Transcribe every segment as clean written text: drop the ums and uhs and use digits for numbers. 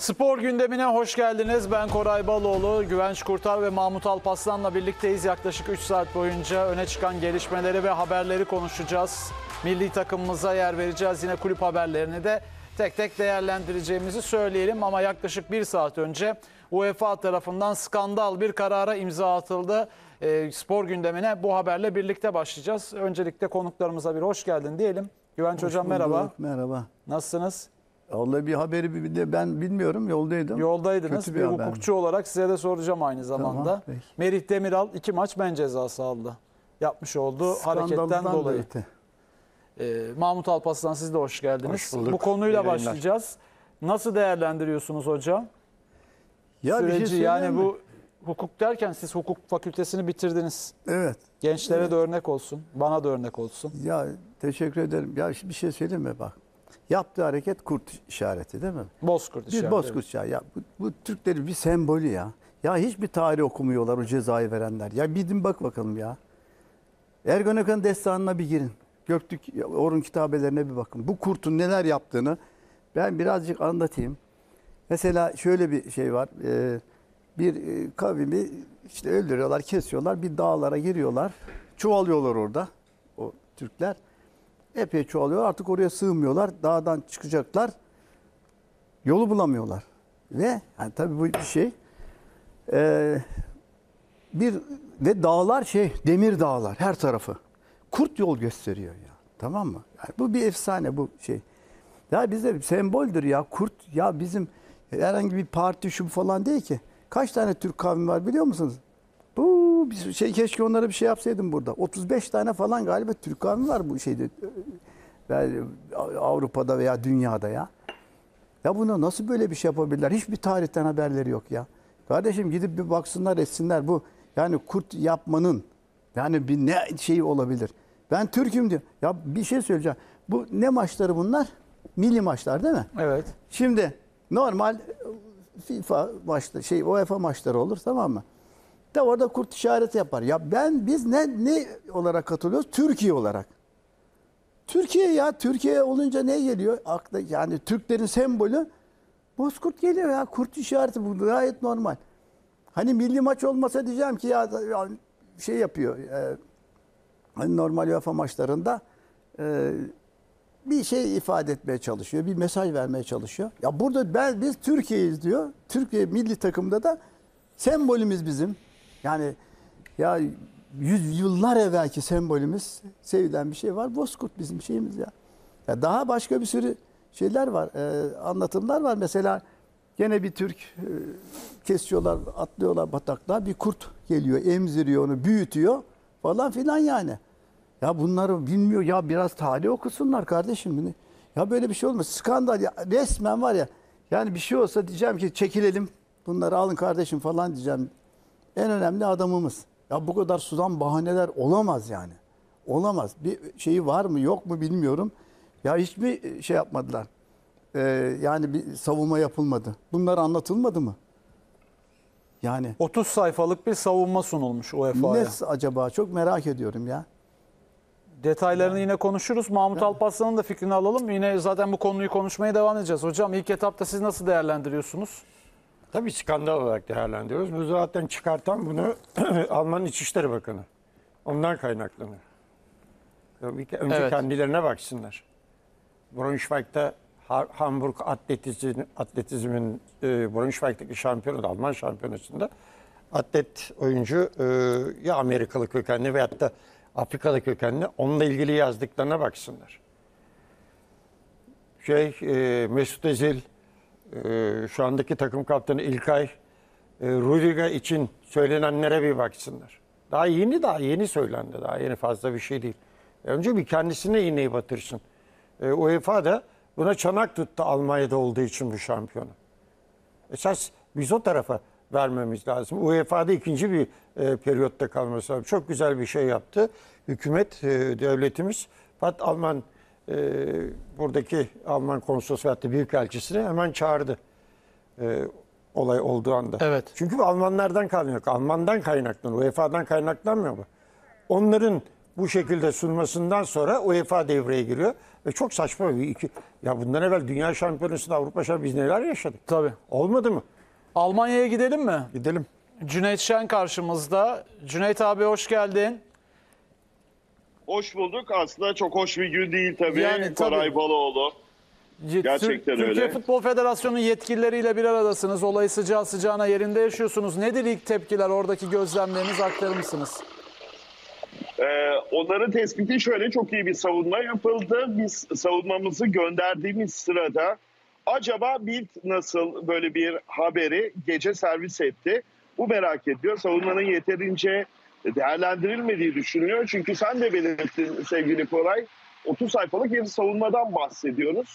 Spor gündemine hoş geldiniz. Ben Koray Baloğlu, Güvenç Kurtar ve Mahmut Alparslan'la birlikteyiz. Yaklaşık 3 saat boyunca öne çıkan gelişmeleri ve haberleri konuşacağız. Milli takımımıza yer vereceğiz. Yine kulüp haberlerini de tek tek değerlendireceğimizi söyleyelim. Ama yaklaşık 1 saat önce UEFA tarafından skandal bir karara imza atıldı. Spor gündemine bu haberle birlikte başlayacağız. Öncelikle konuklarımıza bir hoş geldin diyelim. Güvenç Hocam merhaba. Merhaba. Nasılsınız? Vallahi bir haberi de ben bilmiyorum, yoldaydım. Yoldaydınız. Kötü bir haber. hukukçu olarak size de soracağım aynı zamanda. Tamam, peki. Merih Demiral 2 maç men cezası aldı. Yapmış olduğu hareketten dolayı. Mahmut Alparslan siz de hoş geldiniz. Hoş bulduk. Bu konuyla İyi yayınlar. başlayacağız. Nasıl değerlendiriyorsunuz hocam? Ya Süreci bir yani mi? bu hukuk derken siz hukuk fakültesini bitirdiniz. Evet. Gençlere de örnek olsun. Bana da örnek olsun. Ya teşekkür ederim. Ya bir şey söyleyeyim mi bak. Yaptığı hareket kurt işareti değil mi? Bozkurt Bir işareti. bozkurt işareti. Ya bu Türklerin bir sembolü ya. Ya hiçbir tarih okumuyorlar o cezayı verenler. Ya bir bak bakalım ya. Ergun Akan'ın destanına bir girin. Göktürk Orhun kitabelerine bir bakın. Bu kurtun neler yaptığını ben birazcık anlatayım. Mesela şöyle bir şey var. Bir kavimi işte öldürüyorlar, kesiyorlar. Bir dağlara giriyorlar. Çoğalıyorlar orada o Türkler. Epey çoğalıyor. Artık oraya sığmıyorlar. Dağdan çıkacaklar. Yolu bulamıyorlar. Ve yani tabii bu bir şey. Ve dağlar demir dağlar her tarafı. Kurt yol gösteriyor ya. Tamam mı? Yani bu bir efsane bu şey. Ya bize semboldür ya kurt. Ya bizim herhangi bir parti şu falan değil ki. Kaç tane Türk kavmi var biliyor musunuz? Bu bir şey, keşke onlara bir şey yapsaydım burada. 35 tane falan galiba Türk kavmi var bu şeyde. Avrupa'da veya dünyada ya. Ya bunu nasıl böyle bir şey yapabilirler? Hiçbir tarihten haberleri yok ya. Kardeşim gidip bir baksınlar etsinler bu. Yani kurt yapmanın yani bir ne şeyi olabilir? Ben Türk'üm diyor. Ya bir şey söyleyeceğim. Bu ne maçları bunlar? Milli maçlar değil mi? Evet. Şimdi normal FIFA maçları, UEFA maçları olur tamam mı? De orada kurt işareti yapar. Ya biz ne olarak katılıyoruz? Türkiye olarak. Türkiye ya. Türkiye olunca ne geliyor? Akla yani Türklerin sembolü bozkurt geliyor ya. Kurt işareti bu gayet normal. Hani milli maç olmasa diyeceğim ki ya şey yapıyor. Hani normal UEFA maçlarında bir şey ifade etmeye çalışıyor. Bir mesaj vermeye çalışıyor. Ya burada biz Türkiye'yiz diyor. Türkiye milli takımda da sembolümüz bizim. Yani ya yıllar evvelki sembolümüz sevilen bir şey var. Bozkurt bizim şeyimiz ya. Ya daha başka bir sürü şeyler var. Anlatımlar var. Mesela gene bir Türk kesiyorlar, atlıyorlar bataklığa. Bir kurt geliyor, emziriyor onu, büyütüyor falan filan yani. Ya bunları bilmiyor ya biraz tarih okusunlar kardeşim. Ya böyle bir şey olmaz. Skandal ya resmen var ya. Yani bir şey olsa diyeceğim ki çekilelim. Bunları alın kardeşim falan diyeceğim. En önemli adamımız. Ya bu kadar sudan bahaneler olamaz yani. Olamaz. Bir şeyi var mı yok mu bilmiyorum. Ya hiçbir şey yapmadılar. Yani bir savunma yapılmadı. Bunlar anlatılmadı mı? Yani 30 sayfalık bir savunma sunulmuş UEFA'ya. ne acaba çok merak ediyorum ya. Detaylarını yine konuşuruz. Mahmut Alparslan'ın da fikrini alalım. Yine zaten bu konuyu konuşmaya devam edeceğiz. Hocam ilk etapta siz nasıl değerlendiriyorsunuz? Tabii skandal olarak değerlendiriyoruz. Bu zaten çıkartan bunu Alman İçişleri Bakanı. Ondan kaynaklanıyor. Önce Evet. Kendilerine baksınlar. Braunschweig'da Hamburg atletizmin Braunschweig'daki şampiyonu da Alman şampiyonasında atlet oyuncu ya Amerikalı kökenli veyahut da Afrikalı kökenli onunla ilgili yazdıklarına baksınlar. Mesut Özil şu andaki takım kaptanı İlkay Rüdiger için söylenenlere bir baksınlar. Daha yeni söylendi. Daha yeni fazla bir şey değil. Önce bir kendisine iğneyi batırsın. UEFA da buna çanak tuttu Almanya'da olduğu için bu şampiyonu. Esas biz o tarafa vermemiz lazım. UEFA'da ikinci bir periyotta kalması lazım. Çok güzel bir şey yaptı. Hükümet, devletimiz Alman buradaki Alman konsolos veyahut da büyükelçisini hemen çağırdı. Olay olduğu anda. Evet. Çünkü bu Almanlardan kaynaklanıyor. Almandan kaynaklanıyor. UEFA'dan kaynaklanmıyor bu. Onların bu şekilde sunmasından sonra UEFA devreye giriyor. Ve çok saçma bir iki. Ya bundan evvel Dünya Şampiyonası'nda Avrupa Şampiyonası biz neler yaşadık? Tabii. Olmadı mı? Almanya'ya gidelim mi? Gidelim. Cüneyt Şen karşımızda. Cüneyt abi hoş geldin. Hoş bulduk. Aslında çok hoş bir gün değil tabii. Yani tabii. Koray Baloğlu. Gerçekten Türkiye öyle. Futbol Federasyonu yetkilileriyle bir aradasınız. Olayı sıcağı sıcağına yerinde yaşıyorsunuz. Nedir ilk tepkiler? Oradaki gözlemleriniz aktarır mısınız? Onların tespiti şöyle: çok iyi bir savunma yapıldı. Biz savunmamızı gönderdiğimiz sırada acaba Bild nasıl böyle bir haberi gece servis etti? Bu merak ediyor. Savunmanın yeterince değerlendirilmediği düşünüyor. Çünkü sen de belirttin sevgili Koray. 30 sayfalık bir savunmadan bahsediyoruz.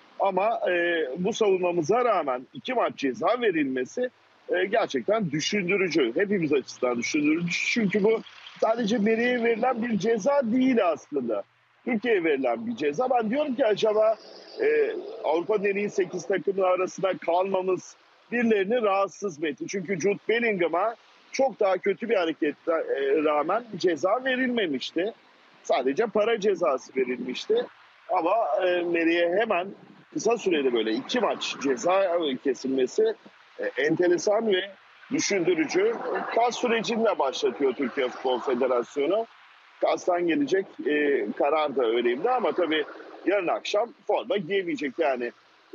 Ama bu savunmamıza rağmen 2 maç ceza verilmesi gerçekten düşündürücü. Hepimiz açısından düşündürücü. Çünkü bu sadece Meri'ye verilen bir ceza değil aslında. Türkiye'ye verilen bir ceza. Ben diyorum ki acaba Avrupa'nın en iyi 8 takımı arasında kalmamız birilerini rahatsız mı etti? Çünkü Jude Bellingham'a çok daha kötü bir harekete rağmen ceza verilmemişti. Sadece para cezası verilmişti. Ama Meri'ye hemen kısa sürede böyle 2 maç ceza kesilmesi enteresan ve düşündürücü. KAS sürecini de başlatıyor Türkiye Futbol Federasyonu. KAS'tan gelecek karar da önemli ama tabii yarın akşam forma giyemeyecek. Yani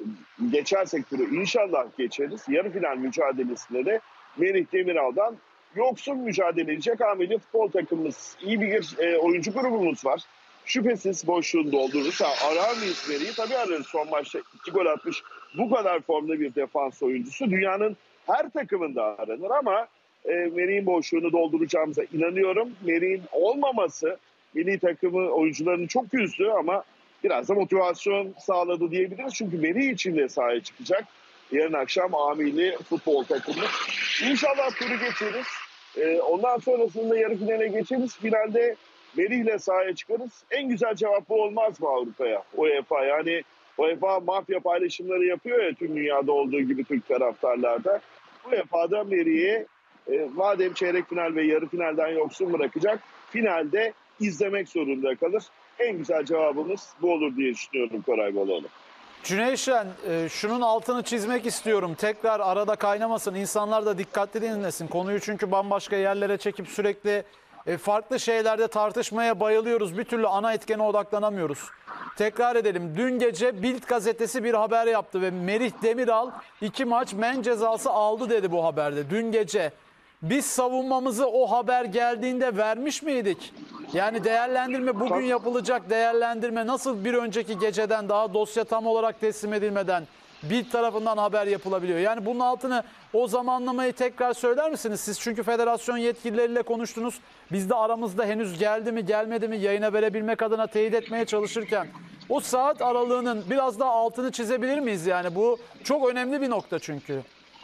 geçersek turu inşallah geçeriz. Yarı final mücadelesinde de Merih Demiral'dan yoksun mücadele edecek Ameli futbol takımımız. İyi bir oyuncu grubumuz var. Şüphesiz boşluğunu doldurursa arar mıyız Meri'yi? Tabii ararız. Son maçta 2 gol atmış. Bu kadar formda bir defans oyuncusu dünyanın her takımında aranır ama Meri'nin boşluğunu dolduracağımıza inanıyorum. Meri'nin olmaması milli takımı oyuncularını çok üzdü ama biraz da motivasyon sağladı diyebiliriz. Çünkü Meri için de sahaya çıkacak. Yarın akşam Amili futbol takımı. İnşallah turu geçeriz. Ondan sonrasında yarı finale geçeriz. Finalde Meri ile sahaya çıkarız. En güzel cevap bu olmaz mı Avrupa'ya? UEFA yani UEFA mafya paylaşımları yapıyor ya tüm dünyada olduğu gibi Türk taraftarlarda. UEFA'da Meri'yi madem çeyrek final ve yarı finalden yoksun bırakacak, finalde izlemek zorunda kalır. En güzel cevabımız bu olur diye düşünüyorum Koray Baloğlu. Cüneyt Şen, şunun altını çizmek istiyorum. Tekrar arada kaynamasın. İnsanlar da dikkatli dinlesin. Konuyu çünkü bambaşka yerlere çekip sürekli farklı şeylerde tartışmaya bayılıyoruz. Bir türlü ana etkene odaklanamıyoruz. Tekrar edelim. Dün gece Bild gazetesi bir haber yaptı ve Merih Demiral 2 maç men cezası aldı dedi bu haberde. Dün gece. Biz savunmamızı o haber geldiğinde vermiş miydik? Yani değerlendirme, bugün yapılacak değerlendirme nasıl bir önceki geceden, daha dosya tam olarak teslim edilmeden Bild tarafından haber yapılabiliyor? Yani bunun altını, o zamanlamayı tekrar söyler misiniz? Siz çünkü federasyon yetkilileriyle konuştunuz. Biz de aramızda henüz geldi mi gelmedi mi yayına verebilmek adına teyit etmeye çalışırken o saat aralığının biraz daha altını çizebilir miyiz? Yani bu çok önemli bir nokta çünkü.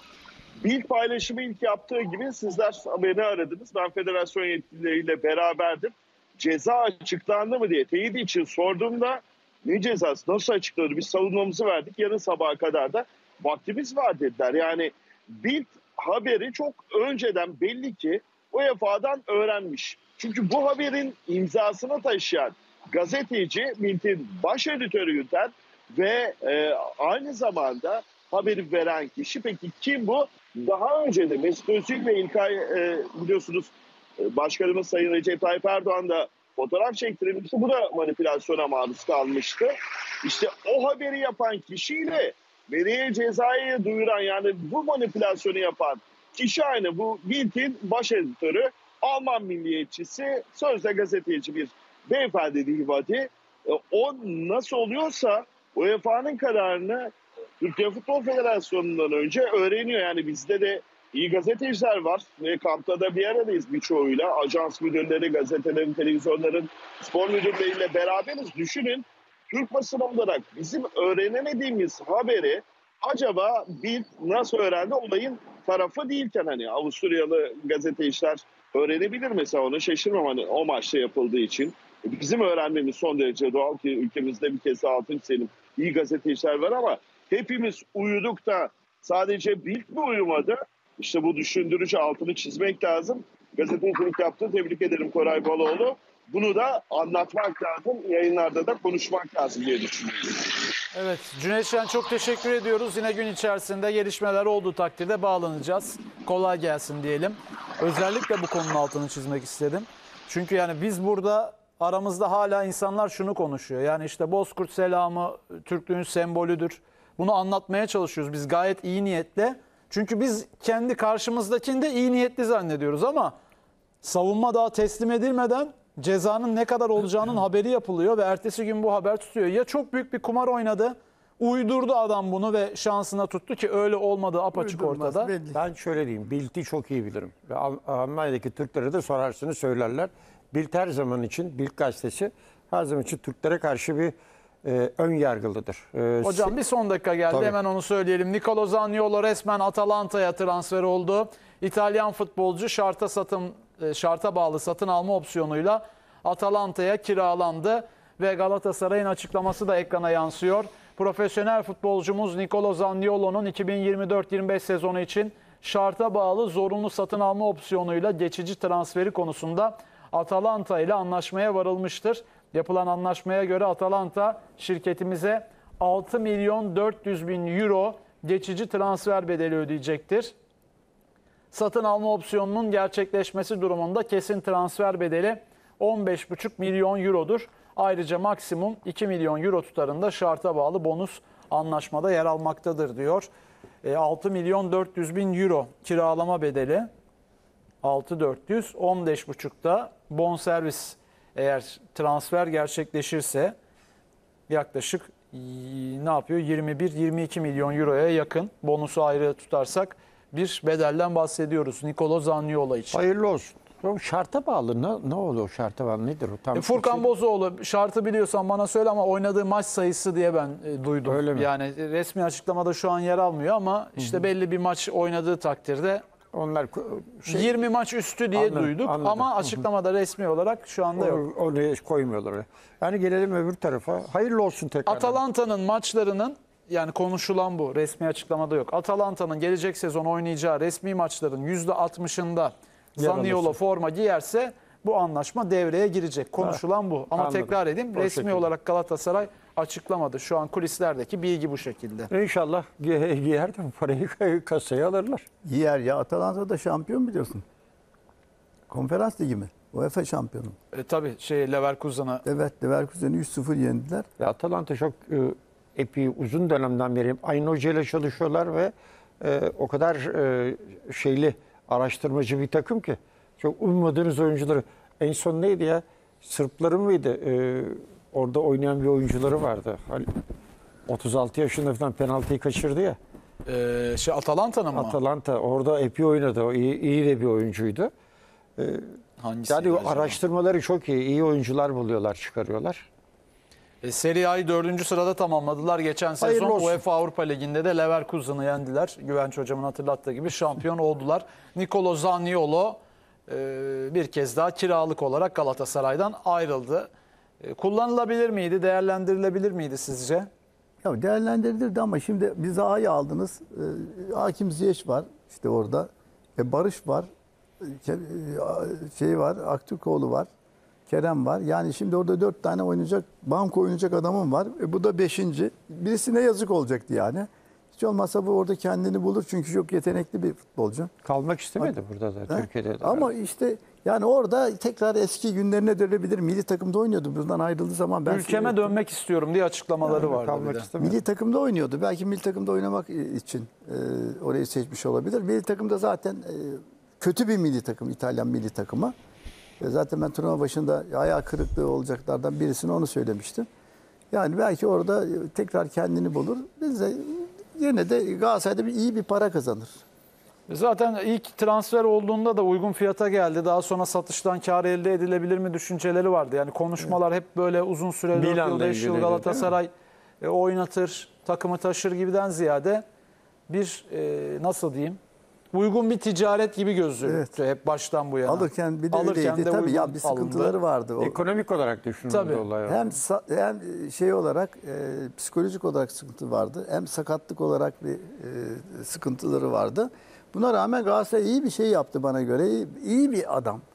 İlk paylaşımı ilk yaptığı gibi sizler beni aradınız. Ben federasyon yetkilileriyle beraberdim. Ceza açıklandı mı diye teyit için sorduğumda ne cezası, nasıl açıkladı? Biz savunmamızı verdik. Yarın sabaha kadar da vaktimiz var dediler. Yani Bild haberi çok önceden belli ki UEFA'dan öğrenmiş. Çünkü bu haberin imzasını taşıyan gazeteci Bild'in baş editöründen ve aynı zamanda haberi veren kişi. Peki kim bu? Daha önce de Mesut Özil ve İlkay biliyorsunuz Başkanımız Sayın Recep Tayyip Erdoğan da fotoğraf çektirilmişti. Bu da manipülasyona maruz kalmıştı. İşte o haberi yapan kişiyle Meri'ye cezayı duyuran, yani bu manipülasyonu yapan kişi aynı. Bu Bild'in baş editörü, Alman milliyetçisi, sözde gazeteci bir beyefendi Dilvadi. O nasıl oluyorsa UEFA'nın kararını Türkiye Futbol Federasyonu'ndan önce öğreniyor. Yani bizde de iyi gazeteciler var ve kampta da bir aradayız birçoğuyla. Ajans müdürleri, gazetelerin, televizyonların, spor müdürleriyle beraberiz. Düşünün, Türk basını olarak bizim öğrenemediğimiz haberi acaba Bild nasıl öğrendi? Olayın tarafı değilken hani Avusturyalı gazeteciler öğrenebilir mesela, onu şaşırmam hani o maçta yapıldığı için. Bizim öğrenmemiz son derece doğal ki ülkemizde bir kez altın çizelim. İyi gazeteciler var ama hepimiz uyuduk da sadece Bild mi uyumadı? İşte bu düşündürücü, altını çizmek lazım. Gazetecilik yaptı. Tebrik ederim Koray Baloğlu. Bunu da anlatmak lazım, yayınlarda da konuşmak lazım diye düşünüyorum. Evet, Cüneyt Şen çok teşekkür ediyoruz. Yine gün içerisinde gelişmeler olduğu takdirde bağlanacağız. Kolay gelsin diyelim. Özellikle bu konunun altını çizmek istedim. Çünkü yani biz burada aramızda hala insanlar şunu konuşuyor. Yani işte Bozkurt selamı Türklüğün sembolüdür. Bunu anlatmaya çalışıyoruz biz gayet iyi niyetle. Çünkü biz kendi karşımızdakini de iyi niyetli zannediyoruz ama savunma daha teslim edilmeden cezanın ne kadar olacağının haberi yapılıyor ve ertesi gün bu haber tutuyor. Ya çok büyük bir kumar oynadı, uydurdu adam bunu ve şansına tuttu ki öyle olmadığı apaçık Uydurmaz, ortada. belli. Ben şöyle diyeyim, Bildt'i çok iyi bilirim. Ve Almanya'daki Türklere de sorarsınız söylerler. Bild her zaman için, Bild gazetesi her zaman için Türklere karşı bir ön yargılıdır. Hocam bir son dakika geldi. Tabii. Hemen onu söyleyelim. Nicolo Zaniolo resmen Atalanta'ya transfer oldu. İtalyan futbolcu şarta bağlı satın alma opsiyonuyla Atalanta'ya kiralandı ve Galatasaray'ın açıklaması da ekrana yansıyor. Profesyonel futbolcumuz Nicolo Zaniolo'nun 2024-25 sezonu için şarta bağlı zorunlu satın alma opsiyonuyla geçici transferi konusunda Atalanta ile anlaşmaya varılmıştır. Yapılan anlaşmaya göre Atalanta şirketimize 6 milyon 400 bin euro geçici transfer bedeli ödeyecektir. Satın alma opsiyonunun gerçekleşmesi durumunda kesin transfer bedeli 15,5 milyon eurodur. Ayrıca maksimum 2 milyon euro tutarında şarta bağlı bonus anlaşmada yer almaktadır diyor. 6 milyon 400 bin euro kiralama bedeli, 6.400, 15,5'da bonservis eğer transfer gerçekleşirse yaklaşık ne yapıyor? 21-22 milyon euroya yakın, bonusu ayrı tutarsak bir bedelden bahsediyoruz Nicolo Zaniolo için. Hayırlı olsun. O şarta bağlı. Ne oluyor şarta bağlı? Nedir o? Tam Furkan Bozoğlu şartı biliyorsan bana söyle ama oynadığı maç sayısı diye ben duydum. Öyle mi? Yani resmi açıklamada şu an yer almıyor ama işte belli bir maç oynadığı takdirde onlar 20 maç üstü diye Anladım, duyduk anladım. ama açıklamada resmi olarak şu anda yok. onu koymuyorlar oraya. Yani gelelim öbür tarafa. Hayırlı olsun tekrar. Atalanta'nın maçlarının yani konuşulan bu resmi açıklamada yok. Atalanta'nın gelecek sezon oynayacağı resmi maçların %60'ında Zaniolo forma giyerse bu anlaşma devreye girecek. Konuşulan bu. Ama Anladım. tekrar edeyim O resmi şekilde. olarak Galatasaray açıklamadı. Şu an kulislerdeki bilgi bu şekilde. İnşallah giyer de bu parayı kasaya alırlar. Yer ya, Atalanta'da şampiyon biliyorsun. Konferans ligi mi? UEFA şampiyonu. Tabii Leverkusen'a Evet, Leverkusen'i 3-0 yendiler. Ya Atalanta çok epey uzun dönemden beri aynı hocayla çalışıyorlar ve o kadar şeyli araştırmacı bir takım ki çok ummadığınız oyuncuları. En son neydi ya? Sırpların mıydı? Orada oynayan bir oyuncuları vardı. 36 yaşında falan penaltıyı kaçırdı ya. Atalanta'nın mı? Atalanta orada epey oynadı. O iyi de bir oyuncuydu. Hangisi Yani o acaba? araştırmaları çok iyi. İyi oyuncular buluyorlar, çıkarıyorlar. Serie A'yı 4. sırada tamamladılar. Geçen Hayırlı sezon olsun. UEFA Avrupa Ligi'nde de Leverkusen'ı yendiler. Güvenç hocamın hatırlattığı gibi şampiyon oldular. Nicolo Zaniolo bir kez daha kiralık olarak Galatasaray'dan ayrıldı. Kullanılabilir miydi, değerlendirilebilir miydi sizce? Ya değerlendirilirdi ama şimdi bir Zaha'yı aldınız. Hakim Ziyech var işte orada. Barış var. Şey var, Aktürkoğlu var. Kerem var. Yani şimdi orada 4 tane oynayacak, banko oynayacak adamım var. Bu da 5. Birisine yazık olacaktı yani. Hiç olmazsa bu orada kendini bulur çünkü çok yetenekli bir futbolcu. Kalmak istemedi burada da, Ha? Türkiye'de de. Ama işte yani orada tekrar eski günlerine dönebilir. Milli takımda oynuyordu. Buradan ayrıldığı zaman ben Ülkeme dönmek istiyorum diye açıklamaları vardı bir kalmak de. istemedi. milli takımda oynuyordu. Belki milli takımda oynamak için orayı seçmiş olabilir. Milli takımda zaten kötü bir milli takım, İtalyan milli takımı. Zaten ben turnuva başında ayağı kırıklığı olacaklardan birisini onu söylemiştim. Yani belki orada tekrar kendini bulur. Biz de yine de Galatasaray'da iyi bir para kazanır. Zaten ilk transfer olduğunda da uygun fiyata geldi. Daha sonra satıştan kar elde edilebilir mi düşünceleri vardı. Yani konuşmalar hep böyle uzun süre 4 Milan'la yıl 5 yıl ilgili, Galatasaray oynatır, takımı taşır gibiden ziyade bir nasıl diyeyim uygun bir ticaret gibi gözüktü hep baştan bu yana. Alırken bir de Alırken öyleydi. de Tabii ya uygun bir sıkıntıları alındı. vardı. Ekonomik olarak düşünüldü Tabii. olay. Hem şey olarak psikolojik olarak sıkıntı vardı. Hem sakatlık olarak bir sıkıntıları vardı. Buna rağmen Galatasaray iyi bir şey yaptı bana göre. İyi bir adam.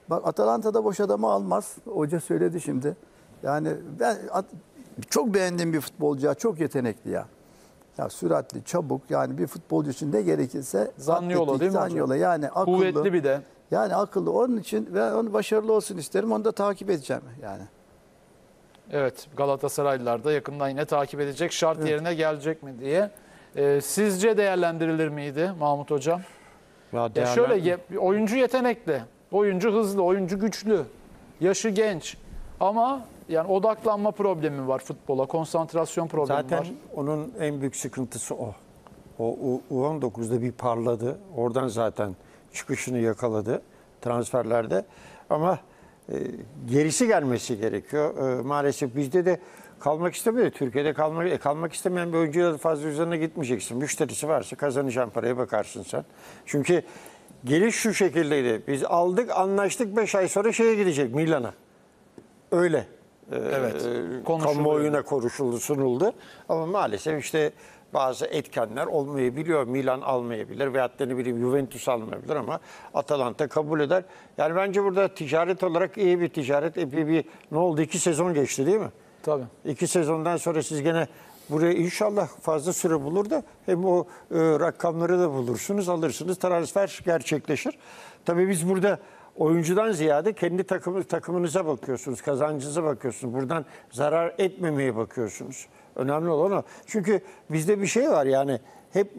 Bak Atalanta'da boş adamı almaz. Hoca söyledi şimdi. Yani ben çok beğendiğim bir futbolcu ya. Çok yetenekli ya. Ya süratli, çabuk, yani bir futbolcu için ne gerekirse Zaniolo atletik, değil mi hocam? Zaniolo, yani akıllı. Kuvvetli bir de. Yani akıllı. Onun için ve onu başarılı olsun isterim. Onu da takip edeceğim yani. Evet, Galatasaraylılar da yakından yine takip edecek. Şart yerine gelecek mi diye. Sizce değerlendirilir miydi Mahmut Hocam? Ya şöyle, oyuncu yetenekli, oyuncu hızlı, oyuncu güçlü, yaşı genç ama yani odaklanma problemi var futbola, konsantrasyon problemi Zaten var. onun en büyük sıkıntısı o. O U19'da bir parladı. Oradan zaten çıkışını yakaladı transferlerde. Ama gerisi gelmesi gerekiyor. Maalesef bizde de kalmak istemiyor. Türkiye'de kalmak istemeyen bir oyuncuya da fazla üzerine gitmeyeceksin. Müşterisi varsa kazanacağın paraya bakarsın sen. Çünkü geliş şu şekildeydi. Biz aldık, anlaştık, 5 ay sonra şeye gidecek, Milan'a. Öyle. Evet, konuşuluyor. Kamuoyuna konuşuldu, sunuldu. Ama maalesef işte bazı etkenler olmayabiliyor. Milan almayabilir veyahut da ne bileyim Juventus almayabilir ama Atalanta kabul eder. Yani bence burada ticaret olarak iyi bir ticaret. Ne oldu? 2 sezon geçti değil mi? Tabii. 2 sezondan sonra siz gene buraya inşallah fazla süre bulur da hem o rakamları da bulursunuz, alırsınız, transfer gerçekleşir. Tabii biz burada oyuncudan ziyade kendi takımınıza bakıyorsunuz, kazancınıza bakıyorsunuz. Buradan zarar etmemeye bakıyorsunuz. Önemli olan o. Çünkü bizde bir şey var yani hep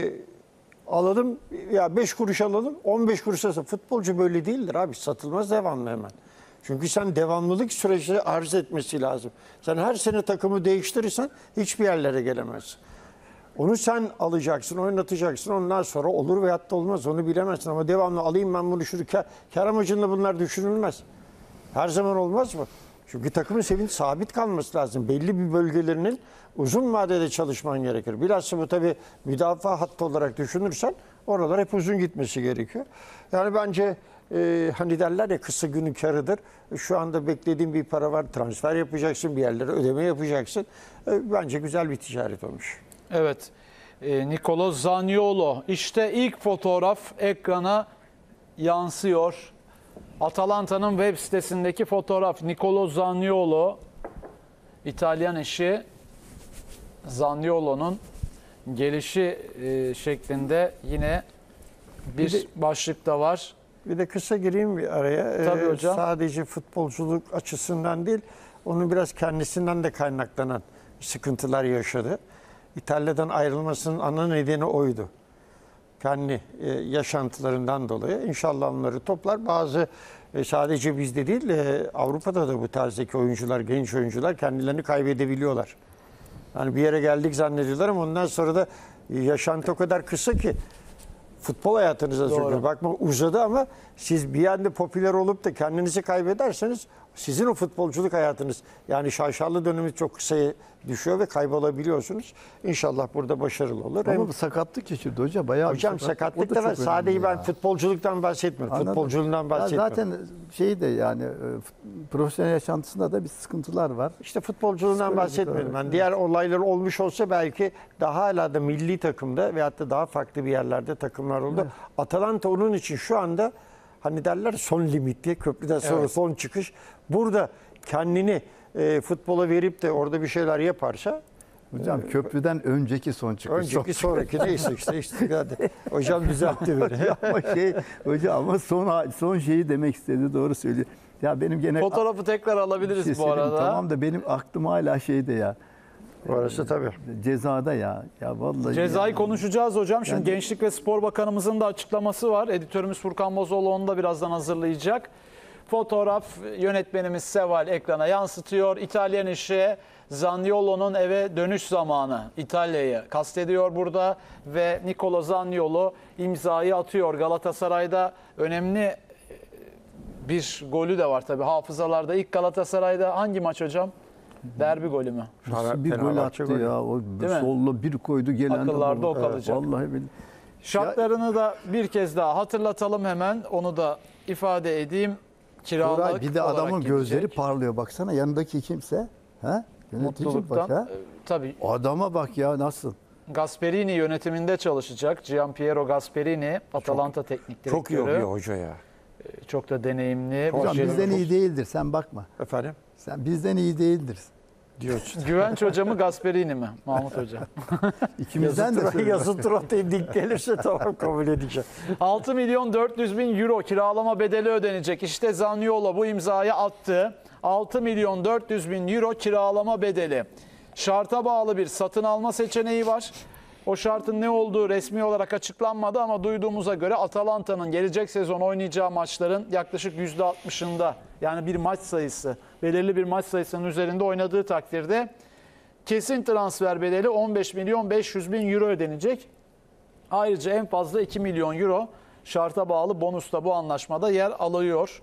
alalım ya 5 kuruş alalım, 15 kuruş alsın. Futbolcu böyle değildir abi, satılmaz devamlı hemen. Çünkü sen devamlılık süreci arz etmesi lazım. Sen her sene takımı değiştirirsen hiçbir yerlere gelemezsin. Onu sen alacaksın, oynatacaksın. Ondan sonra olur veyahut da olmaz. Onu bilemezsin. Ama devamlı alayım ben bunu şunu. Kar amacında bunlar düşünülmez. Her zaman olmaz mı? Çünkü takımın senin sabit kalması lazım. Belli bir bölgelerinin uzun vadede çalışman gerekir. Bilhassa bu tabii müdafaa hattı olarak düşünürsen oralar hep uzun gitmesi gerekiyor. Yani bence hani derler ya kısa günün karıdır. Şu anda beklediğin bir para var. Transfer yapacaksın, bir yerlere ödeme yapacaksın. Bence güzel bir ticaret olmuş. Evet. Nicolo Zaniolo. İşte ilk fotoğraf ekrana yansıyor. Atalanta'nın web sitesindeki fotoğraf. Nicolo Zaniolo. İtalyan eşi Zaniolo'nun gelişi şeklinde yine bir başlık da var. Bir de kısa gireyim bir araya. Tabii hocam. Sadece futbolculuk açısından değil, onun biraz kendisinden de kaynaklanan sıkıntılar yaşadı. İtalya'dan ayrılmasının ana nedeni oydu. Kendi yaşantılarından dolayı. İnşallah onları toplar. Bazı sadece bizde değil, Avrupa'da da bu tarzdaki oyuncular, genç oyuncular kendilerini kaybedebiliyorlar. Yani bir yere geldik zannediyorlar ama ondan sonra da yaşantı o kadar kısa ki futbol hayatınıza sökülür. Bakma uzadı ama siz bir anda popüler olup da kendinizi kaybederseniz sizin o futbolculuk hayatınız yani şaşalı dönemi çok kısaya düşüyor ve kaybolabiliyorsunuz. İnşallah burada başarılı olur. Ama bu sakatlık geçirdi hoca. Bayağı Hocam sakatlık da var. Sadece ben futbolculuktan bahsetmiyorum. Anladım. Futbolculuğundan bahsetmiyorum. Zaten şey de yani profesyonel yaşantısında da bir sıkıntılar var. İşte futbolculuğundan bahsetmiyorum. Ben diğer olaylar olmuş olsa belki daha hala da milli takımda veyahut da daha farklı bir yerlerde takımlar oldu. Evet. Atalanta onun için şu anda hani derler son limit diye, köprüden sonra son çıkış. Burada kendini futbola verip de orada bir şeyler yaparsa hocam köprüden önceki son çıkış. Önceki sonraki neyse işte hadi. Hocam düzeltti beni. ama son şeyi demek istedi, doğru söylüyor. Ya benim gene fotoğrafı tekrar alabiliriz bu arada. Tamam da benim aklım hala şeyde ya. Orası tabii. Cezada ya. Ya vallahi. Cezayı ya. konuşacağız hocam. Şimdi Gençlik ve Spor Bakanımızın da açıklaması var. Editörümüz Furkan Bozoğlu onu da birazdan hazırlayacak. Fotoğraf yönetmenimiz Seval ekrana yansıtıyor. İtalyan işi Zaniolo'nun eve dönüş zamanı. İtalya'yı kastediyor burada ve Nicolo Zaniolo imzayı atıyor. Galatasaray'da önemli bir golü de var tabii hafızalarda. İlk Galatasaray'da hangi maç hocam? Derbi golü mü? Nasıl bir gol attı ya. O solla bir koydu gelen. Akıllarda o kalacak. Vallahi billahi. Şartlarını da bir kez daha hatırlatalım hemen. Onu da ifade edeyim. Kiralık bir de adamın gidecek. gözleri parlıyor. Baksana yanındaki kimse. Ha? Mutluluktan. Bak, ha? Tabii. Adama bak ya nasıl. Gasperini yönetiminde çalışacak. Gianpiero Gasperini, Atalanta teknik direktörü. Çok iyi oluyor hoca ya. Çok da deneyimli. Hocam bizden iyi değildir, sen bakma. Efendim? Sen bizden iyi değildir. Diyorsun. Güvenç Hoca mı Gasperini mi Mahmut Hoca? İkimizden de söyle. Yazı tur atayım dik gelirse tamam kabul edeceğim. 6 milyon 400 bin euro kiralama bedeli ödenecek. İşte Zaniolo bu imzayı attı. 6 milyon 400 bin euro kiralama bedeli. Şarta bağlı bir satın alma seçeneği var. O şartın ne olduğu resmi olarak açıklanmadı ama duyduğumuza göre Atalanta'nın gelecek sezon oynayacağı maçların yaklaşık %60'ında, yani bir maç sayısı, belirli bir maç sayısının üzerinde oynadığı takdirde kesin transfer bedeli 15 milyon 500 bin euro ödenecek. Ayrıca en fazla 2 milyon euro şarta bağlı bonus da bu anlaşmada yer alıyor.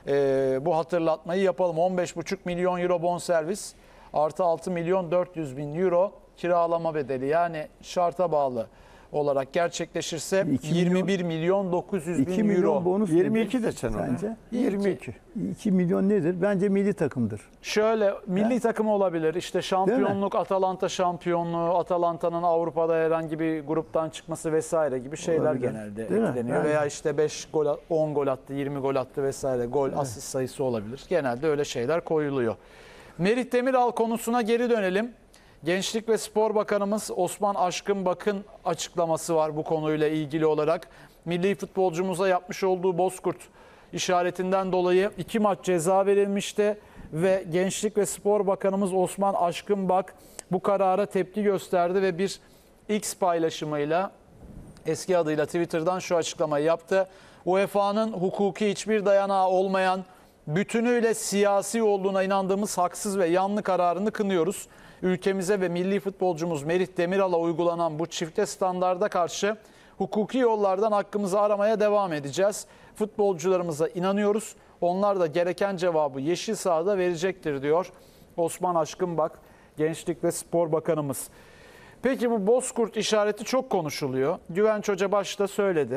Bu hatırlatmayı yapalım. 15,5 milyon euro bonservis artı 6 milyon 400 bin euro kiralama bedeli, yani şarta bağlı olarak gerçekleşirse 2 milyon 21 milyon 900 2 bin milyon euro. bonus 22 nedir de sen ona. sence? 22. 2 milyon nedir? Bence milli takımdır. Şöyle milli takım olabilir. İşte şampiyonluk, Atalanta şampiyonluğu, Atalanta'nın Avrupa'da herhangi bir gruptan çıkması vesaire gibi şeyler Olabilir. genelde Değil mi? ekleniyor. Yani. Veya işte 5 gol, 10 gol attı, 20 gol attı vesaire. Gol, asist sayısı olabilir. Genelde öyle şeyler koyuluyor. Merih Demiral konusuna geri dönelim. Gençlik ve Spor Bakanımız Osman Aşkınbak'ın açıklaması var bu konuyla ilgili olarak. Milli futbolcumuza yapmış olduğu bozkurt işaretinden dolayı 2 maç ceza verilmişti ve Gençlik ve Spor Bakanımız Osman Aşkınbak bu karara tepki gösterdi ve bir X paylaşımıyla, eski adıyla Twitter'dan şu açıklamayı yaptı. UEFA'nın hukuki hiçbir dayanağı olmayan, bütünüyle siyasi olduğuna inandığımız haksız ve yanlı kararını kınıyoruz. Ülkemize ve milli futbolcumuz Merih Demiral'a uygulanan bu çifte standarda karşı hukuki yollardan hakkımızı aramaya devam edeceğiz. Futbolcularımıza inanıyoruz. Onlar da gereken cevabı yeşil sahada verecektir diyor Osman Aşkınbak, Gençlik ve Spor Bakanımız. Peki bu bozkurt işareti çok konuşuluyor. Güvenç Hoca başta söyledi.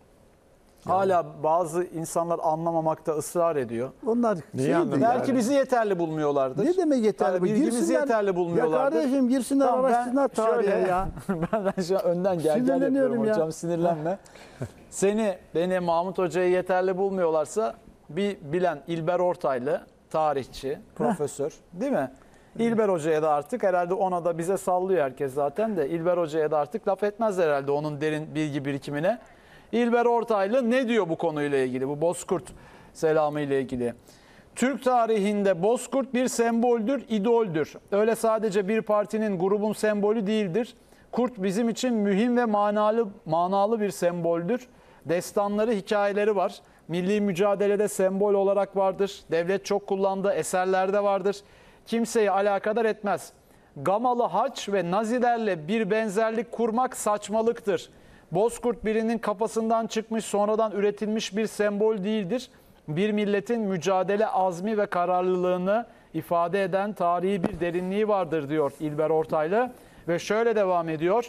Hala bazı insanlar anlamamakta ısrar ediyor. Onlar anladın? Belki bizi yeterli bulmuyorlardır. Ne demek yeterli? Yani bilgimizi yeterli bulmuyorlardır. Ya kardeşim girsinler, Tamam, araştırsınlar tarihe şöyle- ya. ben şu an önden gel yapıyorum Sinirleniyorum ya. hocam, sinirlenme. Beni Mahmut Hoca'yı yeterli bulmuyorlarsa bir bilen İlber Ortaylı, tarihçi, profesör değil mi? İlber Hoca'ya da artık herhalde, ona da bize sallıyor herkes zaten de, İlber Hoca'ya da artık laf etmez herhalde onun derin bilgi birikimine. İlber Ortaylı ne diyor bu konuyla ilgili, bu bozkurt selamı ile ilgili? Türk tarihinde bozkurt bir semboldür, idoldür. Öyle sadece bir partinin, grubun sembolü değildir. Kurt bizim için mühim ve manalı bir semboldür. Destanları, hikayeleri var. Milli mücadelede sembol olarak vardır. Devlet çok kullandığı eserlerde vardır. Kimseyi alakadar etmez. Gamalı Haç ve Nazilerle bir benzerlik kurmak saçmalıktır. Bozkurt birinin kafasından çıkmış, sonradan üretilmiş bir sembol değildir. Bir milletin mücadele azmi ve kararlılığını ifade eden tarihi bir derinliği vardır diyor İlber Ortaylı. Ve şöyle devam ediyor.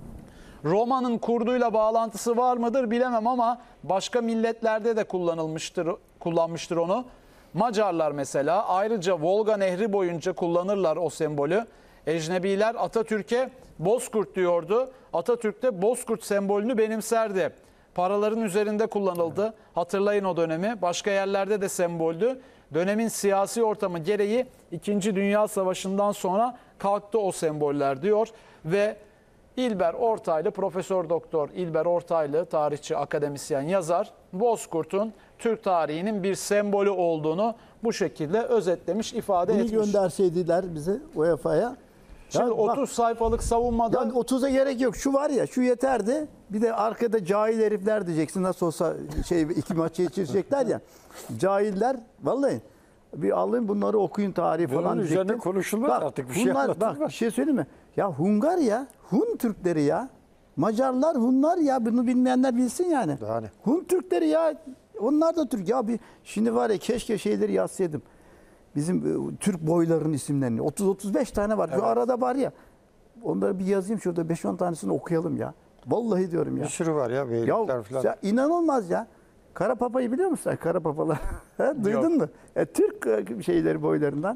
Roma'nın kurduyla bağlantısı var mıdır bilemem ama başka milletlerde de kullanmıştır onu. Macarlar mesela ayrıca Volga Nehri boyunca kullanırlar o sembolü. Ecnebiler Atatürk'e bozkurt diyordu. Atatürk de bozkurt sembolünü benimserdi. Paraların üzerinde kullanıldı. Hatırlayın o dönemi. Başka yerlerde de semboldü. Dönemin siyasi ortamı gereği 2. Dünya Savaşı'ndan sonra kalktı o semboller diyor. Ve İlber Ortaylı, Profesör Doktor İlber Ortaylı, tarihçi, akademisyen, yazar, bozkurtun Türk tarihinin bir sembolü olduğunu bu şekilde özetlemiş, ifade Bunu etmiş. gönderseydiler bize UEFA'ya. Şimdi Ya bak, 30 sayfalık savunmada yani 30'a gerek yok. Şu var ya, şu yeterdi. Bir de arkada cahil herifler diyeceksin. Nasıl olsa 2 maçı geçirecekler ya. Cahiller vallahi bir alın bunları okuyun tarihi falan Bunun diyecektim. üzerine konuşulmaz Bak, artık, bir şey Hunlar, anlatılmaz. bak bir şey söyleyeyim mi? Ya Hungarya, Hun Türkleri ya. Macarlar, Hunlar ya. Bunu bilmeyenler bilsin yani. Yani. Hun Türkleri ya. Onlar da Türk. Ya şimdi var ya, keşke şeyleri yazsaydım. Bizim Türk boylarının isimlerini. 30-35 tane var. Şu arada var ya. Onları bir yazayım şurada, 5-10 tanesini okuyalım ya. Vallahi diyorum ya. Bir sürü var ya, Ya beylikler falan. sen inanılmaz ya. Karapapa'yı biliyor musun sen? Karapapa'lar. Duydun mu? Türk şeyleri boylarından.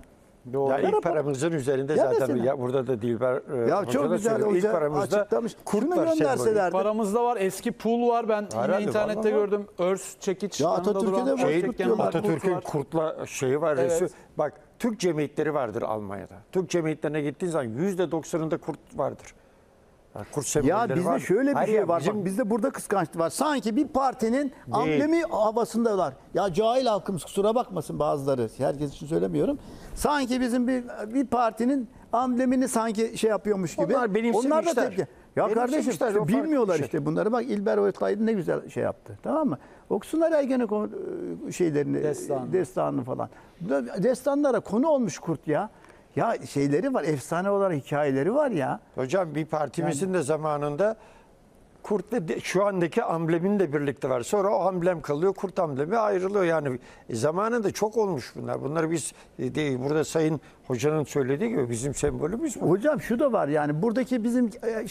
Doğru. Ya ilk paramızın üzerinde Ya zaten mesela. ya burada da Dilber Ya Hoca çok da güzel söylüyor. İlk hoca paramızda açıklamış. kurt Şunu var sembolü. gönderselerdi. Paramızda var, eski pul var. Ben Var yine abi, internette vallahi var. gördüm. Örs, çekiç. Ya yanında Atatürk'e duran de Atatürk'ün bozkurt diyorlar. Atatürk'ün var. kurtla şeyi var. Evet. Bak Türk cemiyetleri vardır Almanya'da. Türk cemiyetlerine gittiğin zaman %90'ında kurt vardır. Yani kurt sembolleri Ya bizde var. şöyle bir Hayır şey ya, var. bizim- Bak bizde burada kıskançlık var. Sanki bir partinin amblemi havasındalar. Ya cahil halkımız kusura bakmasın bazıları. Herkes için söylemiyorum. Sanki bizim bir partinin amblemini sanki şey yapıyormuş gibi. Onlar benimsemişler. Onlar da tepki. Ya kardeşim Benimsemişler, o farklı bilmiyorlar bir şey. işte bunları. Bak İlber Ortaylı ne güzel şey yaptı. Tamam mı? Okusunlar Ergenekon şeylerini, destanını falan. Bu da destanlara konu olmuş kurt ya. Ya şeyleri var, efsane olarak hikayeleri var ya. Hocam bir partimizin de zamanında kurt ve şu andaki amblemin de birlikte var. Sonra o amblem kalıyor, kurt amblemi ayrılıyor. Yani zamanında çok olmuş bunlar. Bunları biz burada Sayın Hoca'nın söylediği gibi bizim sembolümüz bu. Hocam şu da var yani buradaki bizim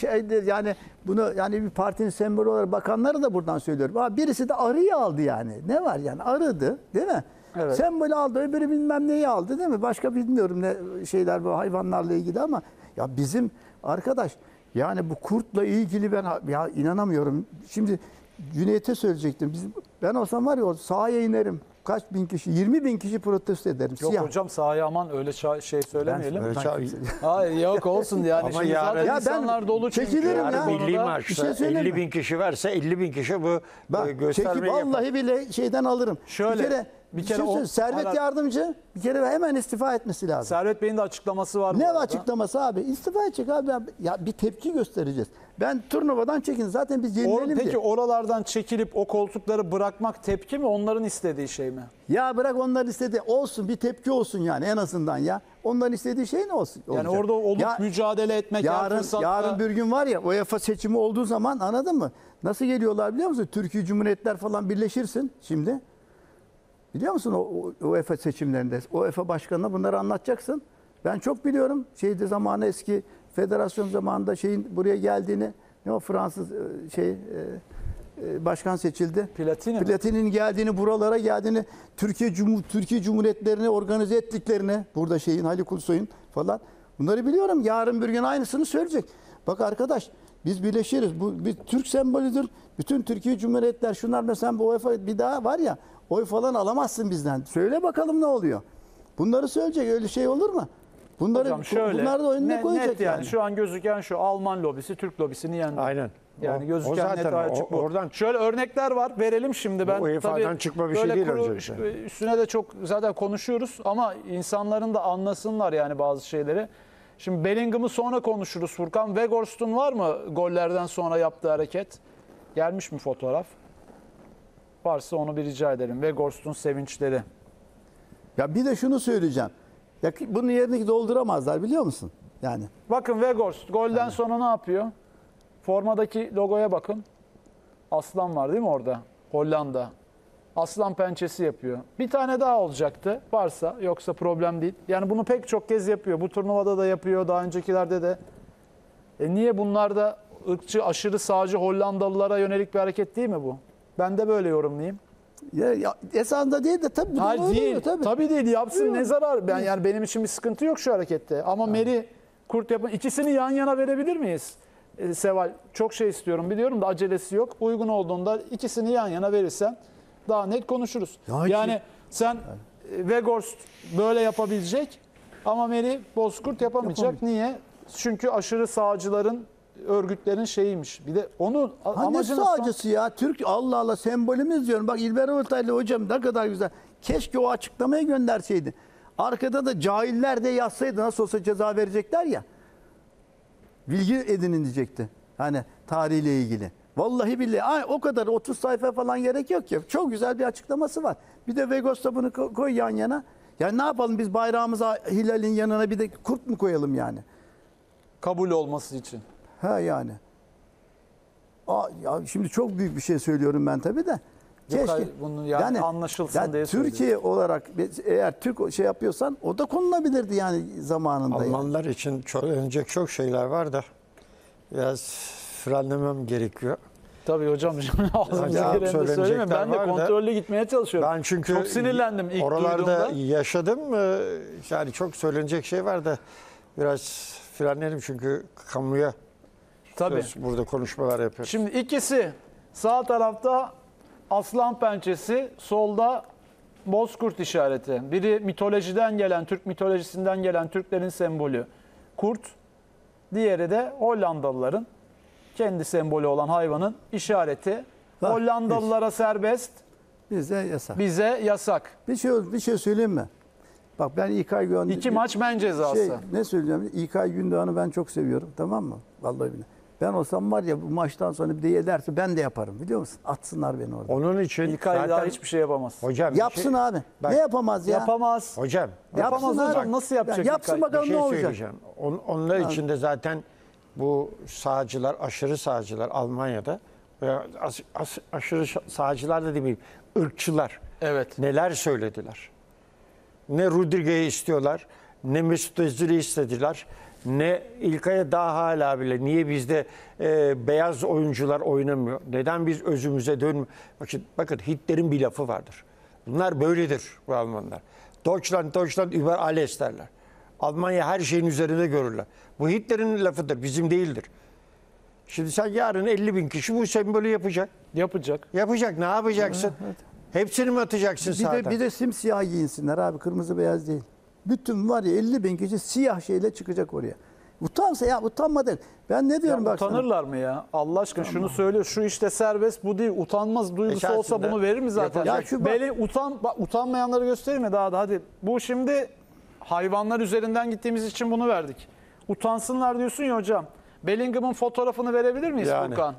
yani bunu yani bir partinin sembolü olarak bakanları da buradan söylüyorum. Ha, birisi de arıyı aldı yani. Ne var yani arıdı değil mi? Evet. Sembolü aldı öbürü bilmem neyi aldı değil mi? Başka bilmiyorum ne şeyler bu hayvanlarla ilgili ama ya bizim arkadaş yani bu kurtla ilgili ben ya inanamıyorum. Şimdi Cüneyt'e söyleyecektim. Ben olsam var ya o sahaya inerim. Kaç bin kişi? 20 bin kişi protesto ederim. Yok Siyah. hocam sahaya aman öyle şey söylemeyelim. Öyle Hayır yok olsun yani. Ama Şimdi yarın- zaten Ya ben insanlar dolu çünkü. çekilirim yani ya. bu Milli konuda. maçta bir şey söyleyeyim 50 mi? bin kişi varsa 50 bin kişi bu Bak çekip göstermeyi yapar. vallahi bile şeyden alırım. Şöyle, bir kere o- Servet Hayır. Yardımcı bir kere hemen istifa etmesi lazım. Servet Bey'in de açıklaması var. bu Ne arada. var açıklaması abi? İstifa edecek abi. Ya bir tepki göstereceğiz. Ben turnuvadan çekin. Zaten biz yenilelim Peki diye. oralardan çekilip o koltukları bırakmak tepki mi? Onların istediği şey mi? Ya bırak onların istediği olsun bir tepki olsun yani en azından ya. Onların istediği şey ne olsun? Yani olacak? orada olup Ya mücadele etmek her fırsatta- yarın bir gün var ya UEFA seçimi olduğu zaman anladın mı? Nasıl geliyorlar biliyor musun? Türkiye Cumhuriyetler falan birleşirsin şimdi. Biliyor musun o UEFA seçimlerinde? UEFA başkanına bunları anlatacaksın. Ben çok biliyorum. Şeyde zamanı eski federasyon zamanında şeyin buraya geldiğini ne o Fransız başkan seçildi. Platini mi? Platini'nin geldiğini, buralara geldiğini, Türkiye Cumhuriyetlerini organize ettiklerini, burada şeyin Haluk Ulusoy'un falan. Bunları biliyorum. Yarın bir gün aynısını söyleyecek. Bak arkadaş biz birleşiriz. Bu bir Türk sembolüdür. Bütün Türkiye Cumhuriyetler şunlar mesela bu UEFA bir daha var ya oy falan alamazsın bizden. Söyle bakalım ne oluyor? Bunları söyleyecek. Öyle şey olur mu? Hocam şöyle, bunları da önüne koyacak net yani. yani. Şu an gözüken şu Alman lobisi Türk lobisini yendi. Aynen. Yani O gözüken zaten net açık bu. oradan Şöyle örnekler var. Verelim şimdi ben. UEFA'dan tabii çıkma bir şey böyle değil kuru- öncelikle. Üstüne de çok zaten konuşuyoruz ama insanların da anlasınlar yani bazı şeyleri. Şimdi Bellingham'ı sonra konuşuruz Furkan. Weghorst'un var mı gollerden sonra yaptığı hareket? Gelmiş mi fotoğraf? Varsa onu bir rica edelim. Weghorst'un sevinçleri. Ya bir de şunu söyleyeceğim. Ya bunun yerini dolduramazlar biliyor musun? Yani Bakın Weghorst golden sonra ne yapıyor? Formadaki logoya bakın. Aslan var değil mi orada? Hollanda. Aslan pençesi yapıyor. Bir tane daha olacaktı. Varsa yoksa problem değil. Yani bunu pek çok kez yapıyor. Bu turnuvada da yapıyor. Daha öncekilerde de. Niye bunlar da ırkçı, aşırı sağcı Hollandalılara yönelik bir hareket değil mi bu? Ben de böyle yorumlayayım. ya esasında değil de tabii. bu Hayır öyle değil. oluyor, tabii. Tabii değil. Yapsın Yok. ne zarar? Ben yani benim için bir sıkıntı yok şu harekette. Ama Meri Kurt yapın. İkisini yan yana verebilir miyiz? Seval çok şey istiyorum biliyorum da acelesi yok. Uygun olduğunda ikisini yan yana verirsen daha net konuşuruz. Ya yani sen Weghorst böyle yapabilecek ama Meri Bozkurt yapamayacak. Niye? Çünkü aşırı sağcıların örgütlerin şeyiymiş. Bir de onun Ha ne amacını sağcısı ya? Türk Allah Allah sembolümüz diyorum. Bak İlber Ortaylı hocam ne kadar güzel. Keşke o açıklamayı gönderseydi. Arkada da cahiller de yazsaydı nasıl olsa ceza verecekler ya. Bilgi edinin diyecekti. Hani tarihle ilgili. Vallahi billahi o kadar 30 sayfa falan gerek yok ki. Çok güzel bir açıklaması var. Bir de Vegos'ta bunu koy yan yana. Ya ne yapalım biz bayrağımıza Hilal'in yanına bir de kurt mu koyalım yani? kabul olması için. Ha yani. Ya şimdi çok büyük bir şey söylüyorum ben tabii de. Yok, hayır, bunu yani anlaşılsın diye Türkiye olarak eğer Türk şey yapıyorsan o da konulabilirdi yani zamanında. Yani. Almanlar için çok, önce çok şeyler var da biraz frenlemem gerekiyor. Tabii hocam ağzımıza Ya, geleni de söyleme. söylenecekler Ben de var da- kontrollü gitmeye çalışıyorum. Ben çünkü çok sinirlendim ilk oralarda duyduğumda. yaşadım. Yani çok söylenecek şey var da biraz frenlerim çünkü kamuya Tabii. burada konuşmalar yapıyoruz. Şimdi ikisi sağ tarafta aslan pençesi, solda bozkurt işareti. Biri mitolojiden gelen, Türk mitolojisinden gelen Türklerin sembolü kurt. Diğeri de Hollandalıların kendi sembolü olan hayvanın işareti. Bak, Hollandalılara serbest, Bize yasak. bize yasak. Bir şey söyleyeyim mi? Bak ben İlkay Gündoğan... 2 maç men cezası. Ne söyleyeceğim? İlkay Gündoğan'ı ben çok seviyorum. Tamam mı? Vallahi billahi. Ben olsam var ya bu maçtan sonra bir de ederse ben de yaparım. Biliyor musun? Atsınlar beni orada. Onun için İlkay daha zaten hiçbir şey yapamaz. hocam Yapsın abi. Bak, ne yapamaz ya? Yapamaz. hocam Yapamaz Yapsın hocam. abi. Nasıl yapacak Yapsın İlkay? bir bakalım şey ne olacak? söyleyeceğim. Onlar için de zaten bu sağcılar, aşırı sağcılar Almanya'da veya aşırı sağcılar da demeyeyim, ırkçılar Evet. neler söylediler. Ne Rudiger'i istiyorlar, ne Mesut Özil'i istediler, ne İlkay'a daha hala bile niye bizde beyaz oyuncular oynamıyor? Neden biz özümüze dönmüyor? Bakın Hitler'in bir lafı vardır. Bunlar böyledir bu Almanlar. Deutschland über alles derler. Almanya her şeyin üzerinde görürler. Bu Hitler'in lafıdır, bizim değildir. Şimdi sen yarın 50 bin kişi bu sembolü yapacak. Yapacak. Yapacak, ne yapacaksın? Hepsini mi atacaksın sahada? Bir de simsiyah giyinsinler abi. Kırmızı beyaz değil. Bütün var ya 50 bin kişi siyah şeyle çıkacak oraya. Utansa ya utanma der. Ben ne diyorum Ya bak sana. utanırlar mı ya? Allah aşkına şunu söylüyor. Şu işte serbest, bu değil. Utanmaz duygusu olsa Esasında bunu verir mi zaten? yapacak. Ya şu bak- Utanmayanları göstereyim mi daha da? Hadi. Bu şimdi hayvanlar üzerinden gittiğimiz için bunu verdik. Utansınlar diyorsun ya hocam. Bellingham'ın fotoğrafını verebilir miyiz Yani. Furkan?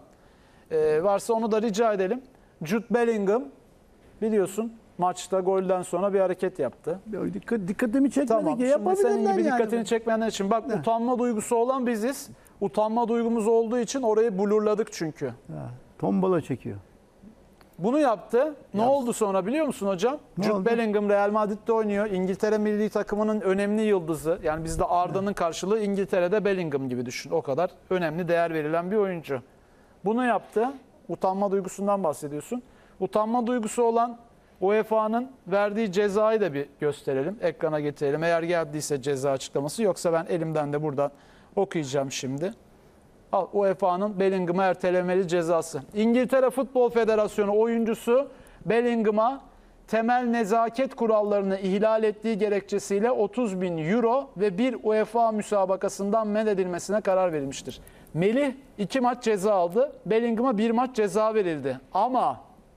Varsa onu da rica edelim. Jude Bellingham biliyorsun maçta golden sonra bir hareket yaptı. Ya dikkatimi çekmedi Tamam. ki Şimdi yapabilirler senin gibi yani. dikkatini çekmeyenler için. Bak utanma duygusu olan biziz. Utanma duygumuz olduğu için orayı blurladık çünkü. Ha, tombala çekiyor. Bunu yaptı. Ne oldu sonra biliyor musun hocam? Ne Jude oldu? Bellingham Real Madrid'de oynuyor. İngiltere milli takımının önemli yıldızı. Yani bizde Arda'nın karşılığı İngiltere'de Bellingham gibi düşün. O kadar önemli, değer verilen bir oyuncu. Bunu yaptı. Utanma duygusundan bahsediyorsun. Utanma duygusu olan UEFA'nın verdiği cezayı da bir gösterelim. Ekrana getirelim. Eğer geldiyse ceza açıklaması. Yoksa ben elimden de buradan okuyacağım şimdi. Al, UEFA'nın Bellingham'a ertelemeli cezası. İngiltere Futbol Federasyonu oyuncusu Bellingham'a temel nezaket kurallarını ihlal ettiği gerekçesiyle 30 bin euro ve bir UEFA müsabakasından men edilmesine karar verilmiştir. Melih 2 maç ceza aldı. Bellingham'a 1 maç ceza verildi. Ama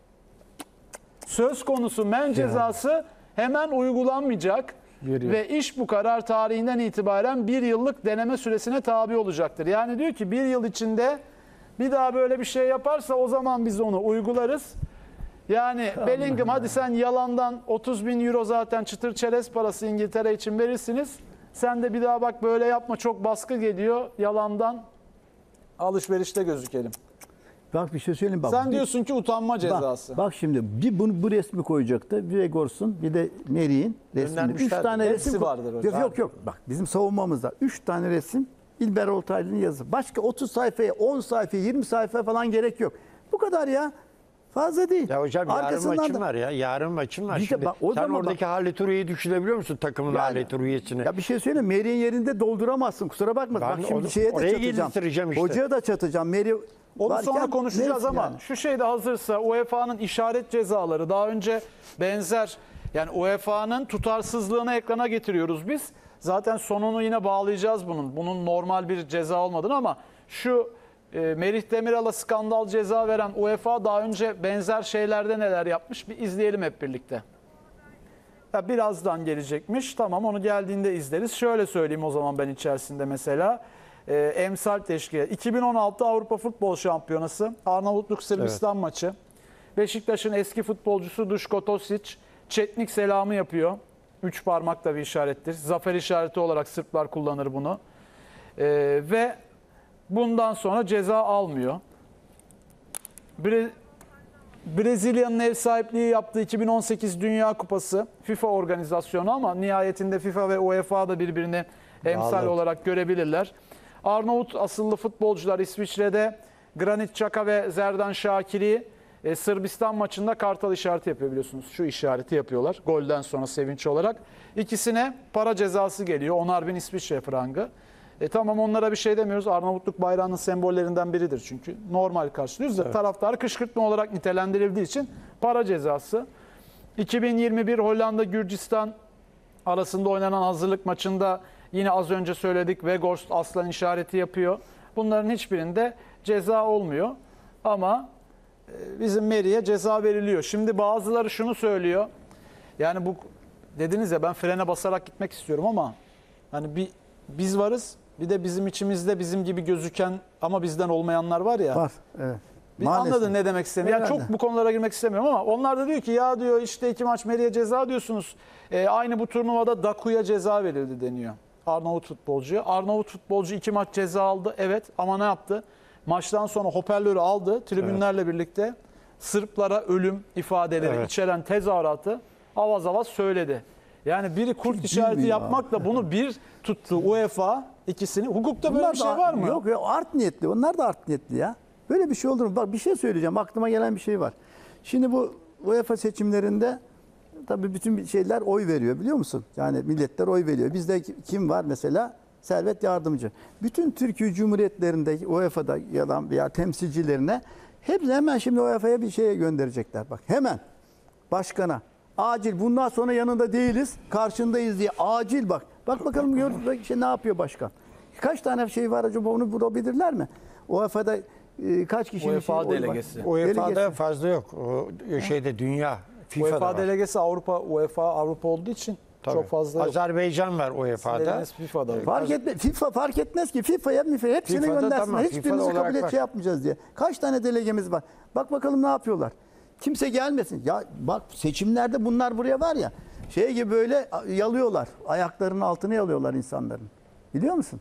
söz konusu men cezası hemen uygulanmayacak. Geliyor. Ve iş bu karar tarihinden itibaren 1 yıllık deneme süresine tabi olacaktır. Yani diyor ki 1 yıl içinde bir daha böyle bir şey yaparsa o zaman biz onu uygularız. Yani Bellingham hadi sen yalandan 30 bin euro zaten çıtır çerez parası İngiltere için verirsiniz. Sen de bir daha bak böyle yapma çok baskı geliyor yalandan alışverişte gözükelim. Bak bir şey söyleyeyim bak. Sen diyorsun ki utanma cezası. Bak şimdi bu resmi koyacaktı. Bir Egors'un bir de Meri'nin resmini. 3 Göndermişler. tane Hepsi resim vardır hocam. Yok. Bak bizim savunmamızda 3 tane resim İlber Ortaylı'nın yazı. Başka 30 sayfaya, 10 sayfaya, 20 sayfa falan gerek yok. Bu kadar ya. Fazla değil. Ya hocam yarın Arkasından maçım da- var ya. Yarın maçım var. Bir de Şimdi bak, o sen zaman oradaki Halit Uriye'yi düşünebiliyor musun takımın Yani- Halit Uriye'sini? Ya bir şey söyleyeyim. Meri'nin yerinde dolduramazsın. Kusura bakma. Ben Bak şimdi onu- şeye de oraya çatacağım. geliştireceğim işte. Hocaya da çatacağım. Meri Onu varken sonra konuşacağız neyse ama yani. şu şey de hazırsa UEFA'nın işaret cezaları daha önce benzer yani UEFA'nın tutarsızlığını ekrana getiriyoruz biz. Zaten sonunu yine bağlayacağız bunun. Bunun normal bir ceza olmadığını ama şu Merih Demiral'a skandal ceza veren UEFA daha önce benzer şeylerde neler yapmış bir izleyelim hep birlikte. Ya birazdan gelecekmiş. Tamam onu geldiğinde izleriz. Şöyle söyleyeyim o zaman ben içerisinde mesela. Emsal teşkilat. 2016 Avrupa Futbol Şampiyonası. Arnavutluk Sırbistan maçı. Beşiktaş'ın eski futbolcusu Duško Tosić çetnik selamı yapıyor. 3 parmak da bir işarettir. Zafer işareti olarak Sırplar kullanır bunu. Ve bundan sonra ceza almıyor. Brezilya'nın ev sahipliği yaptığı 2018 Dünya Kupası FIFA organizasyonu ama nihayetinde FIFA ve UEFA da birbirini emsal Bağlı. olarak görebilirler. Arnavut asıllı futbolcular İsviçre'de Granit Xhaka ve Zerdan Şakir'i Sırbistan maçında kartal işareti yapıyor biliyorsunuz. Şu işareti yapıyorlar golden sonra sevinç olarak. İkisine para cezası geliyor. 10.000 İsviçre frangı. Tamam onlara bir şey demiyoruz. Arnavutluk bayrağının sembollerinden biridir çünkü. Normal karşılıyoruz da taraftarı kışkırtma olarak nitelendirildiği için para cezası. 2021 Hollanda-Gürcistan arasında oynanan hazırlık maçında yine az önce söyledik Weghorst aslan işareti yapıyor. Bunların hiçbirinde ceza olmuyor. Ama bizim Meri'ye ceza veriliyor. Şimdi bazıları şunu söylüyor. Yani bu dediniz ya ben frene basarak gitmek istiyorum ama hani biz varız. Bir de bizim içimizde bizim gibi gözüken ama bizden olmayanlar var ya. Var. Evet. Anladın ne demek istediğimi. Yani çok bu konulara girmek istemiyorum ama onlar da diyor ki ya diyor işte 2 maç Meri'ye ceza diyorsunuz. Aynı bu turnuvada Daku'ya ceza verildi deniyor. Arnavut futbolcuya. Arnavut futbolcu 2 maç ceza aldı. Evet ama ne yaptı? Maçtan sonra hoparlörü aldı tribünlerle birlikte. Sırplara ölüm ifadeleri içeren tezahüratı avaz avaz söyledi. Yani biri kurt işareti yapmakla bunu bir tuttu UEFA ikisini. Hukukta böyle bir şey var mı? Yok ya art niyetli. Onlar da art niyetli ya. Böyle bir şey olur mu? Bak bir şey söyleyeceğim. Aklıma gelen bir şey var. Şimdi bu UEFA seçimlerinde tabii bütün şeyler oy veriyor biliyor musun? Yani milletler oy veriyor. Bizde kim var mesela? Servet Yardımcı. Bütün Türkiye Cumhuriyetlerindeki UEFA'da yalan veya temsilcilerine hepsi hemen şimdi UEFA'ya bir şeye gönderecekler. Bak hemen başkana. Acil bundan sonra yanında değiliz, karşındayız diye acil bak. Bak bakalım ne yapıyor başkan. Kaç tane şey var acaba onu bulabilirler mi? UEFA'da kaç kişinin UEFA delegesi. UEFA'da fazla yok. O şeyde dünya FIFA'da UEFA var. delegesi UEFA Avrupa olduğu için çok fazla yok. Azerbaycan var UEFA'da. FIFA'da. FIFA fark etmez ki FIFA'ya hepsini FIFA'da göndersinler. tamam, Hiçbirini FIFA'da kabul olarak şey yapmayacağız diye. Kaç tane delegemiz var? Bak bakalım ne yapıyorlar. Kimse gelmesin. Ya bak seçimlerde bunlar buraya var ya şey gibi böyle yalıyorlar. Ayaklarının altını yalıyorlar insanların. Biliyor musun?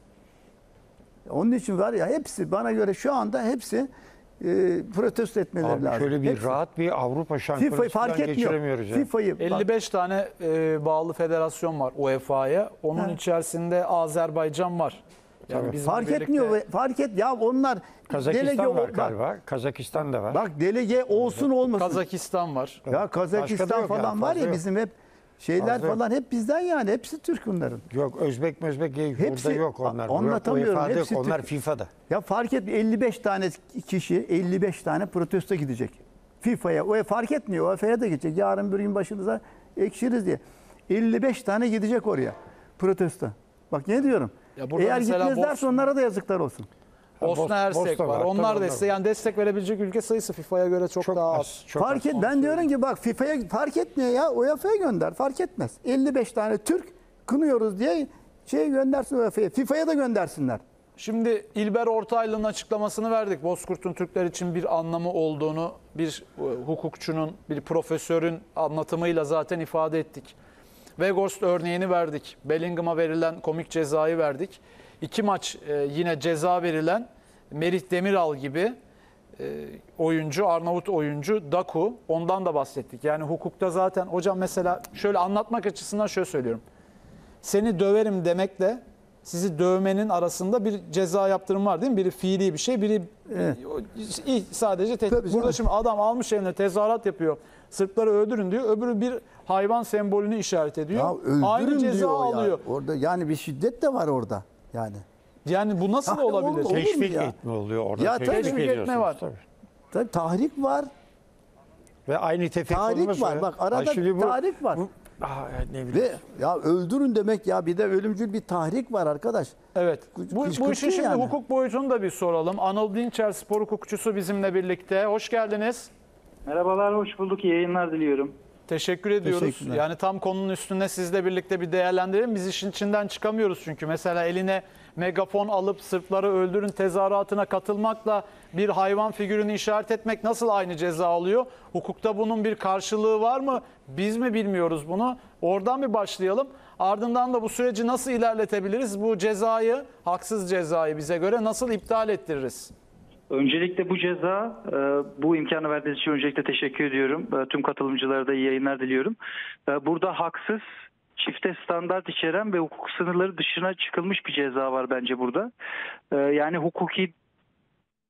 Onun için var ya hepsi bana göre şu anda hepsi protesto etmeleri Abi lazım. şöyle bir Hepsi. rahat bir Avrupa FIFA'yı şampiyonasından fark etmiyor. geçiremiyoruz ya. FIFA'yı 55 tane bağlı federasyon var UEFA'ya. Onun içerisinde Azerbaycan var. Yani bizimle fark birlikte- etmiyor. Fark et ya onlar Kazakistan var bak, galiba. Kazakistan da var. bak delege olsun olmasın. Kazakistan var. Ya Başka da Kazakistan yok falan yani, var fazla ya yok. bizim hep şeyler Fazla yok. falan hep bizden yani. Hepsi Türk bunların. Yok Özbek Hepsi- burada yok onlar. anlatamıyorum, UEFA'da yok. hepsi Onlar Türk. FIFA'da. Ya fark et 55 tane kişi 55 tane protesto gidecek. FIFA'ya. O fark etmiyor. UEFA'ya da gidecek. Yarın bir gün başınıza ekşiriz diye. 55 tane gidecek oraya. Protesto. Bak ne diyorum? Ya burada Eğer mesela gitmezlerse onlara da yazıklar olsun. Bosna Hersek Bosna var. var, Onlar tabii destek yani destek verebilecek ülke sayısı FIFA'ya göre çok daha az. Çok Fark et. Ben diyorum ki bak FIFA'ya fark etmiyor ya. UEFA'ya gönder. Fark etmez. 55 tane Türk kınıyoruz diye şey göndersin UEFA'ya. FIFA'ya da göndersinler. Şimdi İlber Ortaylı'nın açıklamasını verdik. Bozkurt'un Türkler için bir anlamı olduğunu bir hukukçunun, bir profesörün anlatımıyla zaten ifade ettik. Weghorst örneğini verdik. Bellingham'a verilen komik cezayı verdik. 2 maç yine ceza verilen Merih Demiral gibi oyuncu, Arnavut oyuncu Daku. Ondan da bahsettik. Yani hukukta zaten hocam mesela şöyle anlatmak açısından şöyle söylüyorum. Seni döverim demekle sizi dövmenin arasında bir ceza yaptırım var değil mi? Biri fiili bir şey, biri sadece Tabii tehdit. Burada canım. şimdi adam almış eline tezahürat yapıyor. Sırpları öldürün diyor. Öbürü bir hayvan sembolünü işaret ediyor. Ya öldürün Aynı ceza diyor alıyor. ya. Orada yani bir şiddet de var orada. Yani. Yani bu nasıl Ha, olabilir? olur mu Teşvik ya? etme oluyor orada. Ya tabii. Teşvik etme ediyorsunuz, var. tabii. Tabii tahrik var. Ve aynı tefek Tahrik olmaz var. ya. Bak arada Ay şimdi tahrik var. ne bileyim. Ve ya öldürün demek ya bir de ölümcül bir tahrik var arkadaş. Evet. Bu işin Kışkırtıyor şimdi yani. hukuk boyutunu da bir soralım. Anıl Dinçer spor hukukçusu bizimle birlikte. Hoş geldiniz. Merhabalar, hoş bulduk. İyi yayınlar diliyorum. Teşekkür ediyoruz. Teşekkürler. Yani tam konunun üstüne sizle birlikte bir değerlendirelim. Biz işin içinden çıkamıyoruz çünkü. Mesela eline megafon alıp Sırpları öldürün tezahüratına katılmakla bir hayvan figürünü işaret etmek nasıl aynı ceza alıyor? Hukukta bunun bir karşılığı var mı? Biz mi bilmiyoruz bunu? Oradan bir başlayalım. Ardından da bu süreci nasıl ilerletebiliriz? Bu cezayı, haksız cezayı bize göre nasıl iptal ettiririz? Öncelikle bu ceza, bu imkanı verdiğiniz için öncelikle teşekkür ediyorum. Tüm katılımcılara da iyi yayınlar diliyorum. Burada haksız, çifte standart içeren ve hukuk sınırları dışına çıkılmış bir ceza var bence burada. Yani hukuki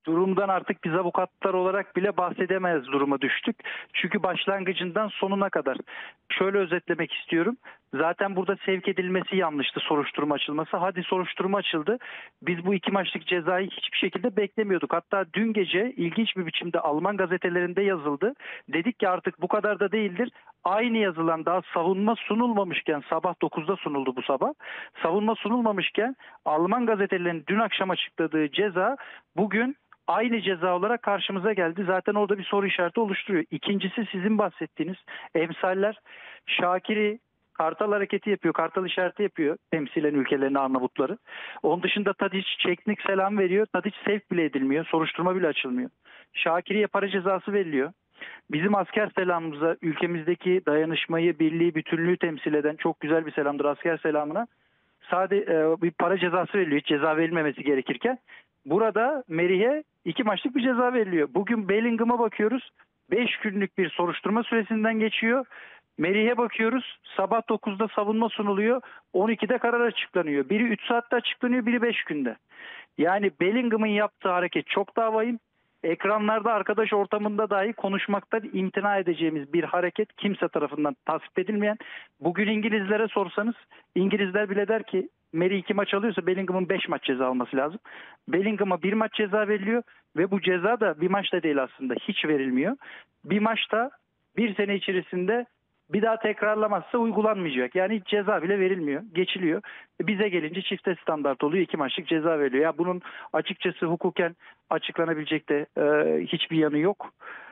durumdan artık biz avukatlar olarak bile bahsedemez duruma düştük. Çünkü başlangıcından sonuna kadar şöyle özetlemek istiyorum. Zaten burada sevk edilmesi yanlıştı, soruşturma açılması. Hadi soruşturma açıldı. Biz bu 2 maçlık cezayı hiçbir şekilde beklemiyorduk. Hatta dün gece ilginç bir biçimde Alman gazetelerinde yazıldı. Dedik ki artık bu kadar da değildir. Aynı yazılan daha savunma sunulmamışken, sabah 9'da sunuldu bu sabah. Savunma sunulmamışken Alman gazetelerinin dün akşam açıkladığı ceza bugün aynı ceza olarak karşımıza geldi. Zaten orada bir soru işareti oluşturuyor. İkincisi, sizin bahsettiğiniz emsaller Şakir'i kartal hareketi yapıyor, kartal işareti yapıyor temsilen ülkelerini, Arnavutları. Onun dışında Tadic çeknik selam veriyor. Tadic sevk bile edilmiyor. Soruşturma bile açılmıyor. Şakir'e para cezası veriliyor. Bizim asker selamımıza, ülkemizdeki dayanışmayı, birliği, bütünlüğü temsil eden çok güzel bir selamdır asker selamına. Sadece bir para cezası veriliyor. Hiç ceza verilmemesi gerekirken. Burada Merih'e 2 maçlık bir ceza veriliyor. Bugün Bellingham'a bakıyoruz. 5 günlük bir soruşturma süresinden geçiyor. Merih'e bakıyoruz. Sabah 9'da savunma sunuluyor. 12'de karar açıklanıyor. Biri 3 saatte açıklanıyor, biri 5 günde. Yani Bellingham'ın yaptığı hareket çok daha vahim. Ekranlarda, arkadaş ortamında dahi konuşmaktan imtina edeceğimiz bir hareket, kimse tarafından tasvip edilmeyen. Bugün İngilizlere sorsanız, İngilizler bile der ki Merih 2 maç alıyorsa Bellingham'ın 5 maç ceza alması lazım. Bellingham'a 1 maç ceza veriliyor ve bu ceza da bir maçta değil, aslında hiç verilmiyor. Bir maçta 1 sene içerisinde bir daha tekrarlamazsa uygulanmayacak. Yani hiç ceza bile verilmiyor. Geçiliyor. Bize gelince çifte standart oluyor. 2 maçlık ceza veriliyor. Ya bunun açıkçası hukuken açıklanabilecek de hiçbir yanı yok.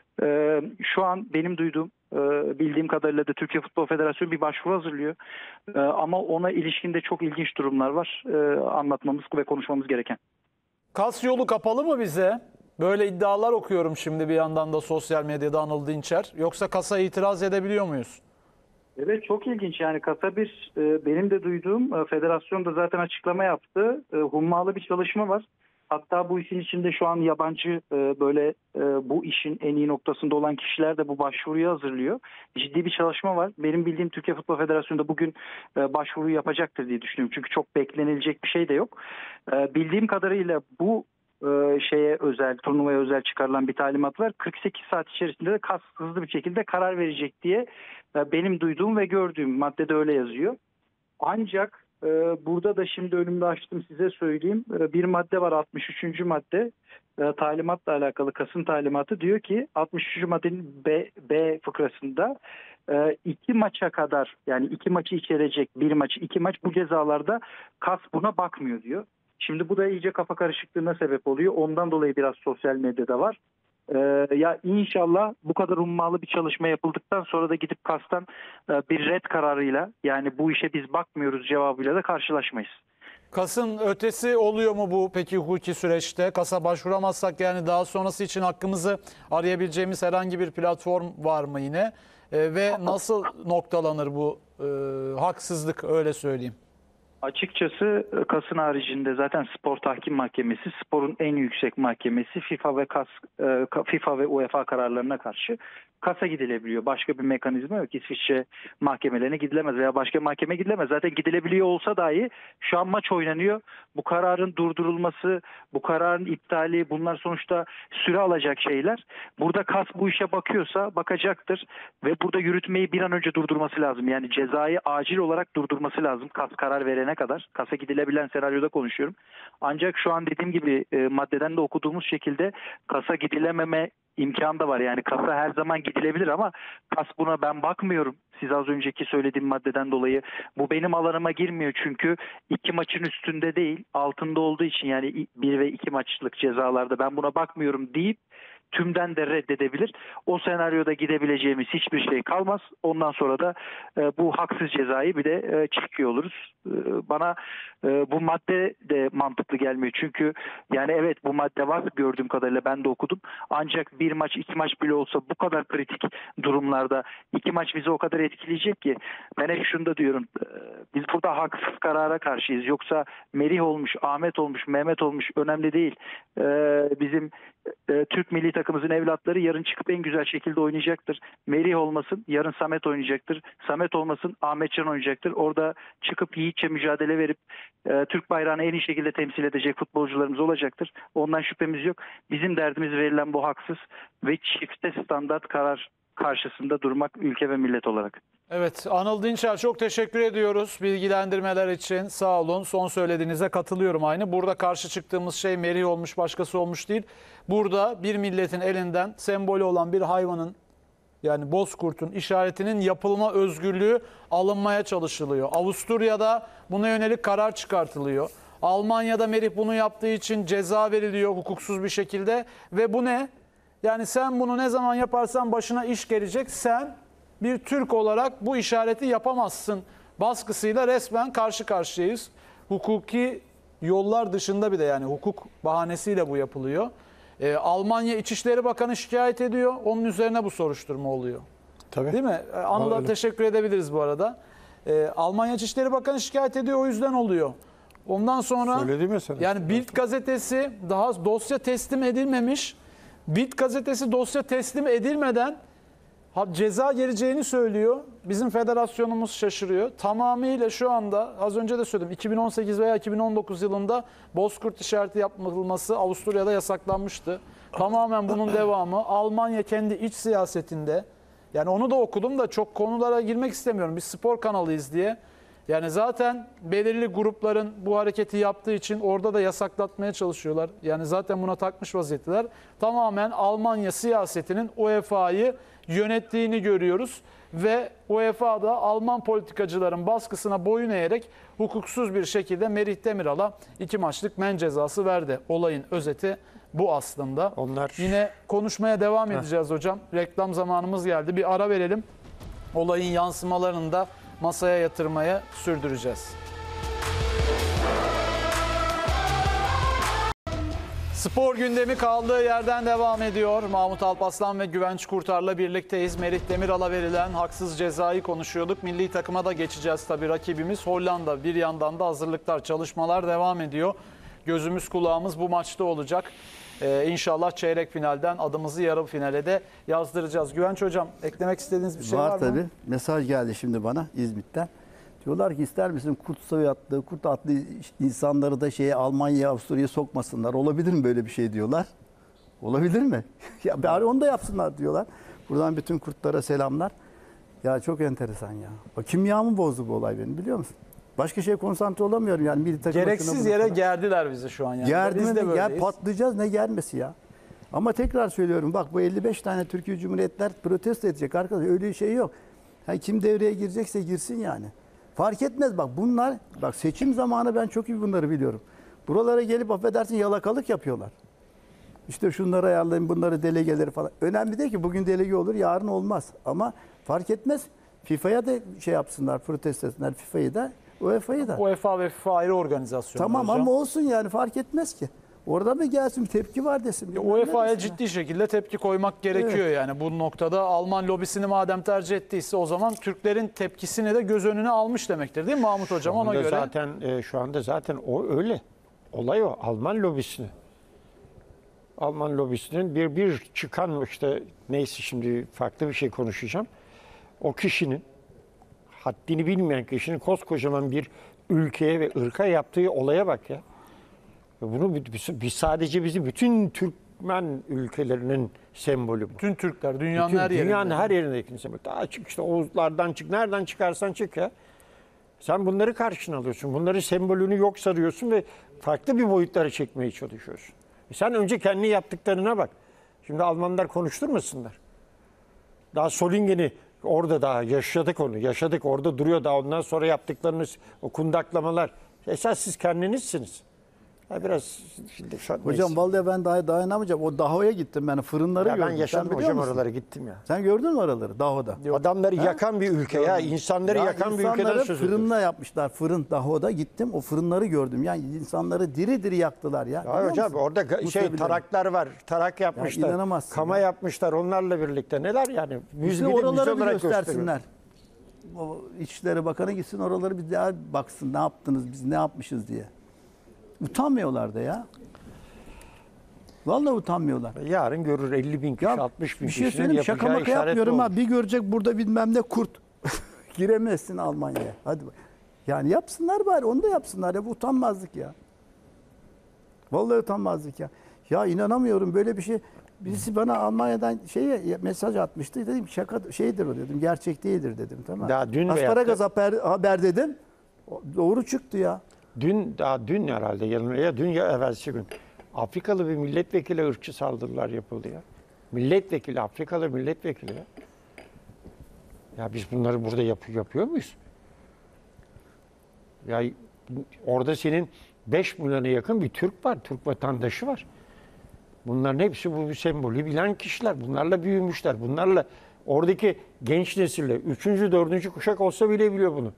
Şu an benim duyduğum, bildiğim kadarıyla da Türkiye Futbol Federasyonu bir başvuru hazırlıyor. Ama ona ilişkin de çok ilginç durumlar var. Anlatmamız ve konuşmamız gereken. Kas yolu kapalı mı bize? Böyle iddialar okuyorum şimdi bir yandan da sosyal medyada, Anıl Dinçer. Yoksa kasa itiraz edebiliyor muyuz? Evet, çok ilginç. Yani kasa bir, benim de duyduğum, federasyon da zaten açıklama yaptı. Hummalı bir çalışma var. Hatta bu işin içinde şu an yabancı böyle bu işin en iyi noktasında olan kişiler de bu başvuruyu hazırlıyor. Ciddi bir çalışma var. Benim bildiğim Türkiye Futbol Federasyonu da bugün başvuruyu yapacaktır diye düşünüyorum. Çünkü çok beklenilecek bir şey de yok. Bildiğim kadarıyla bu şeye özel, turnuvaya özel çıkarılan bir talimat var. 48 saat içerisinde de KAS hızlı bir şekilde karar verecek diye benim duyduğum ve gördüğüm maddede öyle yazıyor. Ancak burada da şimdi önümde açtım, size söyleyeyim. Bir madde var, 63. madde. Talimatla alakalı, KAS'ın talimatı diyor ki 63. maddenin B fıkrasında 2 maça kadar, yani 2 maçı içerecek, 1 maç, 2 maç, bu cezalarda KAS buna bakmıyor diyor. Şimdi bu da iyice kafa karışıklığına sebep oluyor. Ondan dolayı biraz sosyal medyada var. Ya inşallah bu kadar ummalı bir çalışma yapıldıktan sonra da gidip KAS'tan bir red kararıyla, yani bu işe biz bakmıyoruz cevabıyla da karşılaşmayız. KAS'ın ötesi oluyor mu bu peki hukuki süreçte? KAS'a başvuramazsak yani daha sonrası için hakkımızı arayabileceğimiz herhangi bir platform var mı yine? Ve nasıl noktalanır bu haksızlık, öyle söyleyeyim? Açıkçası KAS'ın haricinde zaten Spor Tahkim Mahkemesi, sporun en yüksek mahkemesi, FIFA ve UEFA kararlarına karşı KAS'a gidilebiliyor. Başka bir mekanizma yok. İsviçre mahkemelerine gidilemez veya başka mahkeme gidilemez. Zaten gidilebiliyor olsa dahi şu an maç oynanıyor. Bu kararın durdurulması, bu kararın iptali, bunlar sonuçta süre alacak şeyler. Burada KAS bu işe bakıyorsa bakacaktır ve burada yürütmeyi bir an önce durdurması lazım. Yani cezayı acil olarak durdurması lazım KAS karar verene kadar. KAS'a gidilebilen senaryoda konuşuyorum. Ancak şu an dediğim gibi maddeden de okuduğumuz şekilde KAS'a gidilememe imkanı da var. Yani KAS'a her zaman gidilebilir ama KAS buna ben bakmıyorum. Siz az önceki söylediğim maddeden dolayı bu benim alanıma girmiyor, çünkü 2 maçın üstünde değil, altında olduğu için, yani 1 ve 2 maçlık cezalarda ben buna bakmıyorum deyip tümden de reddedebilir. O senaryoda gidebileceğimiz hiçbir şey kalmaz. Ondan sonra da bu haksız cezayı bir de çekiyor oluruz. Bana bu madde de mantıklı gelmiyor. Çünkü yani evet, bu madde var gördüğüm kadarıyla, ben de okudum. Ancak 1 maç, 2 maç bile olsa bu kadar kritik durumlarda 2 maç bizi o kadar etkileyecek ki, ben hep şunu da diyorum. Biz burada haksız karara karşıyız. Yoksa Merih olmuş, Ahmet olmuş, Mehmet olmuş önemli değil. Bizim Türk milli takımımızın evlatları yarın çıkıp en güzel şekilde oynayacaktır. Merih olmasın, yarın Samet oynayacaktır. Samet olmasın, Ahmetcan oynayacaktır. Orada çıkıp yiğitçe mücadele verip Türk bayrağını en iyi şekilde temsil edecek futbolcularımız olacaktır. Ondan şüphemiz yok. Bizim derdimiz verilen bu haksız ve çifte standart karar karşısında durmak ülke ve millet olarak. Evet, Anıl Dinçer çok teşekkür ediyoruz bilgilendirmeler için. Sağ olun. Son söylediğinize katılıyorum aynı. Burada karşı çıktığımız şey Merih olmuş, başkası olmuş değil. Burada bir milletin elinden sembolü olan bir hayvanın, yani bozkurtun işaretinin yapılma özgürlüğü alınmaya çalışılıyor. Avusturya'da buna yönelik karar çıkartılıyor. Almanya'da Merih bunu yaptığı için ceza veriliyor hukuksuz bir şekilde ve bu ne? Yani sen bunu ne zaman yaparsan başına iş gelecek. Sen bir Türk olarak bu işareti yapamazsın baskısıyla resmen karşı karşıyayız. Hukuki yollar dışında bir de, yani hukuk bahanesiyle bu yapılıyor. Almanya İçişleri Bakanı şikayet ediyor. Onun üzerine bu soruşturma oluyor. Tabii. Değil mi? Anıl'a teşekkür edebiliriz bu arada. Almanya İçişleri Bakanı şikayet ediyor, o yüzden oluyor. Ondan sonra Söyledi mi sana? yani Bild gazetesi daha dosya teslim edilmemiş. Bild gazetesi dosya teslim edilmeden ceza geleceğini söylüyor. Bizim federasyonumuz şaşırıyor. Tamamıyla şu anda, az önce de söyledim, 2018 veya 2019 yılında bozkurt işareti yapılması Avusturya'da yasaklanmıştı. Tamamen bunun devamı. Almanya kendi iç siyasetinde, yani onu da okudum da çok konulara girmek istemiyorum. Biz spor kanalıyız diye. Yani zaten belirli grupların bu hareketi yaptığı için orada da yasaklatmaya çalışıyorlar. Yani zaten buna takmış vaziyetteler. Tamamen Almanya siyasetinin UEFA'yı yönettiğini görüyoruz. Ve UEFA da Alman politikacıların baskısına boyun eğerek hukuksuz bir şekilde Merih Demiral'a 2 maçlık men cezası verdi. Olayın özeti bu aslında. Yine konuşmaya devam edeceğiz hocam. Reklam zamanımız geldi. Bir ara verelim. Olayın yansımalarını da masaya yatırmaya sürdüreceğiz. Spor gündemi kaldığı yerden devam ediyor. Mahmut Alparslan ve Güvenç Kurtar'la birlikteyiz. Merih Demiral'a verilen haksız cezayı konuşuyorduk. Milli takıma da geçeceğiz tabii, rakibimiz Hollanda. Bir yandan da hazırlıklar, çalışmalar devam ediyor. Gözümüz kulağımız bu maçta olacak. İnşallah çeyrek finalden adımızı yarı finale de yazdıracağız. Güvenç hocam, eklemek istediğiniz bir şey var mı? Var tabii. Mesaj geldi şimdi bana İzmit'ten. Diyorlar ki ister misin kurt adlı insanları da Almanya'ya, Avusturya'ya sokmasınlar. Olabilir mi böyle bir şey diyorlar. Olabilir mi? Ya bari onu da yapsınlar diyorlar. Buradan bütün kurtlara selamlar. Ya çok enteresan ya. Bak, kimyamı bozdu bu olay benim, biliyor musun? Başka şeye konsantre olamıyorum yani. Milli takım gereksiz yere gerdiler bizi şu an yani. Gerdi de mi? böyleyiz. Patlayacağız, ne gelmesi ya. Ama tekrar söylüyorum, bak bu 55 tane Türkiye Cumhuriyetler protesto edecek arkadaş. Öyle bir şey yok. Yani kim devreye girecekse girsin yani. Fark etmez, bak bunlar, bak seçim zamanı ben çok iyi bunları biliyorum. Buralara gelip affedersin yalakalık yapıyorlar. İşte şunları ayarlayın, bunları delegeleri falan. Önemli değil ki bugün delege olur, yarın olmaz. Ama fark etmez, FIFA'ya da yapsınlar, protesto etsinler, FIFA'yı da, UEFA'yı da. UEFA ve FIFA ayrı organizasyon. Tamam hocam. ama olsun yani, fark etmez ki. Orada mı gelsin, tepki var desin. UEFA'ya ciddi şekilde tepki koymak gerekiyor yani bu noktada. Alman lobisini madem tercih ettiyse o zaman Türklerin tepkisini de göz önüne almış demektir, değil mi Mahmut hocam? Ona göre Zaten şu anda zaten o öyle. Olay o. Alman lobisi. Alman lobisinin bir çıkan, işte neyse, şimdi farklı bir şey konuşacağım. O kişinin, haddini bilmeyen kişinin koskocaman bir ülkeye ve ırka yaptığı olaya bak ya. Bunu biz sadece bütün Türkmen ülkelerinin sembolü bu. bütün Türkler dünyanın her yerinde. Dünyanın her yerindeki sembolü. Daha çık işte, Oğuzlardan çık, nereden çıkarsan çık ya. Sen bunları karşına alıyorsun. Bunların sembolünü yok sarıyorsun ve farklı bir boyutlara çekmeye çalışıyorsun. Sen önce kendi yaptıklarına bak. Şimdi Almanlar konuşturmasınlar. Daha Solingen'i orada daha yaşadık onu. Yaşadık, orada duruyor daha, ondan sonra yaptıklarınız, o kundaklamalar. Esas siz kendinizsiniz. Ya biraz şimdi Hocam vallahi ben daha dayanamayacağım. O Daho'ya gittim, ben fırınları ya gördüm. ben yaşadım Sen biliyor hocam, musun? oralara gittim ya. Sen gördün mü oraları Daho'da? Adamları yakan bir ülke ya. İnsanları yakan bir ülkeden insanları söz ediyoruz. fırınla yapmışlar. Fırın Daho'da gittim. O fırınları gördüm. Yani insanları diri diri yaktılar ya. Ya Biliyor hocam musun? orada Musevileri. taraklar var. Tarak yapmışlar. inanamazsın Kama ya. yapmışlar onlarla birlikte. Neler yani? İşte Bir de oraları müze bir olarak göstersinler. O İçişleri Bakanı gitsin oraları bir daha baksın, ne yaptınız, biz ne yapmışız diye. Utanmıyorlar da ya. Vallahi utanmıyorlar. Yarın görür 50 bin kişi, Ya 60 bin bir şey kişinin söyleyeyim, şaka yapacağı maka işaret yapmıyorum bu ha. olur. Bir görecek burada bilmem ne kurt. Giremezsin Almanya'ya. Hadi bak. Yani yapsınlar bari, onu da yapsınlar ya. Bu utanmazlık ya. Vallahi utanmazlık ya. Ya inanamıyorum böyle bir şey. Birisi bana Almanya'dan mesaj atmıştı. Dedim şaka şeydir o dedim. Gerçek değildir dedim. Tamam. Daha dün Asparagas haber dedim. Doğru çıktı ya. Daha dün herhalde ya dün ya evvelsi gün Afrikalı bir milletvekili ırkçı saldırılar yapıldı ya. Milletvekili, Afrikalı milletvekili ya. Ya biz bunları burada yapıyor muyuz? Ya orada senin 5 milyona yakın bir Türk var, Türk vatandaşı var. Bunların hepsi bu sembolü bilen kişiler. Bunlarla büyümüşler. Bunlarla oradaki genç nesille 3. 4. kuşak olsa bile biliyor bunu.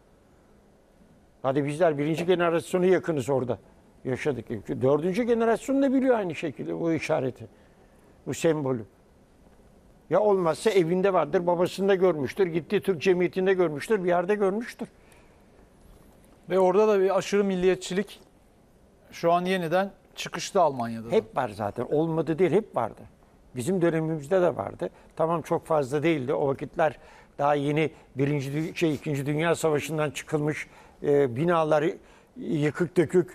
Hadi bizler 1. generasyonu yakınız orada. Yaşadık. 4. generasyon da biliyor aynı şekilde bu işareti. Bu sembolü. Ya olmazsa evinde vardır, babasında görmüştür, gittiği Türk cemiyetinde görmüştür, bir yerde görmüştür. Ve orada da bir aşırı milliyetçilik şu an yeniden çıkışta Almanya'da. Hep var zaten. Olmadı değil, hep vardı. Bizim dönemimizde de vardı. Tamam çok fazla değildi. O vakitler daha yeni 2. Dünya Savaşı'ndan çıkılmış binalar yıkık dökük.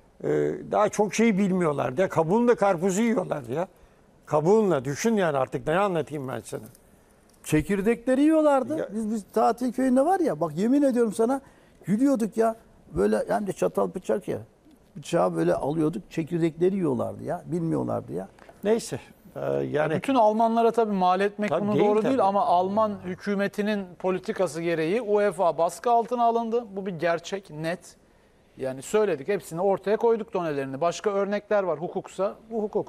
Daha çok şey bilmiyorlardı. Ya. Kabuğunla karpuzu yiyorlardı ya. Kabuğunla düşün yani artık ne anlatayım ben sana. Çekirdekleri yiyorlardı. Ya- Biz tatil köyünde var ya, bak yemin ediyorum sana, gülüyorduk ya. Böyle hem de çatal bıçak ya. Bıçağı böyle alıyorduk, çekirdekleri yiyorlardı ya. Bilmiyorlardı ya. Neyse. Yani Bütün Almanlara tabii mal etmek Tabii bunu değil doğru tabii. değil ama Alman hükümetinin politikası gereği UEFA baskı altına alındı. Bu bir gerçek, net. Yani söyledik, hepsini ortaya koyduk donelerini. Başka örnekler var, hukuksa bu hukuk.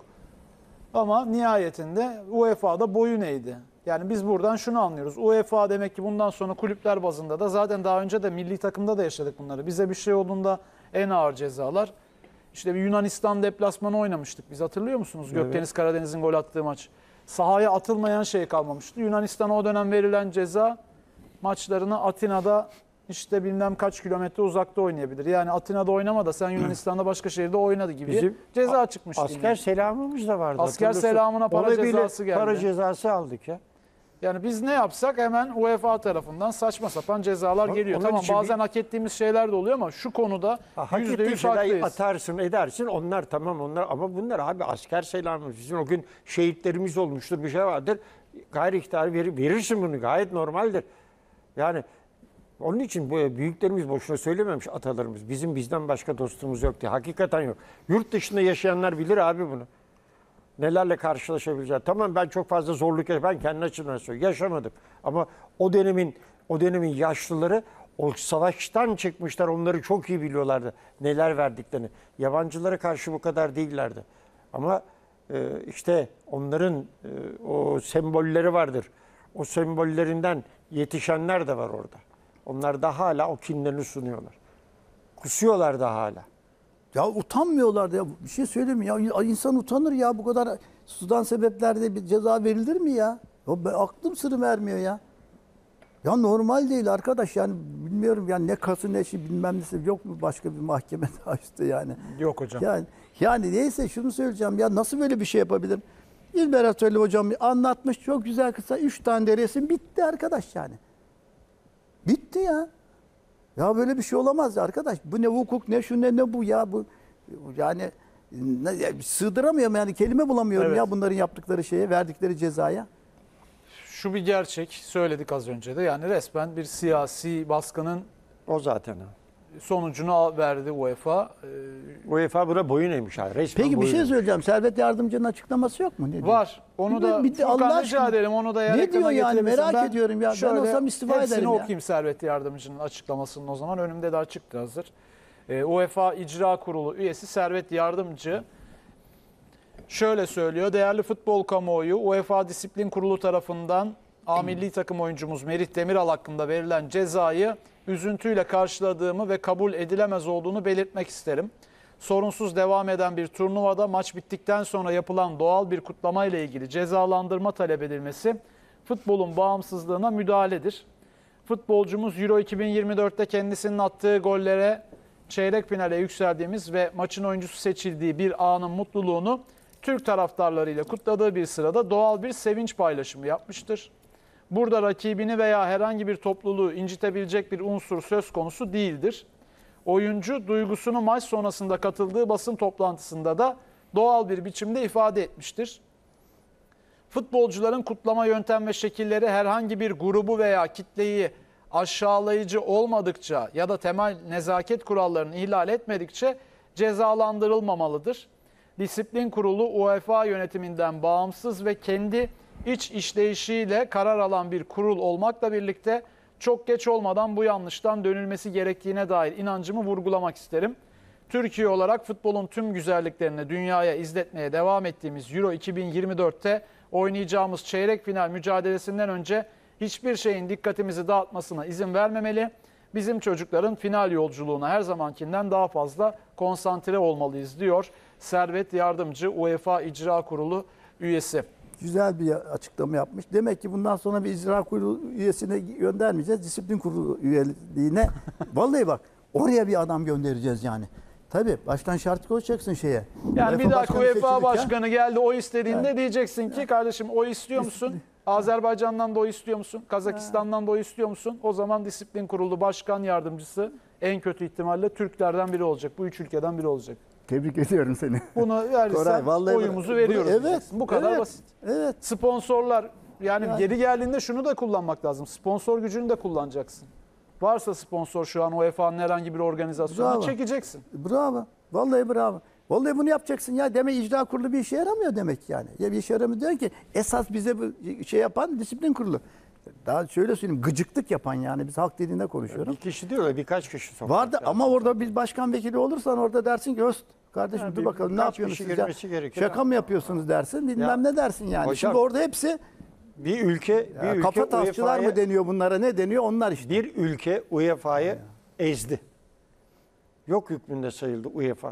Ama nihayetinde UEFA'da boyun eğdi. Yani biz buradan şunu anlıyoruz. UEFA demek ki bundan sonra kulüpler bazında da zaten daha önce de milli takımda da yaşadık bunları. Bize bir şey olduğunda en ağır cezalar. İşte bir Yunanistan deplasmanı oynamıştık. Biz hatırlıyor musunuz? Evet. Gökdeniz Karadeniz'in gol attığı maç. Sahaya atılmayan şey kalmamıştı. Yunanistan'a o dönem verilen ceza maçlarını Atina'da işte bilmem kaç kilometre uzakta oynayabilir. Yani Atina'da oynama da sen Yunanistan'da başka şehirde oynadı gibi Bizim ceza çıkmıştı. asker selamımız da vardı. Asker hatırlıyorsun. selamına para Ona bile cezası geldi. Para cezası aldık ya. Yani biz ne yapsak hemen UEFA tarafından saçma sapan cezalar geliyor. Onun Tamam için bazen hak ettiğimiz şeyler de oluyor ama şu konuda Hak ettiğin %100 şeyler haklıyız. atarsın edersin onlar tamam onlar ama bunlar abi asker selamı. Bizim o gün şehitlerimiz olmuştur bir şey vardır. Gayri ihtiyari verirsin bunu gayet normaldir. Yani onun için bu büyüklerimiz boşuna söylememiş atalarımız. Bizden başka dostumuz yok diye. Hakikaten yok. Yurt dışında yaşayanlar bilir abi bunu. Nelerle karşılaşabileceğiz. Tamam ben çok fazla zorluk ben kendi açımdan söylüyorum. Yaşamadım. Ama o dönemin yaşlıları o savaştan çıkmışlar. Onları çok iyi biliyorlardı. Neler verdiklerini. Yabancılara karşı bu kadar değillerdi. Ama işte onların o sembolleri vardır. O sembollerinden yetişenler de var orada. Onlar da hala o kinlerini sunuyorlar. Kusuyorlar da hala. Ya utanmıyorlardı ya. Bir şey söyleyeyim mi? Ya insan utanır ya, bu kadar sudan sebeplerde bir ceza verilir mi ya? Aklım sırrı vermiyor ya. Ya normal değil arkadaş, yani bilmiyorum yani ne kası ne şey bilmem nesi, yok mu başka bir mahkeme daha işte yani. Yok hocam. Yani neyse şunu söyleyeceğim ya, nasıl böyle bir şey yapabilirim? İlber Atölye hocam anlatmış çok güzel, kısa 3 tane de resim, bitti arkadaş yani. Bitti ya. Ya böyle bir şey olamaz ya arkadaş. Bu ne hukuk ne şu ne bu ya, bu yani sığdıramıyorum yani, kelime bulamıyorum Evet. ya bunların yaptıkları şeye, verdikleri cezaya. Şu bir gerçek, söyledik az önce de, yani resmen bir siyasi baskının O zaten. sonucunu verdi UEFA. UEFA buna boyun eğmiş abi. Resmen Peki bir boyun şey eğmiş. söyleyeceğim. Servet Yardımcı'nın açıklaması yok mu? Ne diyor? Var. Onu da Bir de Furkan Allah rica aşkına. edelim. Onu da Ne ekrana diyor yani? getirebilirsin. Merak ediyorum ya. Ben şöyle olsam istifa hepsini ederim ya. okuyayım Servet Yardımcı'nın açıklamasının o zaman. Önümde de açıktı hazır. UEFA İcra Kurulu üyesi Servet Yardımcı şöyle söylüyor. Değerli futbol kamuoyu, UEFA Disiplin Kurulu tarafından A milli takım oyuncumuz Merih Demiral hakkında verilen cezayı üzüntüyle karşıladığımı ve kabul edilemez olduğunu belirtmek isterim. Sorunsuz devam eden bir turnuvada maç bittikten sonra yapılan doğal bir kutlama ile ilgili cezalandırma talep edilmesi futbolun bağımsızlığına müdahaledir. Futbolcumuz Euro 2024'te kendisinin attığı gollere çeyrek finale yükseldiğimiz ve maçın oyuncusu seçildiği bir anın mutluluğunu Türk taraftarlarıyla kutladığı bir sırada doğal bir sevinç paylaşımı yapmıştır. Burada rakibini veya herhangi bir topluluğu incitebilecek bir unsur söz konusu değildir. Oyuncu duygusunu maç sonrasında katıldığı basın toplantısında da doğal bir biçimde ifade etmiştir. Futbolcuların kutlama yöntem ve şekilleri herhangi bir grubu veya kitleyi aşağılayıcı olmadıkça ya da temel nezaket kurallarını ihlal etmedikçe cezalandırılmamalıdır. Disiplin Kurulu UEFA yönetiminden bağımsız ve kendi iç işleyişiyle karar alan bir kurul olmakla birlikte çok geç olmadan bu yanlıştan dönülmesi gerektiğine dair inancımı vurgulamak isterim. Türkiye olarak futbolun tüm güzelliklerini dünyaya izletmeye devam ettiğimiz Euro 2024'te oynayacağımız çeyrek final mücadelesinden önce hiçbir şeyin dikkatimizi dağıtmasına izin vermemeli. Bizim çocukların final yolculuğuna her zamankinden daha fazla konsantre olmalıyız diyor Servet Yardımcı UEFA İcra Kurulu üyesi. Güzel bir açıklama yapmış. Demek ki bundan sonra bir icra kurulu üyesine göndermeyeceğiz. Disiplin kurulu üyeliğine. Vallahi bak oraya bir adam göndereceğiz yani. Tabii baştan şart koşacaksın şeye. Yani bir dahaki UEFA seçilirken- başkanı geldi o istediğinde diyeceksin ki kardeşim o istiyor musun? Azerbaycan'dan da o istiyor musun? Kazakistan'dan da o istiyor musun? O zaman disiplin kurulu başkan yardımcısı en kötü ihtimalle Türklerden biri olacak. Bu üç ülkeden biri olacak. Tebrik ediyorum seni. Bunu Koray, verirsen vallahi oyumuzu veriyoruz. Evet. diyeceksin. Bu kadar evet, basit. Evet. Sponsorlar yani geri geldiğinde şunu da kullanmak lazım. Sponsor gücünü de kullanacaksın. Varsa sponsor şu an UEFA'nın herhangi bir organizasyonuna Bravo. çekeceksin. Bravo. Vallahi bravo. Vallahi bunu yapacaksın ya. Demek icra kurulu bir işe yaramıyor demek yani. Ya bir işe yaramıyor diyor ki esas bize bu şey yapan disiplin kurulu. Daha şöyle söyleyeyim gıcıklık yapan yani biz halk dilinde konuşuyorum. Bir kişi değil öyle birkaç kişi sokmak Vardı lazım. ama orada bir başkan vekili olursan orada dersin ki "Öst, kardeşim Yani dur bakalım ne birkaç yapıyorsunuz kişi siz ya? girmesi gerekiyor. Şaka mı yapıyorsunuz dersin bilmem Ya, ne dersin yani. hocam, Şimdi orada hepsi Bir ülke kafa tasçılar UEFA'ya mı deniyor bunlara ne deniyor onlar işte. Bir ülke UEFA'yı ezdi. Yok hükmünde sayıldı UEFA.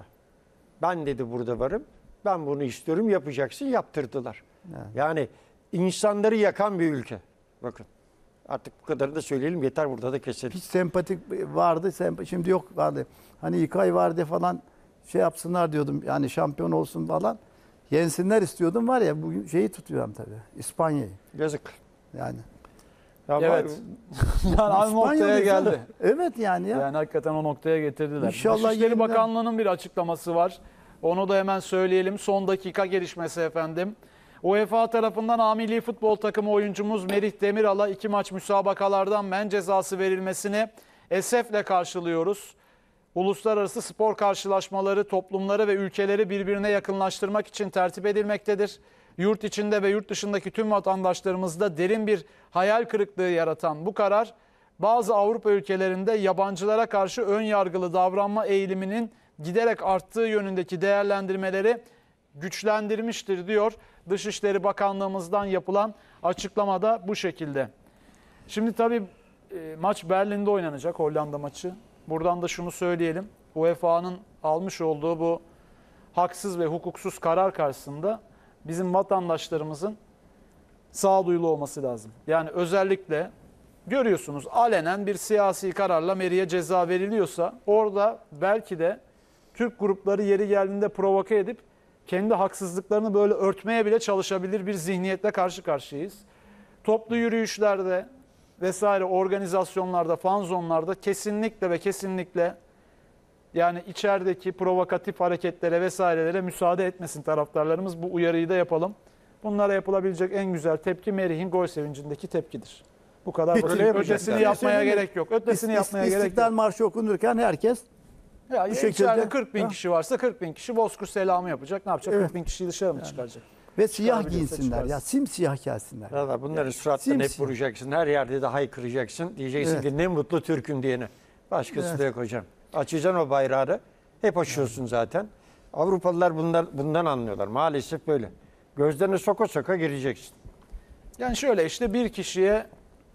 Ben dedi burada varım. Ben bunu istiyorum yapacaksın yaptırdılar. Yani insanları yakan bir ülke. Bakın artık bu kadarını da söyleyelim yeter burada da keselim. Hiç sempatik vardı şimdi yok vardı. Hani İlkay vardı falan şey yapsınlar diyordum yani şampiyon olsun falan. Yensinler istiyordum var ya bugün şeyi tutuyorum tabii İspanya'yı Yazık. yani. Ya Evet. Yani aynı noktaya İspanya'yı- geldi. Evet yani ya. Yani hakikaten o noktaya getirdiler. İnşallah Dışişleri yeniden- Bakanlığı'nın bir açıklaması var. Onu da hemen söyleyelim. Son dakika gelişmesi efendim. UEFA tarafından A Milli Futbol Takımı oyuncumuz Merih Demiral'a 2 maç müsabakalardan men cezası verilmesini esefle karşılıyoruz. Uluslararası spor karşılaşmaları, toplumları ve ülkeleri birbirine yakınlaştırmak için tertip edilmektedir. Yurt içinde ve yurt dışındaki tüm vatandaşlarımızda derin bir hayal kırıklığı yaratan bu karar, bazı Avrupa ülkelerinde yabancılara karşı ön yargılı davranma eğiliminin giderek arttığı yönündeki değerlendirmeleri güçlendirmiştir diyor. Dışişleri Bakanlığımızdan yapılan açıklamada bu şekilde. Şimdi tabii maç Berlin'de oynanacak, Hollanda maçı. Buradan da şunu söyleyelim. UEFA'nın almış olduğu bu haksız ve hukuksuz karar karşısında bizim vatandaşlarımızın sağduyulu olması lazım. Yani özellikle görüyorsunuz alenen bir siyasi kararla Merih'e ceza veriliyorsa orada belki de Türk grupları yeri geldiğinde provoke edip kendi haksızlıklarını böyle örtmeye bile çalışabilir bir zihniyetle karşı karşıyayız. Toplu yürüyüşlerde vesaire organizasyonlarda, fanzonlarda kesinlikle ve kesinlikle yani içerideki provokatif hareketlere vesairelere müsaade etmesin taraftarlarımız. Bu uyarıyı da yapalım. Bunlara yapılabilecek en güzel tepki Merih'in gol sevincindeki tepkidir. Bu kadar basit. Öyle yapacaklar. Ötesini yapmaya Söyleyeyim mi? gerek yok. Ötesini yapmaya gerek İstiklal yok. Marşı okunurken herkes Ya bu içeride şekilde- 40 bin Ha. kişi varsa 40 bin kişi bozkır selamı yapacak. Ne yapacak? Evet. 40 bin kişiyi dışarı mı çıkaracak? ve siyah Çıkarabiliyorsa giyinsinler ya çıkarsın. simsiyah gelsinler. Valla bunları surattan hep simsiyah. vuracaksın. Her yerde de haykıracaksın. Diyeceksin Evet. ki ne mutlu Türk'üm diyene. Başkası Evet. da yok hocam. Açacaksın o bayrağı. Hep açıyorsun zaten. Avrupalılar bundan anlıyorlar. Maalesef böyle. Gözlerine soka soka gireceksin. Yani şöyle işte bir kişiye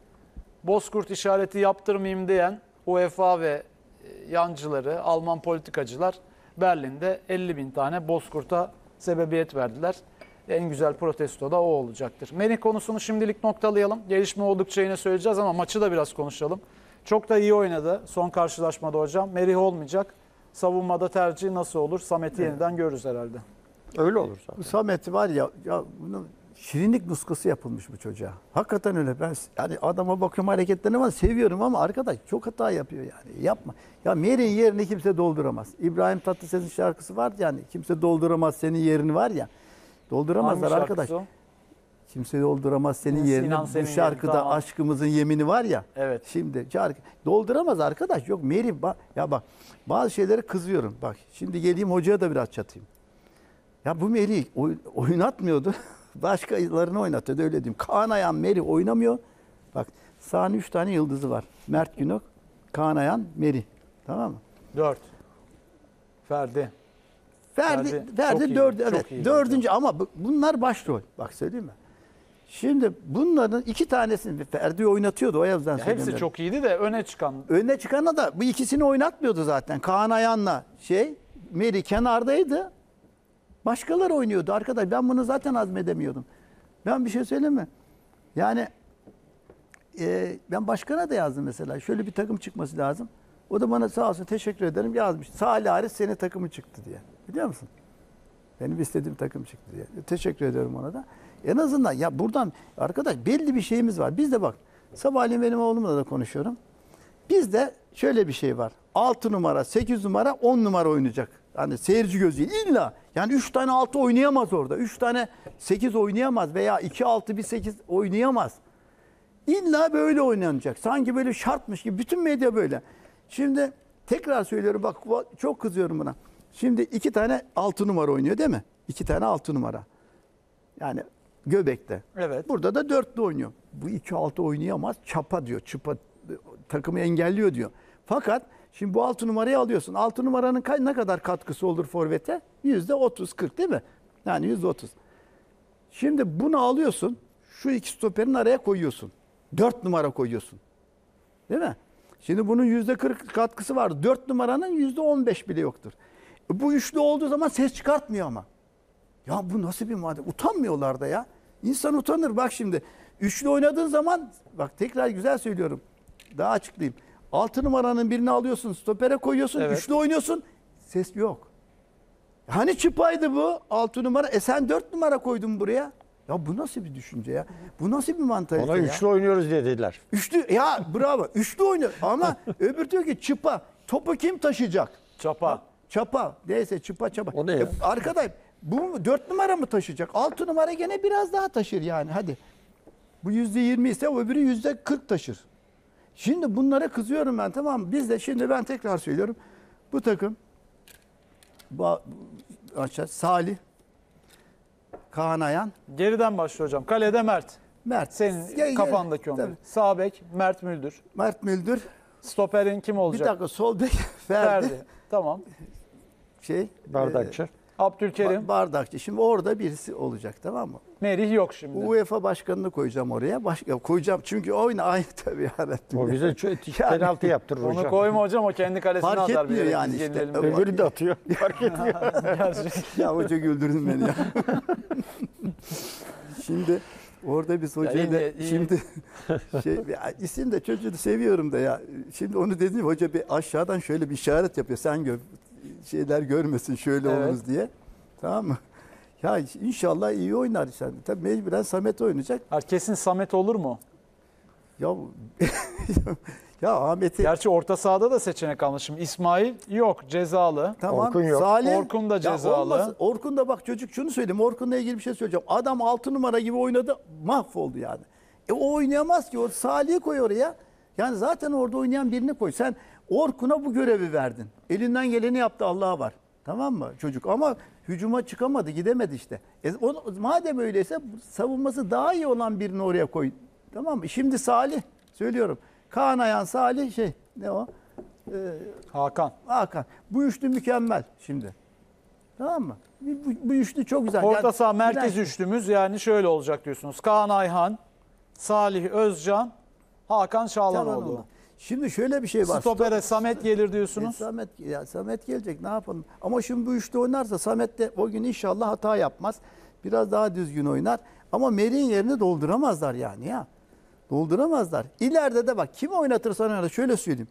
bozkurt işareti yaptırmayayım diyen UEFA ve yancıları, Alman politikacılar Berlin'de 50 bin tane bozkurta sebebiyet verdiler. En güzel protesto da o olacaktır. Merih konusunu şimdilik noktalayalım. Gelişme oldukça yine söyleyeceğiz ama maçı da biraz konuşalım. Çok da iyi oynadı son karşılaşmada hocam. Merih olmayacak. Savunmada tercih nasıl olur? Samet'i yeniden görürüz herhalde. Öyle olur zaten. Bu Samet var ya bunun şirinlik nuskası yapılmış bu çocuğa. Hakikaten öyle. Ben yani adama bakıyorum hareketlerine var seviyorum ama arkadaş çok hata yapıyor yani. Yapma. Ya Meri'nin yerini kimse dolduramaz. İbrahim Tatlıses'in şarkısı var yani kimse dolduramaz senin yerini var ya. Dolduramazlar Hangi arkadaş. şarkısı o? Kimse dolduramaz senin Sinan yerini. senin Bu şarkıda yerini, tamam. aşkımızın yemini var ya. Evet. Şimdi şarkı dolduramaz arkadaş. Yok Meri ya bak bazı şeylere kızıyorum. Bak şimdi geleyim hocaya da biraz çatayım. Ya bu Meri oynatmıyordu. Başkalarını oynatıyordu öyle diyeyim. Kaan Ayhan Meri oynamıyor. Bak sahanın 3 tane yıldızı var. Mert Günok, Kaan Ayhan, Meri. Tamam mı? 4. Ferdi. Ferdi çok iyi, dördü çok evet. iyi Dördüncü ama bunlar başrol. Bak söyleyeyim mi? Şimdi bunların 2 tanesini Ferdi oynatıyordu o yüzden söylüyorum. Hepsi çok iyiydi de öne çıkan. Öne çıkana da bu ikisini oynatmıyordu zaten. Kaan Ayhan'la Meri kenardaydı. Başkaları oynuyordu arkadaş. Ben bunu zaten hazmedemiyordum. Ben bir şey söyleyeyim mi? Yani ben başkana da yazdım mesela. Şöyle bir takım çıkması lazım. O da bana sağ olsun teşekkür ederim yazmış. Salih Aris senin takımı çıktı diye. Biliyor musun? Benim istediğim takım çıktı diye. Teşekkür ediyorum ona da. En azından ya buradan arkadaş belli bir şeyimiz var. Biz de bak sabahleyin benim oğlumla da konuşuyorum. Bizde şöyle bir şey var. 6 numara, 8 numara, 10 numara oynayacak. Hani seyirci gözüyle illa. Yani 3 tane 6 oynayamaz orada. 3 tane 8 oynayamaz veya 2-6 bir 8 oynayamaz. İlla böyle oynanacak. Sanki böyle şartmış gibi. Bütün medya böyle. Şimdi tekrar söylüyorum bak çok kızıyorum buna. Şimdi 2 tane 6 numara oynuyor değil mi? 2 tane 6 numara. Yani Göbek'te. Evet. Burada da 4'lü oynuyor. Bu 2-6 oynayamaz. Çapa diyor. Çıpa takımı engelliyor diyor. Fakat şimdi bu 6 numarayı alıyorsun. 6 numaranın ne kadar katkısı olur forvete? %30-40 değil mi? Yani %30. Şimdi bunu alıyorsun. Şu 2 stoperin araya koyuyorsun. 4 numara koyuyorsun. Değil mi? Şimdi bunun %40 katkısı var. 4 numaranın %15 bile yoktur. Bu üçlü olduğu zaman ses çıkartmıyor ama. Ya bu nasıl bir madde? Utanmıyorlar da ya. İnsan utanır. Bak şimdi üçlü oynadığın zaman bak tekrar güzel söylüyorum. Daha açıklayayım. 6 numaranın birini alıyorsun, stopere koyuyorsun, Evet. üçlü oynuyorsun. Ses yok. Hani çıpaydı bu 6 numara? Sen 4 numara koydun buraya. Ya bu nasıl bir düşünce ya? Bu nasıl bir mantalite Ona ya? üçlü oynuyoruz diye dediler. Üçlü ya bravo. Üçlü oynuyor ama öbür diyor ki çıpa. Topu kim taşıyacak? Çapa. Çapa. Neyse çıpa. O ne ya? Arkadaş bu 4 numara mı taşıyacak? 6 numara gene biraz daha taşır yani hadi. Bu %20 ise öbürü %40 taşır. Şimdi bunlara kızıyorum ben tamam mı? Biz de şimdi ben tekrar söylüyorum. Bu takım Salih, Kaan Ayhan, Geriden başlıyor hocam. Kalede Mert. Mert. Senin kafandaki 11. tabii. Sağ bek Mert Müldür. Mert Müldür. Stoperin kim Bir olacak? dakika sol bek Ferdi. Ferdi. Tamam. Bardakçı. Abdülkerim. Bardakçı. Şimdi orada birisi olacak tamam mı? Merih yok şimdi. UEFA başkanını koyacağım oraya. Koyacağım çünkü oyna aynı tabii yarattım. O bize penaltı yaptırır Onu hocam. koyma hocam, o kendi kalesine Fark atar. etmiyor Bir yani biz işte. yenilelim diye. Öbürü de atıyor. Fark etmiyor. Gerçekten. Ya hoca güldürdün beni ya. Şimdi orada biz hocayla iyi. şimdi isim de çocuğu seviyorum da ya. Şimdi onu dedim hoca bir aşağıdan şöyle bir işaret yapıyor. Sen şeyler görmesin şöyle Evet. oluruz diye. Tamam mı? Ya inşallah iyi oynar sen. Tabii mecburen Samet oynayacak. Kesin Samet olur mu? Ya ya Ahmet'i Gerçi orta sahada da seçenek almış. Şimdi İsmail yok, cezalı. tamam. Orkun yok. Salih, Orkun da ya cezalı. olmasın. Orkun da bak çocuk şunu söyleyeyim. Orkun'la ilgili bir şey söyleyeceğim. Adam 6 numara gibi oynadı. Mahvoldu yani. O oynayamaz ki. O Salih'i koy oraya. Yani zaten orada oynayan birini koy. Sen Orkun'a bu görevi verdin. Elinden geleni yaptı Allah'a var. Tamam mı çocuk? Ama hücuma çıkamadı. Gidemedi işte. Madem öyleyse savunması daha iyi olan birini oraya koy. Tamam mı? Şimdi Salih. Söylüyorum. Kaan Ayhan, Salih ne o? Hakan. Hakan. Bu üçlü mükemmel şimdi. Tamam mı? Bu üçlü çok güzel. Orta saha merkez güzel. üçlümüz yani şöyle olacak diyorsunuz. Kaan Ayhan, Salih Özcan, Hakan Şahlanoğlu. Tamam. Şimdi şöyle bir şey var. Stopere Samet gelir diyorsunuz. Samet gelecek ne yapalım? Ama şimdi bu üçlü oynarsa Samet de o gün inşallah hata yapmaz. Biraz daha düzgün oynar. Ama Merih'in yerini dolduramazlar yani ya. Dolduramazlar. İleride de bak kim oynatırsa şöyle söyleyeyim.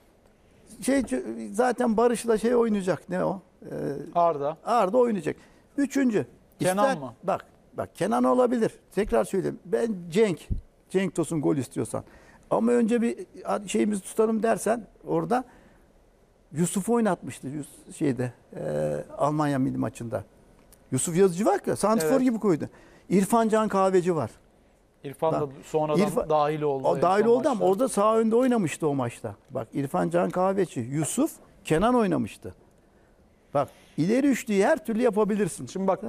Zaten Barış'la oynayacak. Ne o? Arda. Arda oynayacak. Üçüncü. Kenan mı? Bak Kenan olabilir. Tekrar söyleyeyim. Ben Cenk Tosun gol istiyorsan. Ama önce bir şeyimizi tutalım dersen orada Yusuf oynatmıştı Almanya milli maçında. Yusuf Yazıcı var ya, santrfor Evet. gibi koydu. İrfan Can Kahveci var. İrfan da Bak, sonradan dahil oldu. O dahil son oldu ama maçlara. orada sağ önde oynamıştı o maçta. Bak İrfan Can Kahveci, Yusuf, Kenan oynamıştı. Bak ileri üçlüyü her türlü yapabilirsin. Şimdi bak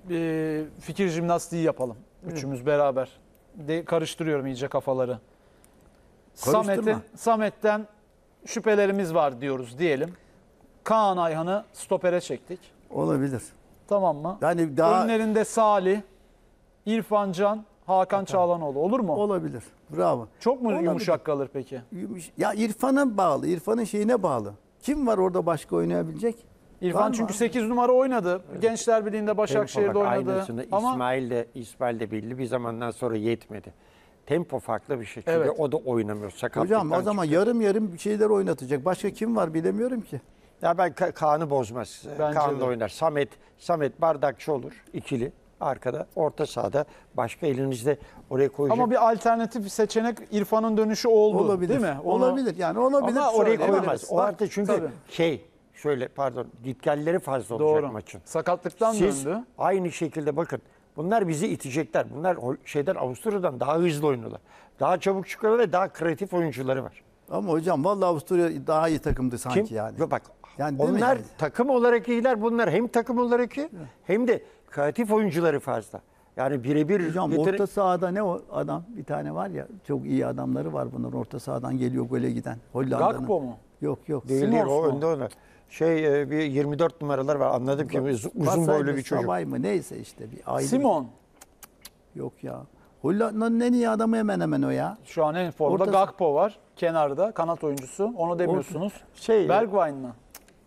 fikir jimnastiği yapalım. Üçümüz beraber. Karıştırıyorum iyice kafaları. Karıştırma. Samet'ten şüphelerimiz var diyoruz diyelim. Kaan Ayhan'ı stopere çektik. Olabilir. Tamam mı? Yani daha Önlerinde Salih, İrfan Can, Hakan Çağlanoğlu. Olur mu? olabilir. Bravo. Çok mu Olabilir. yumuşak kalır peki? Ya İrfan'a bağlı. İrfan'ın şeyine bağlı. Kim var orada başka oynayabilecek? İrfan Var mı? çünkü 8 numara oynadı. Gençler Birliği'nde Başakşehir'de Tempo bak, oynadı. aynısını Ama İsmail de belli bir zamandan sonra yetmedi. Tempo farklı bir şey. Çünkü Evet. o da oynamıyor. Sakatlıktan Hocam o zaman çıkıyor. yarım bir şeyler oynatacak. Başka kim var bilemiyorum ki. Ya ben Kaan'ı bozmaz. Bence Kaan de. da oynar. Samet bardakçı olur. İkili. Arkada. Orta sahada. Başka elinizde oraya koyacak. ama bir alternatif seçenek İrfan'ın dönüşü oldu. Olabilir. Değil mi? Onu- Olabilir. Yani olabilir. Ama oraya Söyleyebiliriz. koyamaz. O Bak, artık çünkü tabii. gitgelleri fazla olacak Doğru. maçın. Sakatlıktan Siz döndü. aynı şekilde bakın. Bunlar bizi itecekler. Bunlar Avusturya'dan daha hızlı oynuyorlar. Daha çabuk çıkıyorlar ve daha kreatif oyuncuları var. Ama hocam vallahi Avusturya daha iyi takımdı sanki Kim? yani. Ve bak Yani değil mi onlar yani? takım olarak iyiler. Bunlar hem takım olarak iyi hem de kreatif oyuncuları fazla. Yani birebir Hocam yetenek- orta sahada ne o adam? Bir tane var ya, çok iyi adamları var bunların, orta sahadan geliyor gole giden. Hollanda'nın. Gakpo mu? Yok. değil, Simons o mu? önde oynar. Bir 24 numaralar var. Anladım ki uzun boylu bir çocuk. Sabay mı neyse işte bir aile. Simon. Yok ya. Hollanda'nın en iyi adamı hemen hemen o ya. Şu an en formda Orta- Gakpo var. Kenarda kanat oyuncusu. Onu demiyorsunuz. Bergwijn mı?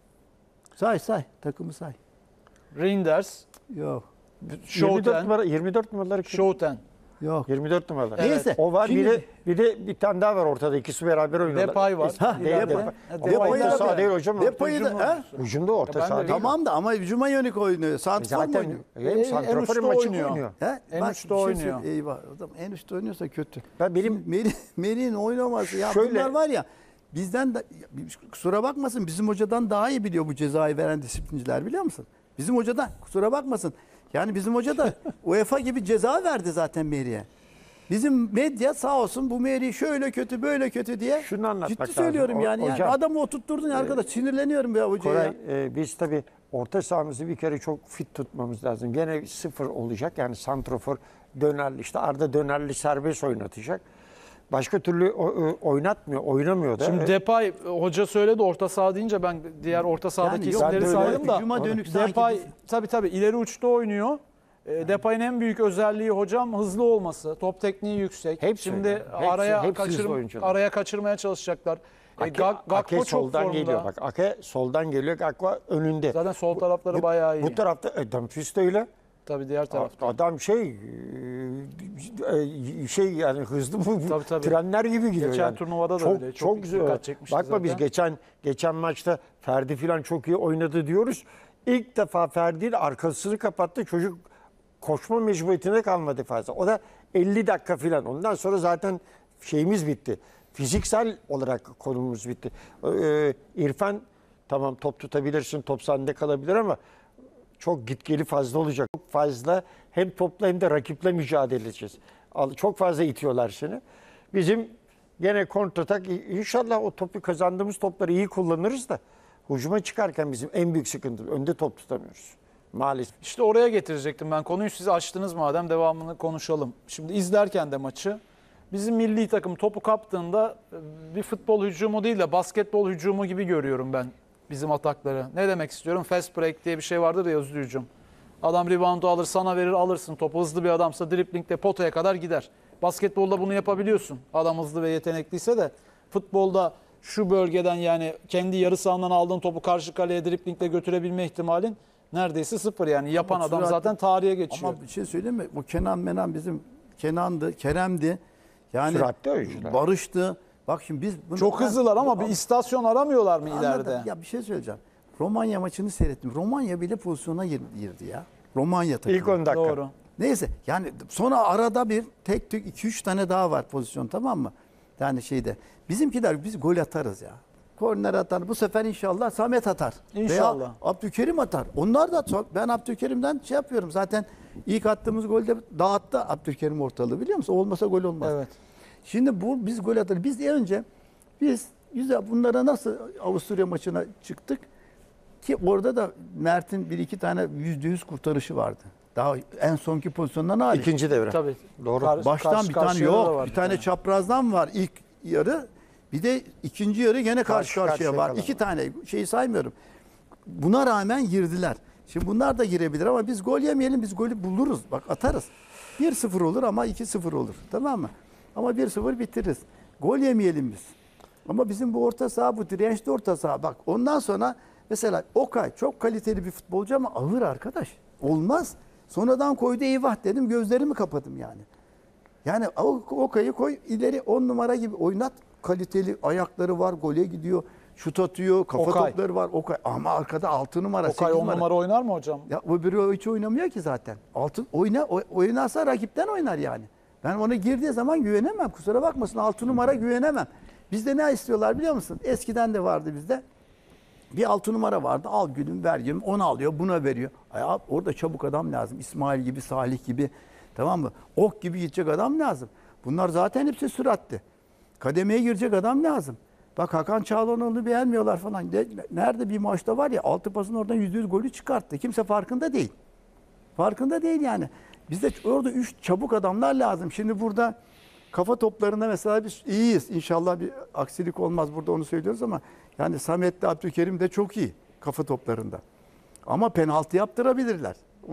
Say takımı say. Reinders. Yok. 24 numaraları kim? Schouten. Yok. 24 numaralar. Neyse. O var. Şimdi- Bir de bir tane daha var ortada. İkisi beraber oynuyorlar. Depay var. Ha, İleride. Depay. Depay Orta da- saha değil hocam. Depay'ı da ha? Hücumda orta Ya ben de saha değil. Tamam da ama hücuma yönelik oynuyor. Santrfor mu Zaten oynuyor? hem santrafor hem uçta açık oynuyor. oynuyor. He? En Bak, üstte bir şey oynuyor. söyleyeyim. Eyvah. Adam en üstte oynuyorsa kötü. Ben benim Meri'nin oynaması ya Şöyle- bunlar var ya, bizden de kusura bakmasın, bizim hocadan daha iyi biliyor bu cezayı veren disiplinciler, biliyor musun? Bizim hocadan kusura bakmasın. Yani bizim hoca da UEFA gibi ceza verdi zaten Meri'ye. Bizim medya sağ olsun bu Meri şöyle kötü böyle kötü diye. Şunu anlatmak ciddi lazım. söylüyorum yani. Hocam- Yani adamı oturtturdun ya arkadaş, sinirleniyorum ya hocaya. Koray, ya. biz tabii orta sahamızı bir kere çok fit tutmamız lazım. Gene sıfır olacak. Yani santrofor dönerli, işte Arda dönerli serbest oynatacak. Başka türlü oynamıyor da. Şimdi Depay hoca söyledi orta saha deyince ben diğer orta sahadaki Yani yok, isimleri ben de saydım da. hücuma dönük sanki Depay biz- tabii ileri uçta oynuyor. Depay'ın en büyük özelliği hocam hızlı olması. Top tekniği yüksek. Hepsi Şimdi öyle. Hepsi hızlı oyuncular. araya kaçırmaya çalışacaklar. Gakpo Ake çok soldan formda. geliyor. Bak Ake soldan geliyor. Gakpo önünde. Zaten sol tarafları bayağı iyi. Bu tarafta Dumfries de öyle. Tabii diğer tarafta. Adam yani hızlı bu Tabii. trenler gibi gidiyor Geçen yani. turnuvada da çok, öyle. Çok Çok güzel. dikkat çekmişti Bakma biz zaten. geçen maçta Ferdi falan çok iyi oynadı diyoruz. İlk defa Ferdi'nin arkasını kapattı. Çocuk koşma mecburiyetine kalmadı fazla. O da 50 dakika falan. Ondan sonra zaten şeyimiz bitti. Fiziksel olarak konumuz bitti. İrfan tamam top tutabilirsin, top sende kalabilir ama çok gitgeli fazla olacak. Çok fazla hem topla hem de rakiple mücadele edeceğiz. Çok fazla itiyorlar seni. Bizim gene kontratak, inşallah o topu kazandığımız topları iyi kullanırız da hücuma çıkarken bizim en büyük sıkıntı önde top tutamıyoruz. Maalesef. İşte oraya getirecektim ben konuyu. Siz açtınız madem devamını konuşalım. Şimdi izlerken de maçı bizim milli takım topu kaptığında bir futbol hücumu değil de basketbol hücumu gibi görüyorum ben bizim atakları. Ne demek istiyorum? Fast break diye bir şey vardır ya, hızlı hücum. Adam reboundu alır, sana verir, alırsın topu. Hızlı bir adamsa driblingle potaya kadar gider. Basketbolda bunu yapabiliyorsun. Adam hızlı ve yetenekliyse de futbolda şu bölgeden, yani kendi yarı sahandan aldığın topu karşı kaleye driblingle götürebilme ihtimalin neredeyse sıfır yani. Yapan Ama adam süratli- zaten tarihe geçiyor. Ama bir şey söyleyeyim mi? Bu Kenan bizim Kenan'dı, Kerem'di. Yani Süratli oyuncular. Barış'tı. Bak şimdi biz bunu, Çok hızlılar ama bir istasyon aramıyorlar mı Anladım. ileride? Ya bir şey söyleyeceğim. Romanya maçını seyrettim. Romanya bile pozisyona girdi ya. Romanya takımı. İlk 10 dakika. Doğru. Neyse yani sonra arada bir tek 2-3 tane daha var pozisyon, tamam mı? Yani şeyde bizimkiler biz gol atarız ya. Korner atar. Bu sefer inşallah Samet atar. İnşallah. Veya Abdülkerim atar. Onlar da çok. Ben Abdülkerim'den şey yapıyorum. Zaten ilk attığımız golde dağıttı Abdülkerim ortalığı, biliyor musun? Olmasa gol olmaz. Evet. Şimdi biz gol atarız. Biz önce bunlara nasıl Avusturya maçına çıktık ki orada da Mert'in bir iki tane %100 kurtarışı vardı. Daha en sonki pozisyondan hariç. İkinci devre. Tabii. Doğru. Baştan bir tane karşıya da yok. var Bir tane çaprazdan var ilk yarı. Bir de ikinci yarı gene karşı Karşı karşıya var. kalan İki var. tane şeyi saymıyorum. Buna rağmen girdiler. Şimdi bunlar da girebilir ama biz gol yemeyelim, biz golü buluruz. Bak atarız. 1-0 olur ama 2-0 olur. Tamam mı? Ama 1-0 bitiririz. Gol yemeyelim biz. Ama bizim bu orta saha, bu dirençli orta saha. Bak ondan sonra mesela Okay çok kaliteli bir futbolcu ama ağır arkadaş. Olmaz. Sonradan koydu, eyvah dedim, gözlerimi kapadım yani. Yani Okay'ı koy ileri 10 numara gibi oynat. Kaliteli ayakları var, gole gidiyor, şut atıyor, kafa Okay. topları var. Okay. Ama arkada 6 numara, 8 Okay 10 numara. numara oynar mı hocam? Ya öbürü hiç oynamıyor ki zaten. Oynarsa rakipten oynar yani. Ben ona girdiği zaman güvenemem. Kusura bakmasın, 6 numara güvenemem. Bizde ne istiyorlar biliyor musun? Eskiden de vardı bizde. Bir 6 numara vardı. Al gülüm ver gülüm. Onu alıyor, buna veriyor. Ay, orada çabuk adam lazım. İsmail gibi, Salih gibi. Tamam mı? Ok gibi gidecek adam lazım. Bunlar zaten hepsi süratli. Kademeye girecek adam lazım. Bak Hakan Çağlanoğlu'nu beğenmiyorlar falan. Nerede bir maçta var ya 6 pasın oradan %100 golü çıkarttı. Kimse farkında değil. Farkında değil yani. Bizde orada 3 çabuk adamlar lazım. Şimdi burada kafa toplarında mesela biz iyiyiz. İnşallah bir aksilik olmaz, burada onu söylüyoruz ama yani Samet'le Abdülkerim de çok iyi kafa toplarında. Ama penaltı yaptırabilirler.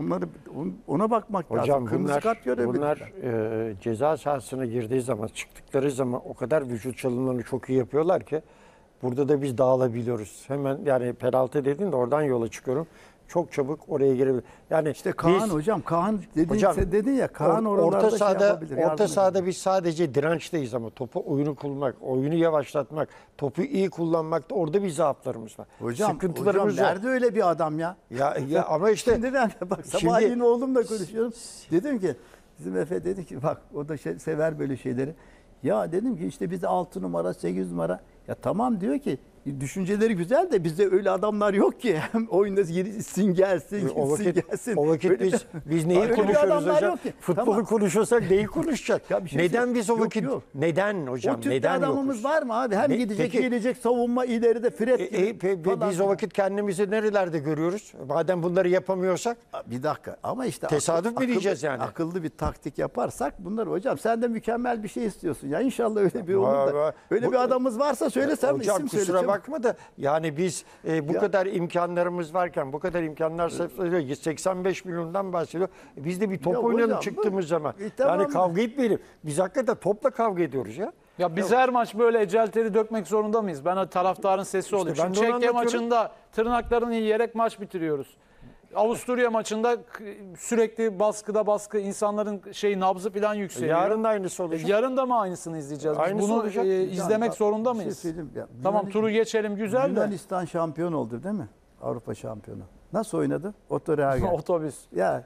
Ona bakmak lazım. Hocam Kırmızı kart görebilirler. bunlar ceza sahasına girdiği zaman, çıktıkları zaman o kadar vücut çalımlarını çok iyi yapıyorlar ki burada da biz dağılabiliyoruz. Hemen yani penaltı dedin de oradan yola çıkıyorum. Çok çabuk oraya girebilir. Yani İşte Kaan biz, hocam, Kaan hocam, dedin ya, Kaan oralarda orta şey sahada, yapabilir. yardım orta sahada edebilir. biz sadece dirençteyiz ama topu oyunu kullanmak, oyunu yavaşlatmak, topu iyi kullanmakta orada bir zaaflarımız var. Hocam Sıkıntılarımız var. nerede öyle bir adam ya? Ya ama işte Şimdi ben de bak Şimdi- sabahleyin oğlumla konuşuyorum. Dedim ki bizim Efe dedi ki bak o da sever böyle şeyleri. Ya dedim ki işte bize 6 numara 8 numara. Ya tamam diyor ki düşünceleri güzel de bizde öyle adamlar yok ki. Hem oyunda gitsin gelsin, gitsin gelsin. O vakit Öyle- biz neyi Öyle bir konuşuyoruz adamlar hocam? yok ki. Futbolu Tamam. konuşuyorsak neyi konuşacak? Ya bir şey Neden söyleyeyim. biz o Yok, vakit yok. neden hocam? O Türk'te Neden adamımız yokuz? var mı abi? Hem Ne- gidecek, peki- gelecek, savunma ileride Fred gibi falan. Biz o vakit kendimizi nerelerde görüyoruz? Madem bunları yapamıyorsak Bir dakika ama işte Tesadüf mü diyeceğiz yani? Akıllı bir taktik yaparsak bunlar hocam, sen de mükemmel bir şey istiyorsun ya, inşallah öyle bir olur Vay da. vay. Öyle bir adamımız varsa söylesem hocam isim söyle. kusura çabuk. bakma da yani biz bu Ya. kadar imkanlarımız varken bu kadar imkanlar 85 milyondan bahsediyor. Biz de bir top Ya oynayalım hocam, çıktığımız zaman. tamam. Yani kavga etmeyelim. Biz hakikaten topla kavga ediyoruz ya. Ya biz her maç böyle ecel teri dökmek zorunda mıyız? Ben taraftarın sesi olayım. ben Şimdi de onu Çekya anlatıyorum. maçında tırnaklarını yiyerek maç bitiriyoruz. Avusturya maçında sürekli baskı, insanların nabzı falan yükseliyor. Yarın da aynısı olacak. Yarın da mı aynısını izleyeceğiz? Biz Aynısı bunu olacak. izlemek bak, zorunda bir şey mıyız? söyleyeyim ya. Tamam turu geçelim güzel de. Yunanistan şampiyon oldu değil mi? Avrupa şampiyonu. Nasıl oynadı? Otto Rehhagen. Otobüs. Ya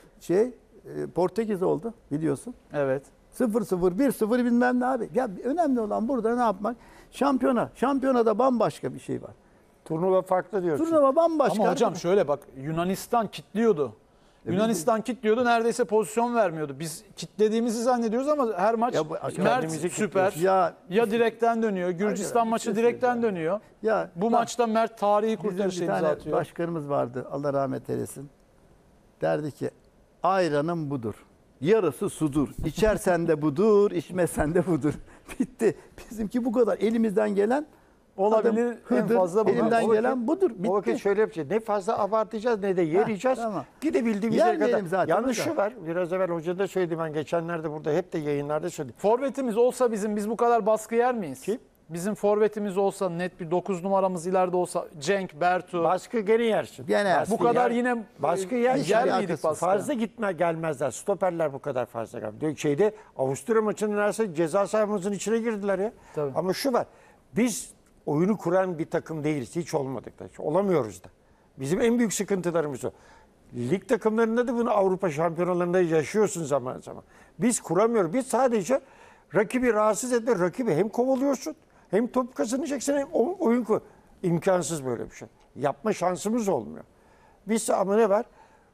Portekiz oldu biliyorsun. Evet. 0-0, 1-0 bilmem ne abi. Ya önemli olan burada ne yapmak? Şampiyonada bambaşka bir şey var. Turnuva farklı diyorsun. Turnuva bambaşka. Ama hocam şöyle bak, Yunanistan kitliyordu. Yunanistan kitliyordu, neredeyse pozisyon vermiyordu. Biz kitlediğimizi zannediyoruz ama her maç Ya bu- Mert kendimizi süper. kitliyoruz. Ya direkten dönüyor, Gürcistan Aynen, maçı bir şey direkten söyleyeceğim. dönüyor. Ya Bu bak, maçta Mert tarihi bizim kurtarışı bir imza tane atıyor. başkanımız vardı, Allah rahmet eylesin. Derdi ki ayranım budur. Yarısı sudur. İçersen de budur, içmezsen de budur. Bitti. Bizimki bu kadar. Elimizden gelen Olabilir, adam en fazla budur. Elimden O vakit- gelen budur. Bitti. O vakit şöyle yapacağız. Ne fazla abartacağız ne de yeriyeceğiz. tamam. Gidebildiğimiz yere Yermeyelim kadar. zaten Yalnız hocam. şu var. Biraz evvel hoca da söyledi, ben geçenlerde burada hep de yayınlarda söyledim. Forvetimiz olsa biz bu kadar baskı yer miyiz? Kim? Bizim forvetimiz olsa, net bir 9 numaramız ileride olsa, Cenk, Bertu. Baskı gene yersin. Gene yersin. Bu kadar yine baskı yer miydik alakası baskı? Fazla gelmezler. Stoperler bu kadar fazla gelmez. Avusturya maçının neredeyse ceza sahamızın içine girdiler ya. Tabii. Ama şu var. Biz oyunu kuran bir takım değiliz. Hiç olmadık da. Hiç olamıyoruz da. Bizim en büyük sıkıntılarımız o. Lig takımlarında da bunu Avrupa şampiyonalarında yaşıyorsun zaman zaman. Biz kuramıyoruz. Biz sadece rakibi rahatsız etme. Rakibi hem kovalıyorsun hem top kazanacaksın hem oyun imkansız böyle bir şey. Yapma şansımız olmuyor. Biz ama ne var?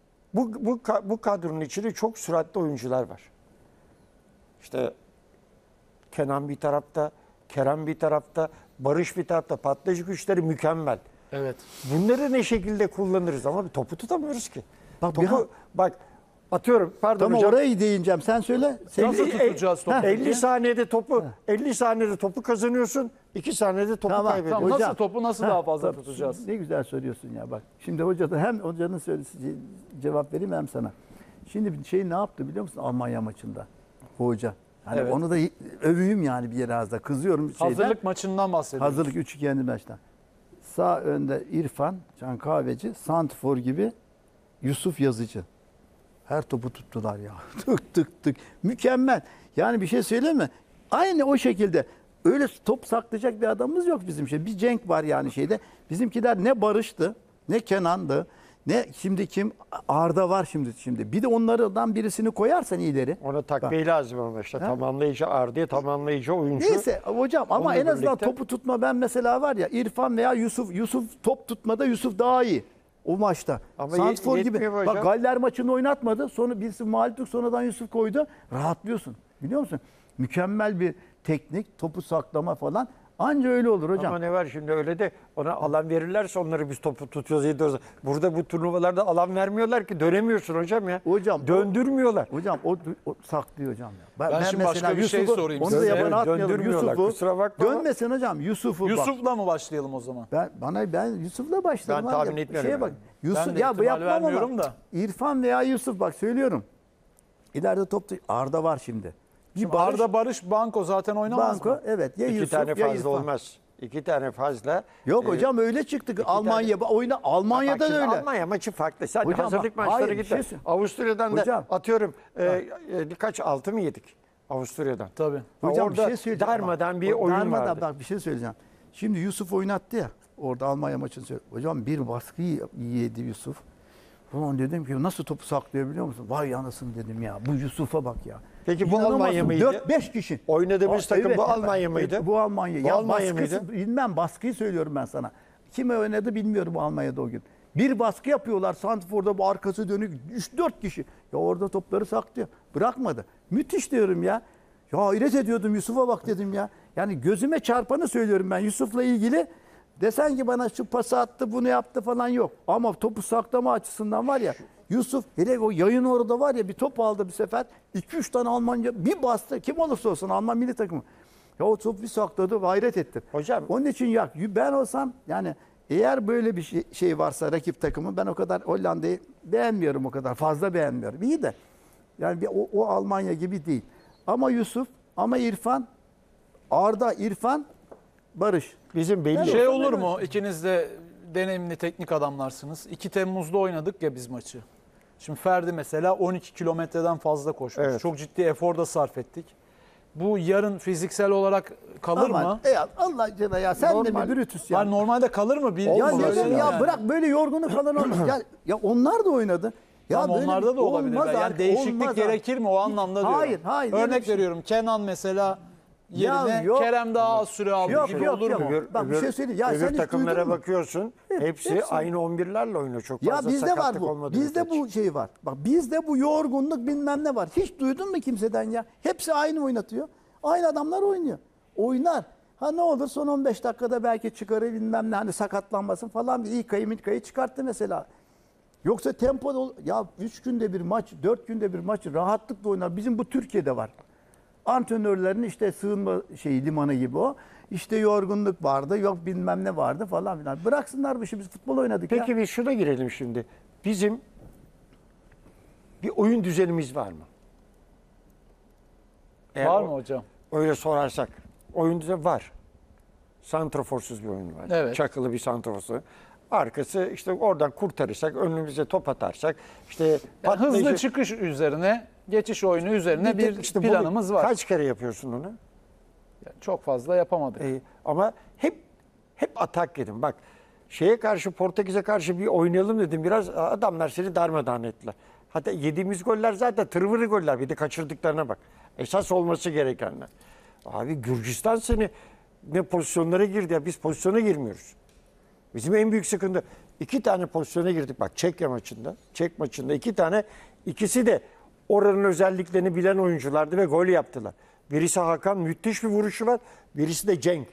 Bu kadronun içinde çok süratli oyuncular var. İşte Kenan bir tarafta, Kerem bir tarafta, Barış bir tarafta. Patlayıcı güçleri mükemmel. Evet. Bunları ne şekilde kullanırız ama topu tutamıyoruz ki. Bak, Bak atıyorum pardon Tamam, hocam. orayı değineceğim. Sen söyle. Nasıl tutacağız topu? 50 saniyede topu kazanıyorsun. 2 saniyede topu Tamam, kaybediyorsun. Tamam, Hocam. nasıl topu nasıl daha fazla tutacağız? Ne güzel söylüyorsun ya bak. Şimdi hoca da hem hocanın söylediği cevap vereyim hem sana. Şimdi bir şey ne yaptı biliyor musun Almanya maçında? Hoca. Hani Evet. onu da öveyim yani bir biraz da. Kızıyorum şeyden. Hazırlık maçından bahsediyoruz. Hazırlık 3-2 maçtan. Sağ önde İrfan, Can Kahveci, Santfor gibi Yusuf Yazıcı. Her topu tuttular ya. Tık tık tık. Mükemmel. Yani bir şey söyleyeyim mi? Aynı o şekilde. Öyle top saklayacak bir adamımız yok bizim şey. Bir Cenk var yani şeyde. Bizimkiler ne Barış'tı, ne Kenan'dı, ne şimdi kim? Arda var şimdi. Bir de onlardan birisini koyarsan ileri. Ona takviye lazım ama işte tamamlayıcı Arda'ya tamamlayıcı oyuncu. Neyse hocam ama Onunla en azından birlikte- topu tutma ben mesela var ya İrfan veya Yusuf. Yusuf top tutmada Yusuf daha iyi. O maçta. Ama Santfor gibi. yetmiyor mu Bak hocam? Galler maçını oynatmadı. Sonra birisi mağluptuk sonradan Yusuf koydu. Rahatlıyorsun. Biliyor musun? Mükemmel bir teknik, topu saklama falan. Anca öyle olur hocam. Ama ne var şimdi öyle de ona alan verirlerse onları biz topu tutuyoruz, ediyoruz. Burada bu turnuvalarda alan vermiyorlar ki dönemiyorsun hocam ya. Hocam, döndürmüyorlar. Hocam o saklıyor hocam ya. Ben şimdi başka bir şey sorayım Onu da size. yabana atmayalım. Döndürmüyorlar, Yusuf'u. kusura bakma ama- Dönmesin hocam. Yusuf'u bak. Yusuf'la mı başlayalım o zaman? Ben Yusuf'la başladım. Ben abi. tahmin etmiyorum Şeye bak. yani. Yusuf Ben de ya bu ihtimal yapmam vermiyorum ama da. İrfan veya Yusuf bak söylüyorum. İleride topta Arda var şimdi. Bir Şimdi Barış, Arda Barış Banko zaten oynamaz Banko mı? evet ya 2 Yusuf tane ya fazla İrfan. olmaz. 2 tane fazla. Yok hocam öyle çıktı. Almanya oyna Almanya'da Bak da şimdi öyle. Almanya maçı farklı. Sen Hocam hazırlık bak, maçları hayır, git. bir şey söyle- Avusturya'dan Hocam. da atıyorum kaç 6 mı yedik Avusturya'dan? Tabii. Hocam Orada bir şey söyleyeceğim. darmadan bir Bak, oyun darmadan, vardı. Bak bir şey söyleyeceğim. Şimdi Yusuf oynattı ya. Orada Almanya maçını söyledi. Hocam bir baskı yedi Yusuf. Ulan dedim ki nasıl topu saklıyor biliyor musun? Vay anasını dedim ya. Bu Yusuf'a bak ya. Peki bu İnanamazsın. Almanya mıydı? 4-5 kişi. Oynadığımız takım bu evet, Almanya mıydı? Bu Almanya. Bu Ya Almanya baskısı, mıydı? bilmem baskıyı söylüyorum ben sana. Kime oynadı bilmiyorum bu Almanya'da o gün. Bir baskı yapıyorlar. Santfor'da bu arkası dönük 3-4 kişi. Ya orada topları saklıyor. Bırakmadı. Müthiş diyorum ya. Ya hayret ediyordum Yusuf'a bak dedim ya. Yani gözüme çarpanı söylüyorum ben Yusuf'la ilgili. Desen ki bana şu pası attı bunu yaptı falan yok. Ama topu saklama açısından var ya Yusuf hele o yayın orada var ya bir top aldı bir sefer 2-3 tane Almanca bir bastı. Kim olursa olsun Alman milli takımı. Ya o topu bir sakladı hayret ettim. Hocam- Onun için ya ben olsam yani eğer böyle bir şey varsa rakip takımı ben o kadar Hollanda'yı beğenmiyorum o kadar fazla beğenmiyorum. İyi de yani o Almanya gibi değil. Ama Yusuf ama İrfan Arda İrfan Barış. Bizim belli. Şey olur mu? İkiniz de deneyimli teknik adamlarsınız. 2 Temmuz'da oynadık ya biz maçı. Şimdi Ferdi mesela 12 kilometreden fazla koşmuş. Evet. Çok ciddi efor da sarf ettik. Bu yarın fiziksel olarak kalır mı? Allah aşkına ya sen de Normal. bir brütüs ya. Yani normalde kalır mı? Bir Ya, olmaz ne öyle ya yani. bırak böyle yorgunu falan olmuş. Ya onlar da oynadı. Ya Tamam, böyle onlarda da olabilir. olmaz Yani artık, değişiklik olmaz gerekir mi o anlamda diyorum. Hayır. Örnek öyle bir şey- veriyorum. Kenan mesela Ya yerine yok. Kerem daha az süre aldı Yok, gibi yok, olur yok. mu? Bak bir şey söyleyeyim. Ya öbür sen hiç takımlara duydun mu? bakıyorsun. Hepsi hepsi. aynı 11'lerle oynuyor. Çok Ya fazla bizde var sakatlık bu. olmadı. Bizde bu şey var. Bak bizde bu yorgunluk bilmem ne var. Hiç duydun mu kimseden ya? Hepsi aynı oynatıyor. Aynı adamlar oynuyor. Oynar. Ha ne olur son 15 dakikada belki çıkarır bilmem ne hani sakatlanmasın falan bir İlkay'ı çıkarttı mesela. Yoksa tempo ya 3 günde bir maç, 4 günde bir maç rahatlıkla oynar. Bizim bu Türkiye'de var. Antrenörlerin işte sığınma limanı gibi o. İşte yorgunluk vardı, yok bilmem ne vardı falan filan. Bıraksınlar bu işi biz futbol oynadık ya. Peki biz şuna girelim şimdi. Bizim bir oyun düzenimiz var mı? Eğer Var mı hocam? Öyle sorarsak. Oyun düzeni var. Santraforsuz bir oyun var. Evet. Çakılı bir santraforsu. Arkası işte oradan kurtarırsak, önümüze top atarsak, işte Yani hızlı patlayıcı- çıkış üzerine, geçiş oyunu üzerine bir işte bunu planımız var. Kaç kere yapıyorsun onu? Yani çok fazla yapamadık. Ama hep atak yedim. Bak şeye karşı, Portekiz'e karşı bir oynayalım dedim. Biraz adamlar seni darmadağın ettiler. Hatta yediğimiz goller zaten tırvırı goller. Bir de kaçırdıklarına bak. Esas olması gerekenler. Abi Gürcistan seni ne pozisyonlara girdi ya. Biz pozisyona girmiyoruz. Bizim en büyük sıkıntı. 2 tane pozisyona girdik. Bak Çekya maçında. Çek maçında 2 tane. İkisi de oranın özelliklerini bilen oyunculardı ve gol yaptılar. Birisi Hakan, müthiş bir vuruşu var. Birisi de Cenk.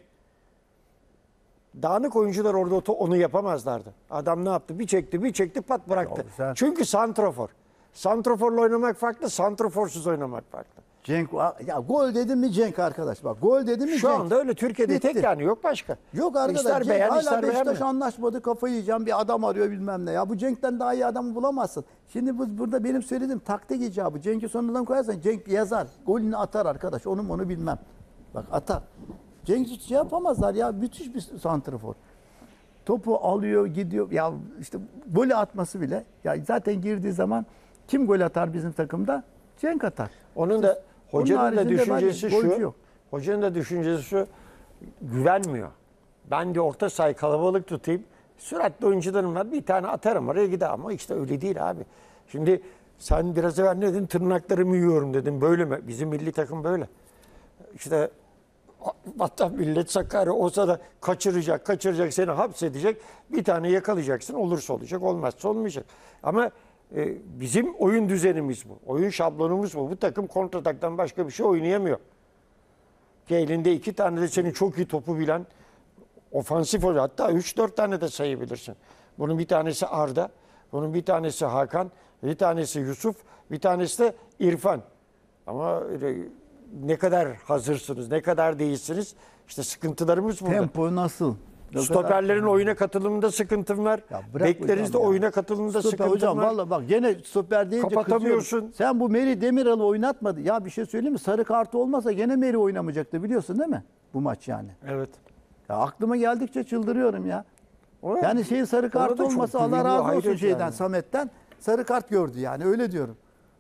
Dağınık oyuncular orada onu yapamazlardı. Adam ne yaptı? Bir çekti, pat bıraktı. Çok güzel. Çünkü santrafor. Santraforla oynamak farklı, santraforsuz oynamak farklı. Cenk, ya gol dedim mi Cenk arkadaş bak. Gol dedim mi Şu Cenk. anda öyle Türkiye'de Bitti. tek yani yok başka. Yok arkadaş. İster Cenk beğen, hala ister Beşiktaş beğenme. anlaşmadı, kafayı yiyeceğim, bir adam arıyor bilmem ne. Ya bu Cenk'ten daha iyi adamı bulamazsın. Şimdi burada benim söylediğim taktik icabı. Cenk'i sonradan koyarsan Cenk yazar. Golünü atar arkadaş. Onu bilmem. Bak atar. Cenk şey yapamazlar ya. Müthiş bir santrafor. Topu alıyor, gidiyor. Ya işte golü atması bile. Ya zaten girdiği zaman kim gol atar bizim takımda? Cenk atar. Onun da hocanın da haricinde düşüncesi golcü şu. yok. Hocanın da düşüncesi şu. Güvenmiyor. Ben de orta sahayı kalabalık tutayım. Süratli oyuncularım var. Bir tane atarım oraya gider. Ama işte öyle değil abi. Şimdi sen biraz evvel ne dedin? Tırnaklarımı yiyorum dedin. Böyle mi? Bizim milli takım böyle. İşte Vatan millet Sakarya olsa da kaçıracak, seni hapsedecek. Bir tane yakalayacaksın. Olursa olacak, olmazsa olmayacak. Ama bizim oyun düzenimiz bu. Oyun şablonumuz bu. Bu takım kontrataktan başka bir şey oynayamıyor. Ki elinde 2 tane de senin çok iyi topu bilen ofansif oyuncu. Hatta 3-4 tane de sayabilirsin. Bunun bir tanesi Arda, bunun bir tanesi Hakan, bir tanesi Yusuf, bir tanesi de İrfan. Ama ne kadar hazırsınız, ne kadar değilsiniz? İşte sıkıntılarımız burada. Tempo nasıl? Stoperlerin oyuna katılımında sıkıntım var. Ya bırak Beklerin de hocam ya. oyuna katılımında Stoper sıkıntım hocam var. valla bak gene stoper deyince Kapatamıyorsun. kızıyorum. Sen bu Meri Demiral'ı oynatmadı. Ya bir şey söyleyeyim mi? Sarı kartı olmasa gene Meri oynamayacaktı biliyorsun değil mi? Bu maç yani. Evet. Ya aklıma geldikçe çıldırıyorum ya. Yani şeyin sarı Ona kartı da çok olmasa Allah güveniyor, razı olsun hayret şeyden yani. Samet'ten sarı kart gördü yani öyle diyorum.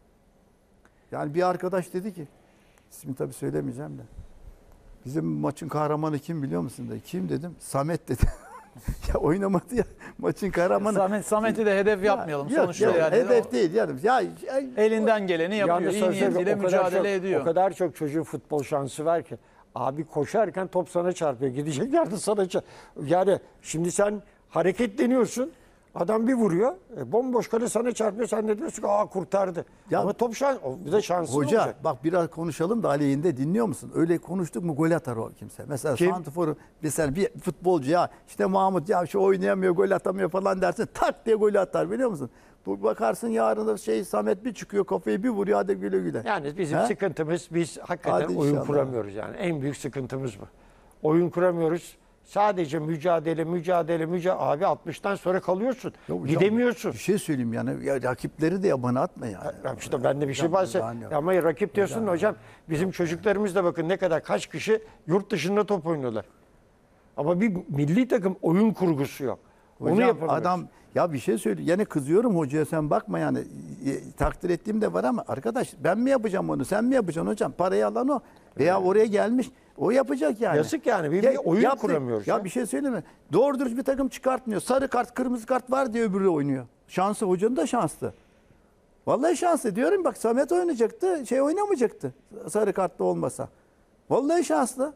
Yani bir arkadaş dedi ki ismini tabii söylemeyeceğim de. Bizim maçın kahramanı kim biliyor musun dedi. Kim dedim? Samet dedi. Ya oynamadı ya maçın kahramanı. Samet'i de hedef yapmayalım. Yok, Sonuçta yok, yani hedef değil yani. Ya elinden geleni yapıyor. Yalnız İyi söyleyeyim, niyetiyle o kadar mücadele çok- ediyor. O kadar çok çocuğun futbol şansı var ki. Abi koşarken top sana çarpıyor. Gidecek yerde sana çarpıyor. Yani şimdi sen hareketleniyorsun. Adam bir vuruyor. Bomboş kale sana çarpıyor. Sen de diyorsun ki kurtardı. Ya- Ama top bir de şansın hoca olacak. bak biraz konuşalım da aleyhinde dinliyor musun? Öyle konuştuk mu gol atar o kimse. Mesela Kim? santrforu mesela bir futbolcu ya işte Mahmut ya şu oynayamıyor gol atamıyor falan dersin tak diye gol atar biliyor musun? Bu bakarsın yarın da Samet bir çıkıyor kafayı bir vuruyor hadi güle güle. Yani bizim He? sıkıntımız biz hakikaten Hadi oyun inşallah. kuramıyoruz yani. En büyük sıkıntımız bu. Oyun kuramıyoruz. Sadece mücadele. Abi 60'tan sonra kalıyorsun. Ya hocam, Gidemiyorsun. Bir şey söyleyeyim yani ya rakipleri de yabana atma yani. Ya işte ben de bir şey Hocam, bahsediyorum. yani- Ama rakip diyorsun da hocam bizim çocuklarımız da bakın ne kadar kaç kişi yurt dışında top oynuyorlar. Ama bir milli takım oyun kurgusu yok. Onu Hocam yapamıyoruz. adam ya bir şey söyle. Yani kızıyorum hocaya sen bakma yani. Takdir ettiğim de var ama arkadaş ben mi yapacağım onu sen mi yapacaksın hocam? Parayı alan o. Veya oraya gelmiş o yapacak yani. Yazık yani, bir oyun yaptık. kuramıyoruz Ya ya. bir şey söyleyeyim mi? Doğru dürüst bir takım çıkartmıyor. Sarı kart kırmızı kart var diye öbürü oynuyor. Şansı hocanın da şanslı. Vallahi şanslı diyorum bak Samet oynayacaktı oynamayacaktı. Sarı kartlı olmasa. Vallahi şanslı.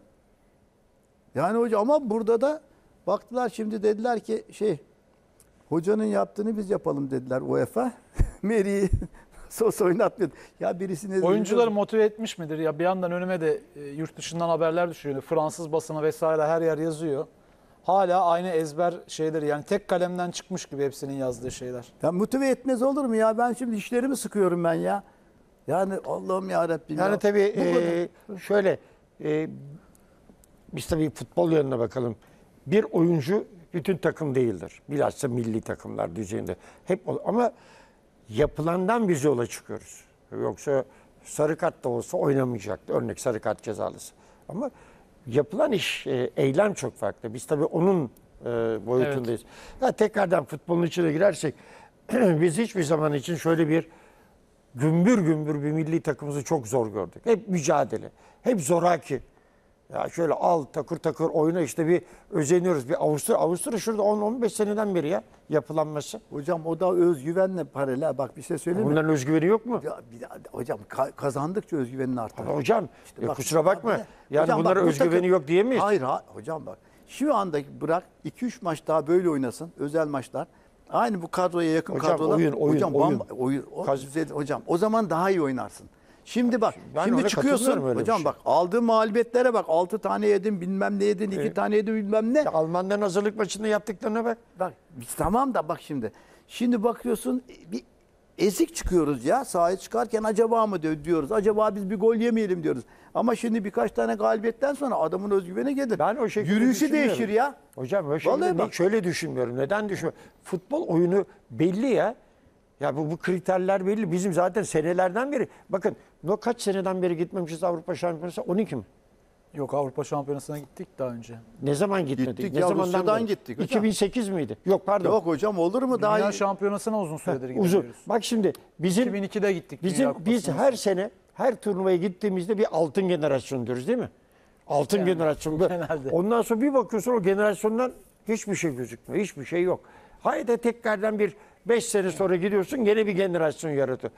Yani hoca ama burada da baktılar şimdi dediler ki hocanın yaptığını biz yapalım dediler UEFA. Meri'yi sos oynatmıyor. Ya birisine Oyuncuları motive etmiş midir? Ya bir yandan önüme de yurt dışından haberler düşüyor. Fransız basını vesaire her yer yazıyor. Hala aynı ezber şeyleri yani tek kalemden çıkmış gibi hepsinin yazdığı şeyler. Ya motive etmez olur mu ya? Ben şimdi dişlerimi sıkıyorum ben ya. Yani Allah'ım ya Rabbim. Yani ya. tabii Bu kadar. şöyle biz tabii futbol yönüne bakalım. Bir oyuncu bütün takım değildir. Bilhassa milli takımlar düzeyinde. Ama yapılandan biz yola çıkıyoruz. Yoksa sarı kart da olsa oynamayacaktı. Örnek sarı kart cezalısı. Ama yapılan iş, eylem çok farklı. Biz tabii onun boyutundayız. Ya tekrardan futbolun içine girersek biz hiçbir zaman için şöyle bir gümbür bir milli takımımızı çok zor gördük. Hep mücadele, hep zoraki. Ya şöyle al takır takır oyna işte bir özeniyoruz. Bir Avusturya şurada 10-15 seneden beri ya yapılanması. Hocam o da özgüvenle paralel. Bak bir şey söyleyeyim mi? Bunların özgüveni yok mu? Ya, hocam kazandıkça özgüvenin artar. Ama hocam ya bak, kusura bakma. abi, Yani hocam bunlara bak, bu özgüveni takım- yok diyemeyiz. Hayır hocam bak. Şu anda bırak 2-3 maç daha böyle oynasın. Özel maçlar. Aynı bu kadroya yakın Hocam, kadrolar. oyun, hocam, oyun. hocam o zaman daha iyi oynarsın. Şimdi bak, Ben şimdi ona çıkıyorsun. katılıyorum öyle bir Hocam şey. bak aldığın mağlubiyetlere bak. 6 tane yedin bilmem ne yedin. 2 tane yedin bilmem ne. Ya Almanların hazırlık maçında yaptıklarına bak. Bak tamam da bak şimdi. Şimdi bakıyorsun bir ezik çıkıyoruz ya. Sahaya çıkarken acaba mı diyoruz. Acaba biz bir gol yemeyelim diyoruz. Ama şimdi birkaç tane galibiyetten sonra adamın özgüveni gelir. Ben o şekilde Yürüyüşü düşünmüyorum. değişir ya. Hocam öyle Vallahi şekilde bak. şöyle düşünmüyorum. Neden düşünmüyorum? Futbol oyunu belli ya. Ya bu kriterler belli. Bizim zaten senelerden beri. Bakın kaç seneden beri gitmemişiz Avrupa Şampiyonası? 12 mi? Yok, Avrupa Şampiyonası'na gittik daha önce. Ne zaman gitmedik? Gittik ne ya, zamandan Rusya'dan beri? gittik hocam. 2008 miydi? Yok pardon. Yok hocam olur mu daha Dünya iyi? Şampiyonası'na uzun süredir Uzun. gidiyoruz. Bak şimdi bizim 2002'de gittik. Dünya biz Kupası'na. her sene her turnuvaya gittiğimizde bir altın jenerasyon diyoruz değil mi? Altın jenerasyon. genelde. Ondan sonra bir bakıyorsun o generasyondan hiçbir şey gözükmüyor. Hiçbir şey yok. Haydi tekrardan bir 5 sene sonra gidiyorsun gene bir jenerasyon yaratıyor.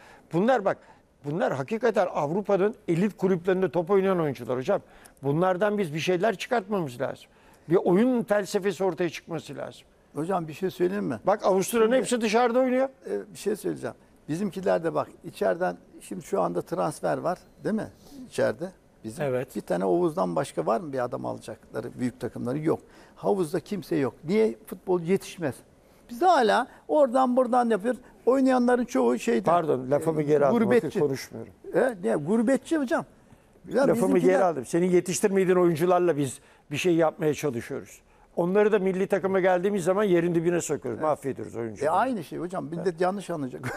Bunlar hakikaten Avrupa'nın elit kulüplerinde top oynayan oyuncular hocam. Bunlardan biz bir şeyler çıkartmamız lazım. Bir oyun felsefesi ortaya çıkması lazım. Hocam bir şey söyleyeyim mi? Bak Avusturya'nın hepsi dışarıda oynuyor. Bir şey söyleyeceğim. Bizimkiler de bak içeriden şimdi şu anda transfer var değil mi? İçeride. Bizim. Evet. Bir tane Oğuz'dan başka var mı bir adam alacakları büyük takımları? Yok. Havuzda kimse yok. Niye futbolcu yetişmez? Biz hala oradan buradan yapıyoruz. Oynayanların çoğu şeyden. Pardon lafımı geri aldım. Gurbetçi. Bakın konuşmuyorum. Ne, gurbetçi hocam. Ya Lafımı bizimkiler- geri aldım. Senin yetiştirmediğin oyuncularla biz bir şey yapmaya çalışıyoruz. Onları da milli takıma geldiğimiz zaman yerin dibine sokuyoruz. Mahvediyoruz oyuncuları. Aynı şey hocam. Millet yanlış anlayacak.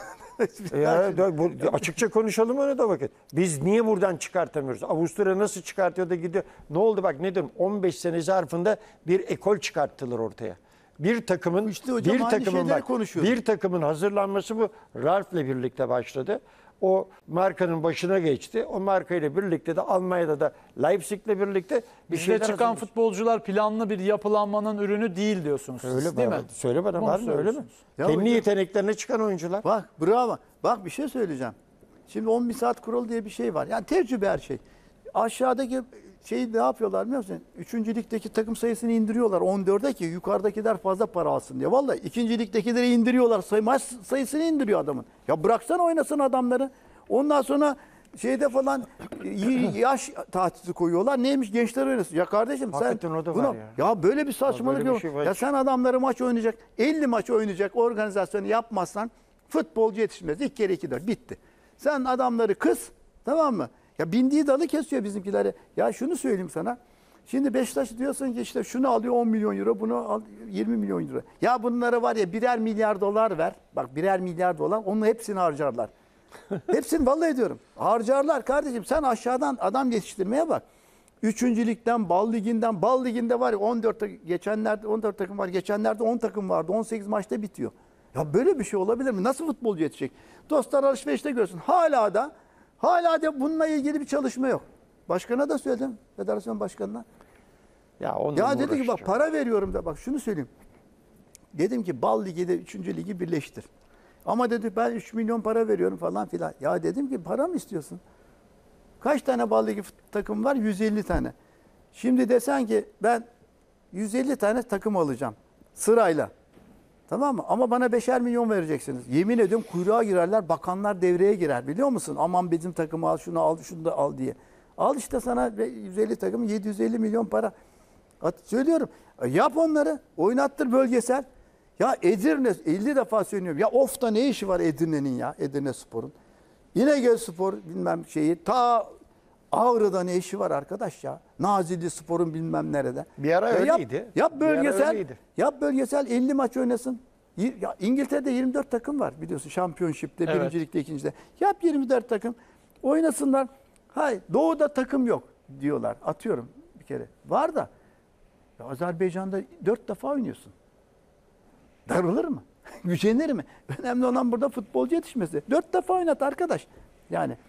Açıkça konuşalım onu da bakın. Biz niye buradan çıkartamıyoruz? Avusturya nasıl çıkartıyor da gidiyor? Ne oldu bak ne diyorum? 15 sene zarfında bir ekol çıkarttılar ortaya. Bir takımın İşte hocam aynı şeyleri konuşuyoruz. bir takımın hazırlanması bu Ralf'le birlikte başladı. O markanın başına geçti. O markayla birlikte de Almanya'da da Leipzig'le birlikte bir Bizde şeyler çıkan hazırlamış. futbolcular planlı bir yapılanmanın ürünü değil diyorsunuz siz, Öyle değil mi? mi? Söyle bana Bunu var mı öyle mi? söylüyorsunuz. Ya Kendi hocam- yeteneklerine çıkan oyuncular. Bak bravo. Bak bir şey söyleyeceğim. Şimdi 11 saat kuralı diye bir şey var. Yani tecrübe her şey. Aşağıdaki şeyi ne yapıyorlar biliyor musun? 3. ligdeki takım sayısını indiriyorlar 14'e ki yukarıdakiler fazla para alsın diye. Vallahi 2. ligdekileri indiriyorlar. Maç sayısını indiriyor adamın. Ya bıraksana oynasın adamları. Ondan sonra şeyde falan yaş tatili koyuyorlar. Neymiş gençler oynasın. Ya kardeşim Hakikaten sen o da buna, var ya. ya böyle bir saçmalık Böyle bir yok. şey var. Ya sen adamları maç oynayacak, 50 maç oynayacak organizasyonu yapmazsan futbolcu yetişmez. 2 kere 2 4 bitti. Sen adamları kız, tamam mı? Ya bindiği dalı kesiyor bizimkileri. Ya şunu söyleyeyim sana. Şimdi Beşiktaş diyorsun ki işte şunu alıyor 10 milyon euro, bunu al 20 milyon euro. Ya bunlara var ya birer milyar dolar ver. Bak birer milyar dolar, onun hepsini harcarlar. Hepsini vallahi diyorum. Harcarlar kardeşim. Sen aşağıdan adam yetiştirmeye bak. 3. ligden, Bal Ligi'nden, Bal Ligi'nde var ya 14 takım var. Geçenlerde 10 takım vardı. 18 maçta bitiyor. Ya böyle bir şey olabilir mi? Nasıl futbolcu yetişecek? Dostlar alışverişte görsün. Hala da bununla ilgili bir çalışma yok. Başkana da söyledim. Federasyon başkanına. Ya dedi ki bak para veriyorum da bak şunu söyleyeyim. Dedim ki Bal Ligi'de 3. ligi birleştir. Ama dedi ben 3 milyon para veriyorum falan filan. Ya dedim ki para mı istiyorsun? Kaç tane Bal Ligi takım var? 150 tane. Şimdi desen ki ben 150 tane takım alacağım sırayla. Tamam mı? Ama bana 5'er milyon vereceksiniz. Yemin ediyorum kuyruğa girerler, bakanlar devreye girer biliyor musun? Aman bizim takımı al, şunu al, şunu da al diye. Al işte sana 150 takım 750 milyon para. Söylüyorum. Yap onları. Oynattır bölgesel. Ya Edirne 50 defa söylüyorum. Ya Of'ta ne işi var Edirne'nin ya? Edirne Spor'un. İnegöl Spor bilmem şeyi. Ta Ağrı'da ne işi var arkadaş ya? Nazilli Spor'un bilmem nerede. Bir ara öyleydi. Yap Bir ara bölgesel. öyleydi. Yap bölgesel 50 maç oynasın. Ya İngiltere'de 24 takım var biliyorsun. Şampiyonşipte, Evet. birincilikte, ikincide. Yap 24 takım. Oynasınlar. Hayır, Doğu'da takım yok diyorlar. Atıyorum bir kere. Var da ya Azerbaycan'da 4 defa oynuyorsun. Darılır mı? Gücenir mi? Önemli olan burada futbolcu yetişmesi. 4 defa oynat arkadaş. Yani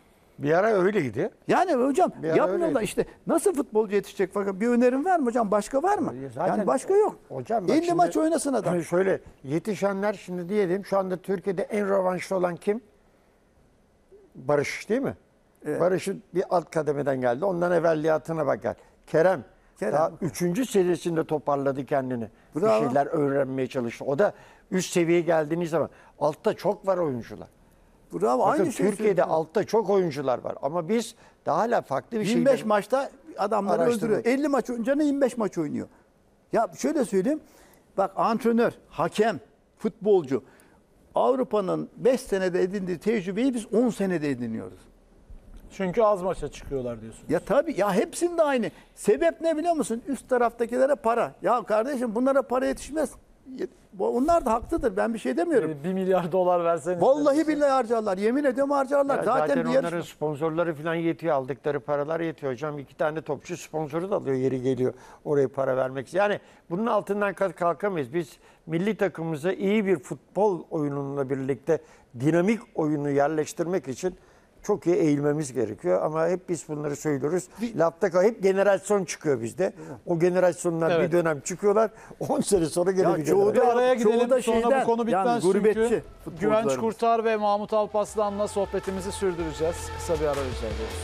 Bir ara öyleydi. Yani hocam Bir ara yapmıyorlar öyleydi. işte. Nasıl futbolcu yetişecek? Fakat bir önerim var mı hocam? Başka var mı? Zaten Yani başka yok. hocam bak 50 şimdi- maç oynasın adam. Şöyle yetişenler şimdi diyelim şu anda Türkiye'de en rövanşlı olan kim? Barış değil mi? Evet. Barış'ın bir alt kademeden geldi. Ondan evveliyatına bak gel. Kerem. Kerem. Daha 3. seviyesinde toparladı kendini. Bravo. Bir şeyler öğrenmeye çalıştı. O da üst seviyeye geldiğiniz zaman altta çok var oyuncular. Bravo. Bakın Aynı şey Türkiye'de söylüyorum. altta çok oyuncular var. Ama biz daha hala farklı bir 25 şeyler... maçta adamları Araştırdık. öldürüyor. 50 maç oynayacağına 25 maç oynuyor. Ya şöyle söyleyeyim. Bak antrenör, hakem, futbolcu Avrupa'nın 5 senede edindiği tecrübeyi biz 10 senede ediniyoruz. Çünkü az maça çıkıyorlar diyorsun. Ya tabii ya hepsinde aynı. Sebep ne biliyor musun? Üst taraftakilere para. Ya kardeşim bunlara para yetişmez. Onlar da haklıdır. Ben bir şey demiyorum. 1 milyar dolar verseniz. Vallahi billahi harcarlar. Yemin ediyorum harcarlar. Ya zaten bir onların yarış... sponsorları falan yetiyor. Aldıkları paralar yetiyor hocam. 2 tane topçu sponsoru da alıyor yeri geliyor. Oraya para vermek için. Yani bunun altından kalkamayız. Biz milli takımımıza iyi bir futbol oyunuyla birlikte dinamik oyunu yerleştirmek için çok iyi eğilmemiz gerekiyor. Ama hep biz bunları söylüyoruz. Lafta hep generasyon çıkıyor bizde. O generasyonlar Evet. bir dönem çıkıyor. 10 sene sonra gene Ya bir çoğu generasyon. Bir da- araya çoğu gidelim da sonra şeyden, bu konu bitmez yani çünkü. gurbetçi Güvenç futbolcularımız. Kurtar ve Mahmut Alpaslan'la sohbetimizi sürdüreceğiz. Kısa bir ara rica ediyoruz.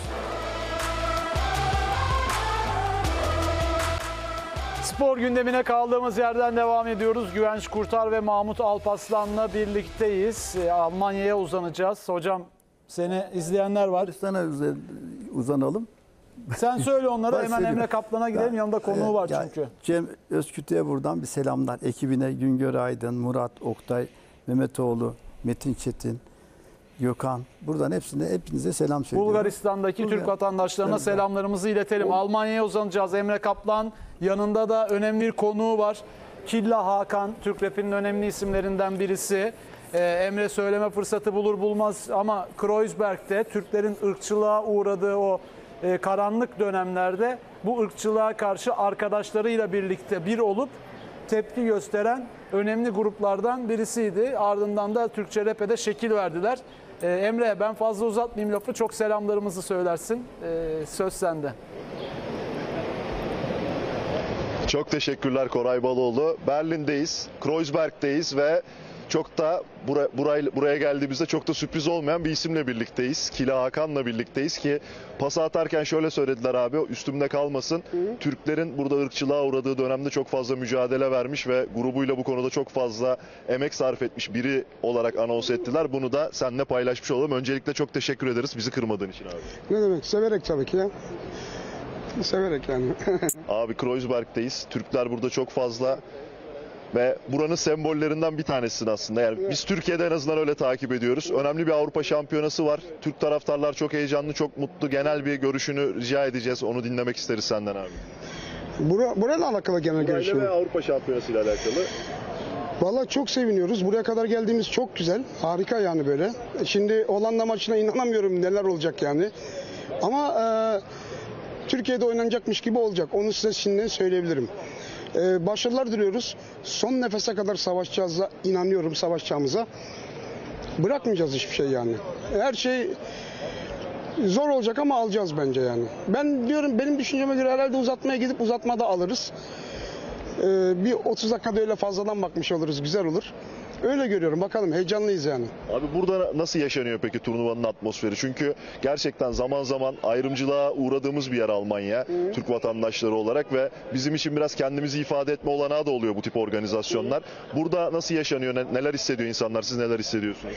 Spor gündemine kaldığımız yerden devam ediyoruz. Güvenç Kurtar ve Mahmut Alpaslan'la birlikteyiz. Almanya'ya uzanacağız. Hocam seni izleyenler var. Sana uzanalım. Sen söyle onlara, hemen Bahsedeyim. Emre Kaplan'a gidelim. Yanında konuğu var Ya, çünkü. Cem Özkütü'ye buradan bir selamlar. Ekibine Güngör Aydın, Murat, Oktay, Mehmetoğlu, Metin Çetin, Gökhan. Buradan hepinize selam söylüyorum. Bulgaristan'daki Türk vatandaşlarına Evet. selamlarımızı iletelim. Almanya'ya uzanacağız. Emre Kaplan, yanında da önemli bir konuğu var. Killa Hakan, Türk rapinin önemli isimlerinden birisi. Emre söyleme fırsatı bulur bulmaz ama Kreuzberg'de Türklerin ırkçılığa uğradığı o karanlık dönemlerde bu ırkçılığa karşı arkadaşlarıyla birlikte bir olup tepki gösteren önemli gruplardan birisiydi. Ardından da Türkçe rap'e de şekil verdiler. Emre, ben fazla uzatmayayım lafı, çok selamlarımızı söylersin. Söz sende. Çok teşekkürler Koray Baloğlu. Berlin'deyiz, Kreuzberg'deyiz ve çok da buraya geldiğimizde çok da sürpriz olmayan bir isimle birlikteyiz. Killa Hakan'la birlikteyiz ki pası atarken şöyle söylediler abi, üstümde kalmasın. Türklerin burada ırkçılığa uğradığı dönemde çok fazla mücadele vermiş ve grubuyla bu konuda çok fazla emek sarf etmiş biri olarak anons ettiler. Bunu da seninle paylaşmış olalım. Öncelikle çok teşekkür ederiz bizi kırmadığın için abi. Ne demek? Severek tabii ki ya. Severek yani. Abi Kreuzberg'deyiz. Türkler burada çok fazla ve buranın sembollerinden bir tanesisin aslında. Yani biz Türkiye'de en azından öyle takip ediyoruz. Önemli bir Avrupa Şampiyonası var. Türk taraftarlar çok heyecanlı, çok mutlu. Genel bir görüşünü rica edeceğiz. Onu dinlemek isteriz senden abi. Burayla alakalı genel görüşüm. Avrupa Şampiyonası ile alakalı. Vallahi çok seviniyoruz. Buraya kadar geldiğimiz çok güzel. Harika yani böyle. Şimdi Hollanda maçına inanamıyorum neler olacak yani. Ama Türkiye'de oynanacakmış gibi olacak. Onu size şimdi söyleyebilirim. Başarılar diliyoruz. Son nefese kadar savaşacağıza inanıyorum, savaşacağımıza. Bırakmayacağız hiçbir şey yani. Her şey zor olacak ama alacağız bence yani. Ben diyorum, benim düşünceme göre herhalde uzatmaya gidip uzatmada alırız. Bir 30 dakikada öyle fazladan bakmış oluruz, güzel olur. Öyle görüyorum, bakalım, heyecanlıyız yani. Abi burada nasıl yaşanıyor peki turnuvanın atmosferi? Çünkü gerçekten zaman zaman ayrımcılığa uğradığımız bir yer Almanya, Türk vatandaşları olarak ve bizim için biraz kendimizi ifade etme olanağı da oluyor bu tip organizasyonlar. Burada nasıl yaşanıyor, neler hissediyor insanlar, siz neler hissediyorsunuz?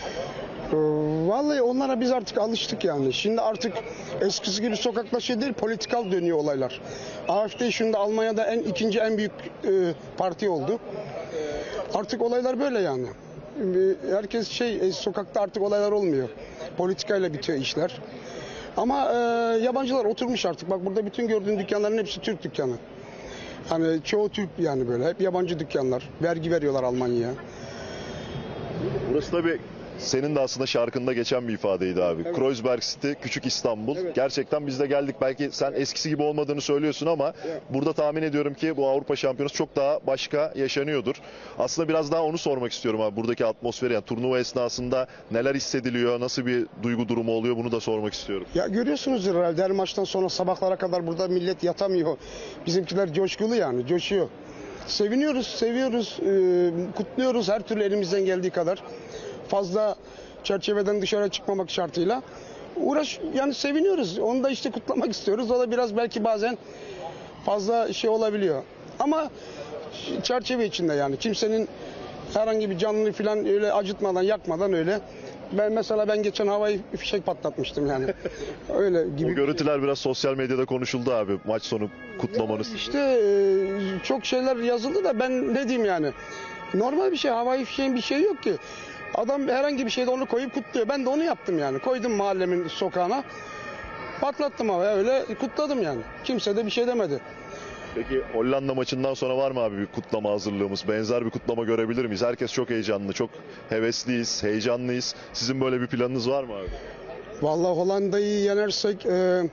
Vallahi onlara biz artık alıştık yani. Şimdi artık eskisi gibi sokaklaşıyor değil, politikal dönüyor olaylar. AfD şimdi Almanya'da ikinci en büyük parti oldu. Artık olaylar böyle yani. Herkes sokakta artık olaylar olmuyor. Politikayla bitiyor işler. Ama yabancılar oturmuş artık. Bak burada bütün gördüğün dükkanların hepsi Türk dükkanı. Hani çoğu Türk yani böyle. Hep yabancı dükkanlar. Vergi veriyorlar Almanya'ya. Burası tabii senin de aslında şarkında geçen bir ifadeydi abi. Evet. Kreuzberg City, küçük İstanbul. Evet. Gerçekten biz de geldik. Belki sen eskisi gibi olmadığını söylüyorsun ama Evet. burada tahmin ediyorum ki bu Avrupa Şampiyonası çok daha başka yaşanıyordur. Aslında biraz daha onu sormak istiyorum abi. Buradaki atmosferi, yani turnuva esnasında neler hissediliyor, nasıl bir duygu durumu oluyor, bunu da sormak istiyorum. Ya görüyorsunuzdur herhalde, her maçtan sonra sabahlara kadar burada millet yatamıyor. Bizimkiler coşkulu yani, coşuyor. Seviniyoruz, seviyoruz, kutluyoruz her türlü elimizden geldiği kadar. Fazla çerçeveden dışarı çıkmamak şartıyla. Yani seviniyoruz. Onu da işte kutlamak istiyoruz. O da biraz belki bazen fazla şey olabiliyor. Ama çerçeve içinde yani. Kimsenin herhangi bir canını falan öyle acıtmadan, yakmadan öyle. Ben geçen havai fişek patlatmıştım yani. Öyle gibi. Bu görüntüler biraz sosyal medyada konuşuldu abi, maç sonu kutlamanız. İşte çok şeyler yazıldı da ben ne diyeyim yani. Normal bir şey, havai fişeğin bir şeyi yok ki. Adam herhangi bir şeyde onu koyup kutluyor. Ben de onu yaptım yani. Koydum mahallemin sokağına. Patlattım havaya, öyle kutladım yani. Kimse de bir şey demedi. Peki Hollanda maçından sonra var mı abi bir kutlama hazırlığımız? Benzer bir kutlama görebilir miyiz? Herkes çok heyecanlı, çok hevesliyiz, heyecanlıyız. Sizin böyle bir planınız var mı abi? Vallahi Hollanda'yı yenersek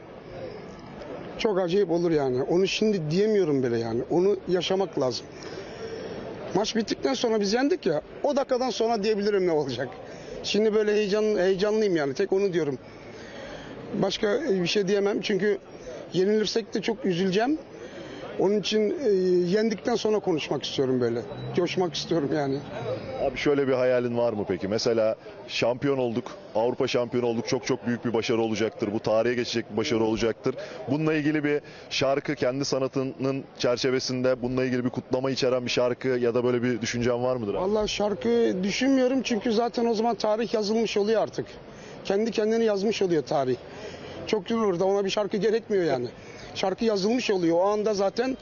çok acayip olur yani. Onu şimdi diyemiyorum bile yani. Onu yaşamak lazım. Maç bittikten sonra biz yendik ya. O dakikadan sonra diyebilirim ne olacak. Şimdi böyle heyecanlıyım yani. Tek onu diyorum. Başka bir şey diyemem. Çünkü yenilirsek de çok üzüleceğim. Onun için yendikten sonra konuşmak istiyorum böyle. Coşmak istiyorum yani. Abi şöyle bir hayalin var mı peki? Mesela şampiyon olduk, Avrupa şampiyonu olduk. Çok çok büyük bir başarı olacaktır. Bu tarihe geçecek bir başarı olacaktır. Bununla ilgili bir şarkı, kendi sanatının çerçevesinde bununla ilgili bir kutlama içeren bir şarkı ya da böyle bir düşüncen var mıdır abi? Vallahi şarkı düşünmüyorum çünkü zaten o zaman tarih yazılmış oluyor artık. Kendi kendini yazmış oluyor tarih. Çok güzel olur da ona bir şarkı gerekmiyor yani. Şarkı yazılmış oluyor. O anda zaten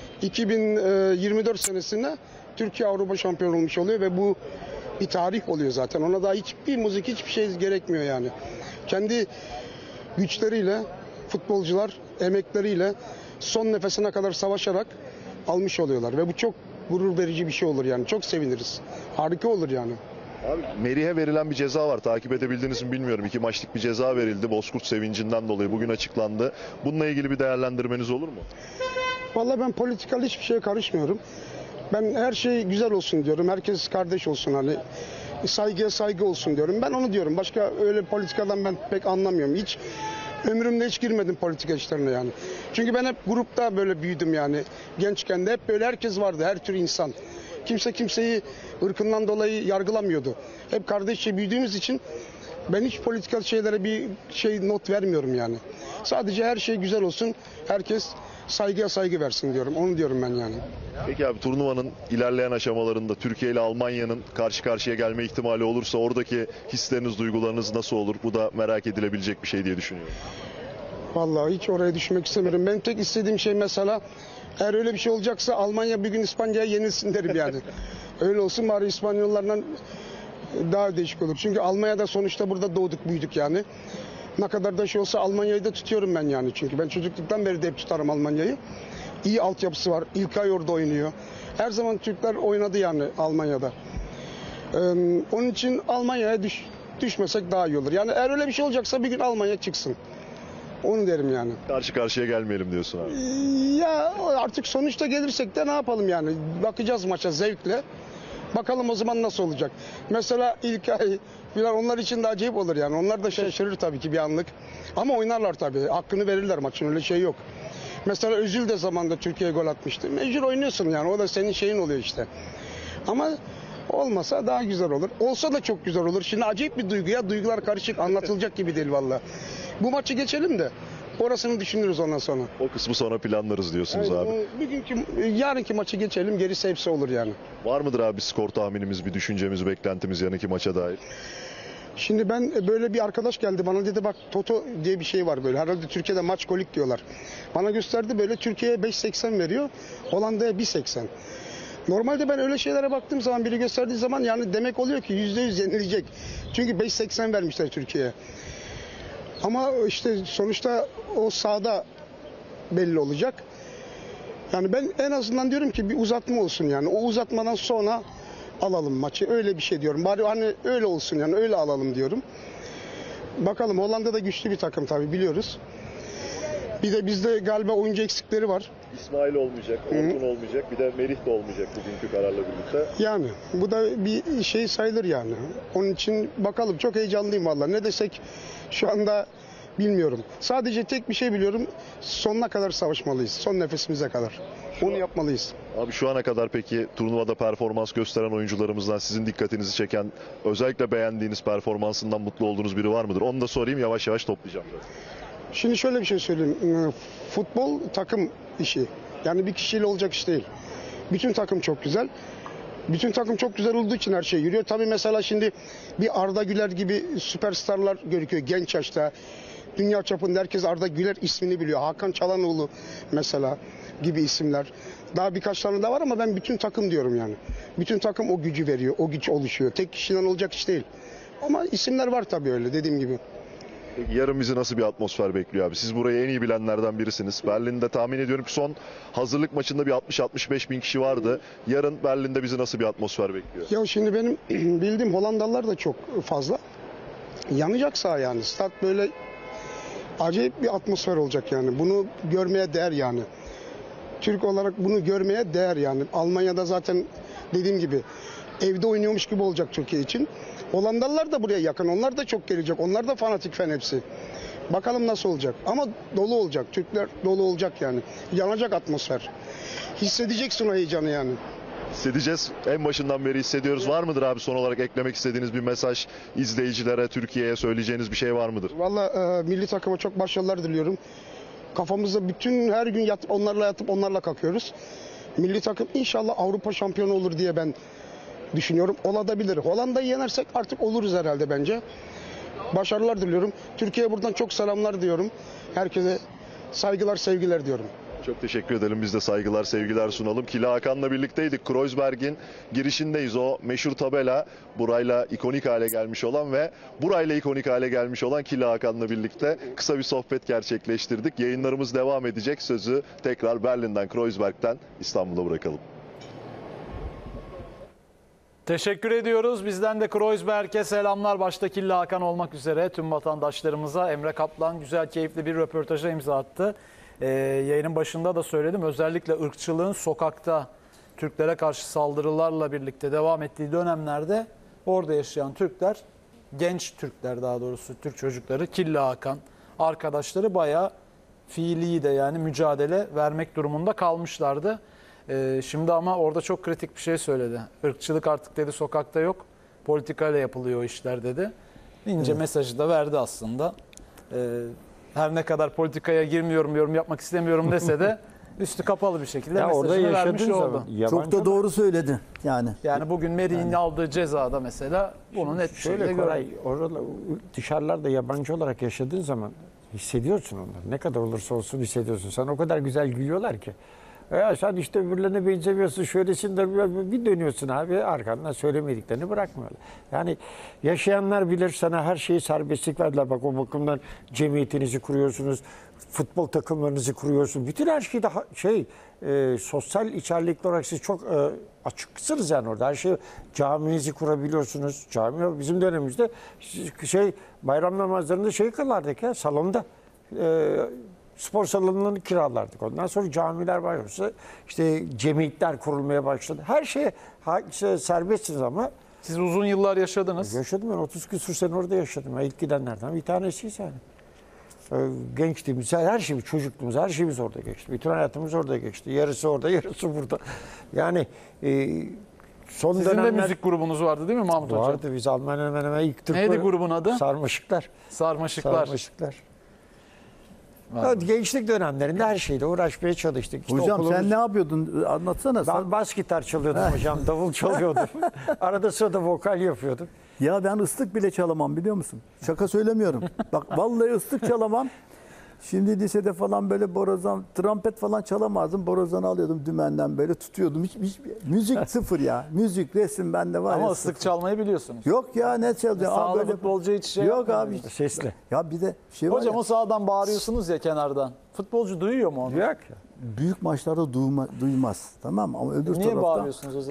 2024 senesinde Türkiye Avrupa şampiyonu olmuş oluyor ve bu bir tarih oluyor zaten. Ona daha hiçbir müzik, hiçbir şey gerekmiyor yani. Kendi güçleriyle, futbolcular emekleriyle son nefesine kadar savaşarak almış oluyorlar. Ve bu çok gurur verici bir şey olur yani. Çok seviniriz. Harika olur yani. Abi Merih'e verilen bir ceza var. Takip edebildiniz mi bilmiyorum. 2 maçlık bir ceza verildi. Bozkurt sevincinden dolayı bugün açıklandı. Bununla ilgili bir değerlendirmeniz olur mu? Vallahi ben politikal hiçbir şeye karışmıyorum. Ben her şey güzel olsun diyorum. Herkes kardeş olsun hani. Saygıya saygı olsun diyorum. Ben onu diyorum. Başka öyle politikadan ben pek anlamıyorum. Hiç ömrümde hiç girmedim politika işlerine yani. Çünkü ben hep grupta böyle büyüdüm yani. Gençken de hep böyle herkes vardı. Her tür insan. Kimse kimseyi ırkından dolayı yargılamıyordu. Hep kardeşçe büyüdüğümüz için ben hiç politikal şeylere bir şey not vermiyorum yani. Sadece her şey güzel olsun. Herkes saygıya saygı versin diyorum. Onu diyorum ben yani. Peki abi, turnuvanın ilerleyen aşamalarında Türkiye ile Almanya'nın karşı karşıya gelme ihtimali olursa oradaki hisleriniz, duygularınız nasıl olur? Bu da merak edilebilecek bir şey diye düşünüyorum. Vallahi hiç oraya düşmek istemiyorum. Ben tek istediğim şey mesela eğer öyle bir şey olacaksa Almanya bir gün İspanya'ya yenilsin derim yani. Öyle olsun bari İspanyollarla daha değişik olur. Çünkü Almanya'da sonuçta burada doğduk büyüdük yani. Ne kadar da şey olsa Almanya'yı da tutuyorum ben yani. Çünkü ben çocukluktan beri de hep tutarım Almanya'yı. İyi altyapısı var. İlkay orada oynuyor. Her zaman Türkler oynadı yani Almanya'da. Onun için Almanya'ya düşmesek daha iyi olur. Yani eğer öyle bir şey olacaksa bir gün Almanya çıksın. Onu derim yani. Karşı karşıya gelmeyelim diyorsun abi. Ya artık sonuçta gelirsek de ne yapalım yani. Bakacağız maça zevkle. Bakalım o zaman nasıl olacak. Mesela İlkay falan onlar için de acayip olur yani. Onlar da şaşırır tabii ki bir anlık. Ama oynarlar tabii. Hakkını verirler maçın, öyle şey yok. Mesela Özil de zamanında Türkiye'ye gol atmıştı. Mecbur oynuyorsun yani. O da senin şeyin oluyor işte. Ama olmasa daha güzel olur. Olsa da çok güzel olur. Şimdi acayip bir duygu ya. Duygular karışık, anlatılacak gibi değil vallahi. Bu maçı geçelim de orasını düşünürüz ondan sonra. O kısmı sonra planlarız diyorsunuz Yani abi. yarınki maçı geçelim, gerisi hepsi olur yani. Var mıdır abi skor tahminimiz, bir düşüncemiz, beklentimiz yarınki maça dair? Şimdi ben böyle bir arkadaş geldi bana, dedi bak Toto diye bir şey var böyle. Herhalde Türkiye'de maç kolik diyorlar. Bana gösterdi, böyle Türkiye'ye 5.80 veriyor. Hollanda'ya 1.80. Normalde ben öyle şeylere baktığım zaman, biri gösterdiği zaman yani demek oluyor ki %100 yenilecek. Çünkü 5.80 vermişler Türkiye'ye. Ama işte sonuçta o sahada belli olacak. Yani ben en azından diyorum ki bir uzatma olsun yani. O uzatmadan sonra alalım maçı. Öyle bir şey diyorum. Bari hani öyle olsun yani öyle alalım diyorum. Bakalım, Hollanda da güçlü bir takım tabii, biliyoruz. Bir de bizde galiba oyuncu eksikleri var. İsmail olmayacak, Orkun olmayacak, bir de Merih de olmayacak bugünkü kararla birlikte. Yani bu da bir şey sayılır yani. Onun için bakalım, çok heyecanlıyım vallahi. Ne desek şu anda bilmiyorum. Sadece tek bir şey biliyorum. Sonuna kadar savaşmalıyız. Son nefesimize kadar. Onu yapmalıyız. Abi şu ana kadar peki turnuvada performans gösteren oyuncularımızdan sizin dikkatinizi çeken, özellikle beğendiğiniz, performansından mutlu olduğunuz biri var mıdır? Onu da sorayım, yavaş yavaş toplayacağım. Şimdi şöyle bir şey söyleyeyim. Futbol takım işi. Yani bir kişiyle olacak iş değil. Bütün takım çok güzel. Bütün takım çok güzel olduğu için her şey yürüyor. Tabii mesela şimdi bir Arda Güler gibi süperstarlar gözüküyor genç yaşta. Dünya çapında herkes Arda Güler ismini biliyor. Hakan Çalhanoğlu mesela gibi isimler. Daha birkaç tane daha var ama ben bütün takım diyorum yani. Bütün takım o gücü veriyor, o güç oluşuyor. Tek kişiden olacak iş değil. Ama isimler var tabii, öyle dediğim gibi. Peki yarın bizi nasıl bir atmosfer bekliyor abi? Siz burayı en iyi bilenlerden birisiniz. Berlin'de tahmin ediyorum ki son hazırlık maçında bir 60-65 bin kişi vardı. Yarın Berlin'de bizi nasıl bir atmosfer bekliyor? Ya şimdi benim bildiğim Hollandalılar da çok fazla. Yanacak saha yani. Stat böyle acayip bir atmosfer olacak yani. Bunu görmeye değer yani. Türk olarak bunu görmeye değer yani. Almanya'da zaten dediğim gibi evde oynuyormuş gibi olacak Türkiye için. Hollandalılar da buraya yakın. Onlar da çok gelecek. Onlar da fanatik fan hepsi. Bakalım nasıl olacak. Ama dolu olacak. Türkler dolu olacak yani. Yanacak atmosfer. Hissedeceksin o heyecanı yani. Hissedeceğiz. En başından beri hissediyoruz. Var mıdır abi son olarak eklemek istediğiniz bir mesaj, izleyicilere, Türkiye'ye söyleyeceğiniz bir şey var mıdır? Valla milli takıma çok başarılar diliyorum. Kafamızda bütün her gün onlarla yatıp onlarla kalkıyoruz. Milli takım inşallah Avrupa şampiyonu olur diye ben düşünüyorum. Olabilir. Hollanda'yı yenersek artık oluruz herhalde bence. Başarılar diliyorum. Türkiye'ye buradan çok selamlar diyorum. Herkese saygılar, sevgiler diyorum. Çok teşekkür edelim. Biz de saygılar, sevgiler sunalım. Kila Hakan'la birlikteydik. Kreuzberg'in girişindeyiz. O meşhur tabela burayla ikonik hale gelmiş olan ve burayla ikonik hale gelmiş olan Kila Hakan'la birlikte kısa bir sohbet gerçekleştirdik. Yayınlarımız devam edecek. Sözü tekrar Berlin'den, Kreuzberg'ten İstanbul'a bırakalım. Teşekkür ediyoruz. Bizden de Kreuzberg'e selamlar. Başta Killa Hakan olmak üzere tüm vatandaşlarımıza. Emre Kaplan güzel, keyifli bir röportaja imza attı. Yayının başında da söyledim. Özellikle ırkçılığın sokakta Türklere karşı saldırılarla birlikte devam ettiği dönemlerde orada yaşayan Türkler, genç Türkler daha doğrusu, Türk çocukları, Killa Hakan arkadaşları bayağı fiili de yani mücadele vermek durumunda kalmışlardı. Şimdi ama orada çok kritik bir şey söyledi. Irkçılık artık dedi sokakta yok. Politikayla yapılıyor o işler dedi. İnce mesajı da verdi aslında. Her ne kadar politikaya girmiyorum, yorum yapmak istemiyorum dese de üstü kapalı bir şekilde Ya orada mesajını vermiş yaşadığın oldu. zaman Çok da doğru söyledi yani. Yani bugün Merih'in aldığı cezada mesela bunu net bir şekilde şöyle Koray, gördük. orada dışarılarda yabancı olarak yaşadığın zaman hissediyorsun onları. Ne kadar olursa olsun hissediyorsun. Sana o kadar güzel gülüyorlar ki. Ya sen işte öbürlerine benzemiyorsun, şöylesin de bir dönüyorsun abi arkandan söylemediklerini bırakmıyorlar. Yani yaşayanlar bilir, sana her şeyi serbestlik verdiler. Bak o bakımdan cemiyetinizi kuruyorsunuz, futbol takımlarınızı kuruyorsunuz. Bütün her şeyde sosyal içerikli olarak siz çok açıksınız yani orada. Her şey caminizi kurabiliyorsunuz. Cami bizim dönemimizde bayram namazlarında kılardık ya salonda. Spor salonlarını kiralardık. Ondan sonra camiler başladı. İşte cemiyetler kurulmaya başladı. Her şeye serbestsiniz ama. Siz uzun yıllar yaşadınız. Yaşadım ben 30 küsur sene orada yaşadım. İlk gidenlerden bir tanesiyiz yani. Gençliğimiz, her şeyimiz, çocukluğumuz, her şeyimiz orada geçti. Bütün hayatımız orada geçti. Yarısı orada, yarısı burada. Yani son Sizin dönemler... de müzik grubunuz vardı değil mi Mahmut Hocam? Vardı. Biz Almanya'da ilk Türk... Neydi grubun adı? Sarmaşıklar. Sarmaşıklar. Evet, gençlik dönemlerinde her şeyle uğraşmaya çalıştık. İşte Hocam okulumuz... sen ne yapıyordun? Anlatsana. Ben bas gitar çalıyordum hocam, davul çalıyordum. Arada sırada vokal yapıyordum. Ya ben ıslık bile çalamam biliyor musun? Şaka söylemiyorum. Bak vallahi ıslık çalamam. Şimdi lisede falan böyle borazan, trompet falan çalamazdım. Borazanı alıyordum dümenden böyle tutuyordum. Hiç müzik sıfır ya. Müzik, resim bende var. Ama ya, ıslık sıfır. çalmayı biliyorsunuz. Yok ya ne çalacağım? Sağlı futbolcu hiç şey yok yapmıyor abi. muydu? Sesli. Ya bir de şey var Hocam ya, o sağdan bağırıyorsunuz ya kenardan. Futbolcu duyuyor mu onu? Yok ya. büyük maçlarda duymaz. Tamam mı? Ama öbür Niye tarafta bağırıyorsunuz o zaman?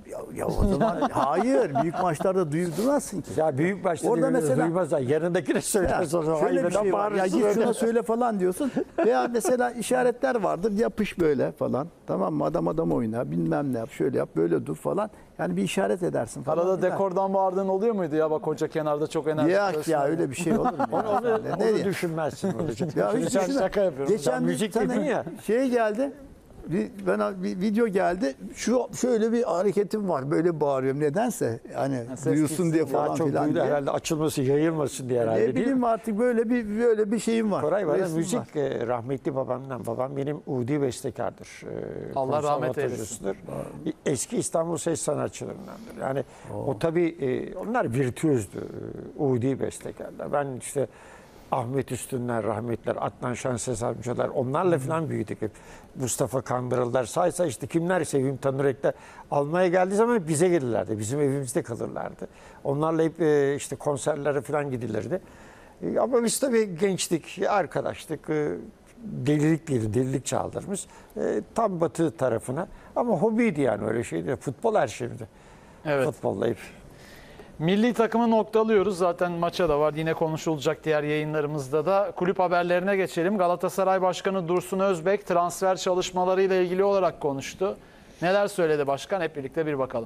Ya o zaman hayır. Büyük maçlarda duymazsın ki. Ya büyük başta Orada mesela- duymazlar. Yanındakine Ya, söylersin o zaman. şöyle bir şey var. Ya git şuna söyle falan diyorsun. Veya mesela işaretler vardır. Yapış böyle falan. Tamam mı? Adam oyna. Bilmem ne yap. Şöyle yap. Böyle dur falan. Yani bir işaret edersin falan. Arada filan. dekordan bağırdığın oluyor muydu ya? Bak hoca kenarda çok enerjik. Ya gösteriyor. öyle bir şey olur mu? ya? Onu Nereye? düşünmezsin. Ya Şimdi hiç sen düşünme. şaka yapıyorum. Geçen Sen bir müzik tane dedin ya. şey geldi. Bir video geldi. Şöyle bir hareketim var. Böyle bağırıyorum nedense. Hani ses duyulsun gitsin diye diye. falan Daha çok filan duydu diye. herhalde, açılması, yayılmasın diye herhalde, Ne değil mi? bileyim artık böyle bir şeyim var. Koray bana Resim müzik var. rahmetli babamdan. Babam benim Udi bestekardır. Allah rahmet Konservatuarcısıdır. Eski İstanbul Ses Sanatçılarındandır. Yani o tabii onlar virtüözdü. Udi bestekarlar. Ben işte Ahmet Üstünler, rahmetler, Adnan Şenses amcalar, onlarla falan büyüdük hep. Mustafa Kandırıllar, saysa işte kimler, Sevim Tanırekler. Almaya geldiği zaman hep bize gelirlerdi. Bizim evimizde kalırlardı. Onlarla hep işte konserlere falan gidilirdi. Ama biz tabii gençlik, arkadaşlık, delilik değil, delilik çaldırmış. Tam batı tarafına. Ama hobiydi yani, öyle şeydi. Futbol her şeydi. Evet. Futbolla hep. Milli takımı noktalıyoruz. Zaten maça da var. Yine konuşulacak diğer yayınlarımızda da. Kulüp haberlerine geçelim. Galatasaray Başkanı Dursun Özbek transfer çalışmalarıyla ilgili olarak konuştu. Neler söyledi başkan? Hep birlikte bir bakalım.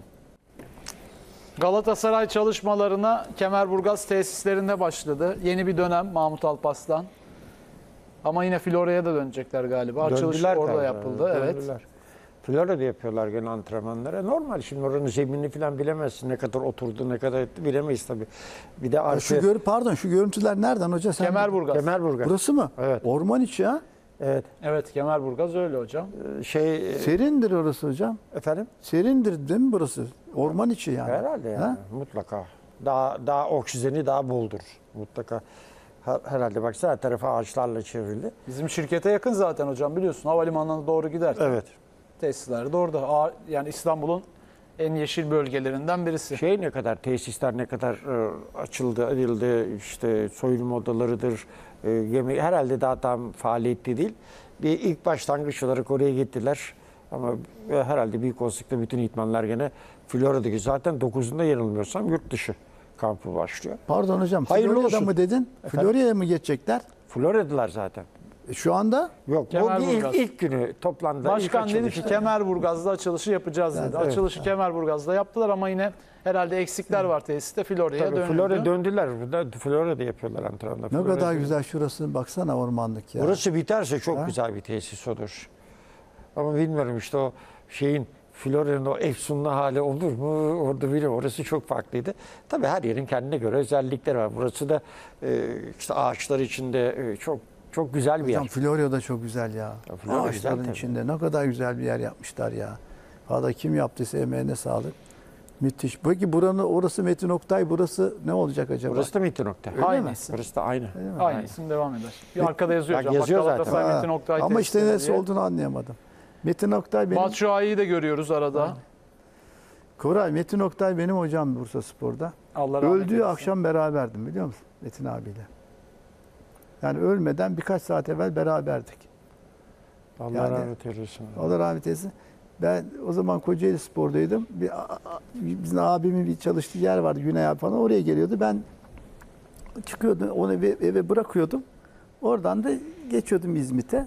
Galatasaray çalışmalarına Kemerburgaz tesislerinde başladı. Yeni bir dönem Mahmut Alparslan. Ama yine Florya'ya da dönecekler galiba. Açılış Döndüler orada galiba, yapıldı. Evet. döndüler. Florya'da yapıyorlar gene antrenmanları. Normal, şimdi oranın zeminini falan bilemezsin. Ne kadar oturdu, ne kadar etti bilemeyiz tabii. Bir de arka... Şu görüntüler nereden hoca? Sen Kemerburgaz. Kemerburgaz. Burası mı? Evet. Orman içi ha? Evet. Evet, Kemerburgaz öyle hocam. Serindir orası hocam. Efendim? Serindir değil mi burası? Orman içi yani. Herhalde yani. Ha? Mutlaka. Daha oksijeni daha boldur. Mutlaka. Herhalde baksana, her tarafı ağaçlarla çevrildi. Bizim şirkete yakın zaten hocam, biliyorsun. Havalimanına doğru giderken. Evet. Tesisler de orada. Yani İstanbul'un en yeşil bölgelerinden birisi. Ne kadar, tesisler ne kadar açıldı, edildi, işte soyunma odalarıdır, yemek herhalde daha tam faaliyetli değil. Bir ilk başlangıç olarak oraya gittiler. Ama herhalde büyük olasılıkla bütün idmanlar gene Florya'daki, zaten 9'unda yanılmıyorsam yurt dışı kampı başlıyor. Pardon hocam. Hayırlı Florya'da olsun. mı dedin? Efendim? Florya'ya mı geçecekler? Florya'dılar zaten. Şu anda? Yok, bu Kemerburgaz. ilk günü toplandı. Başkan ilk dedi ki açılışı. Kemerburgaz'da açılışı yapacağız dedi. Evet. Açılışı Kemerburgaz'da yaptılar ama yine herhalde eksikler var tesiste. Florya'ya Tabii dönüldü. Florya döndüler. Burada Florya'da yapıyorlar antrenmanlar. Ne kadar Florya'da- güzel şurası. Baksana ormanlık ya. Burası biterse çok Ha? güzel bir tesis olur. Ama bilmiyorum işte o şeyin, Florya'nın o efsunlu hali olur mu? Orada bile, orası çok farklıydı. Tabii her yerin kendine göre özellikleri var. Burası da işte ağaçlar içinde çok güzel bir yer. Hocam Florya'da çok güzel ya. Florya güzel Ağaçların tabii. içinde ne kadar güzel bir yer yapmışlar ya. Valla kim yaptıysa emeğine sağlık. Müthiş. Peki orası Metin Oktay, burası ne olacak acaba? Burası da Metin Oktay. Aynı isim. Burası da aynı. Aynı isim devam eder. Bir arkada yazıyor Bak, hocam. yazıyor Bak, Galatasaray zaten. Metin Oktay Ama işte tesisleri neresi diye. olduğunu anlayamadım. Metin Oktay benim... Batshuayi'yi de görüyoruz arada. Koray, Metin Oktay benim hocam Bursa Spor'da. Allah rahmet Öldüğü eylesin. akşam beraberdim biliyor musun Metin abiyle. Yani ölmeden birkaç saat evvel beraberdik. Allah Yani- rahmet eylesin. Allah rahmet eylesin. Ben o zaman Kocaeli Spor'daydım. Bizim abimin bir çalıştığı yer vardı, Güney abi falan, oraya geliyordu. Ben çıkıyordum, onu eve bırakıyordum. Oradan da geçiyordum İzmit'e.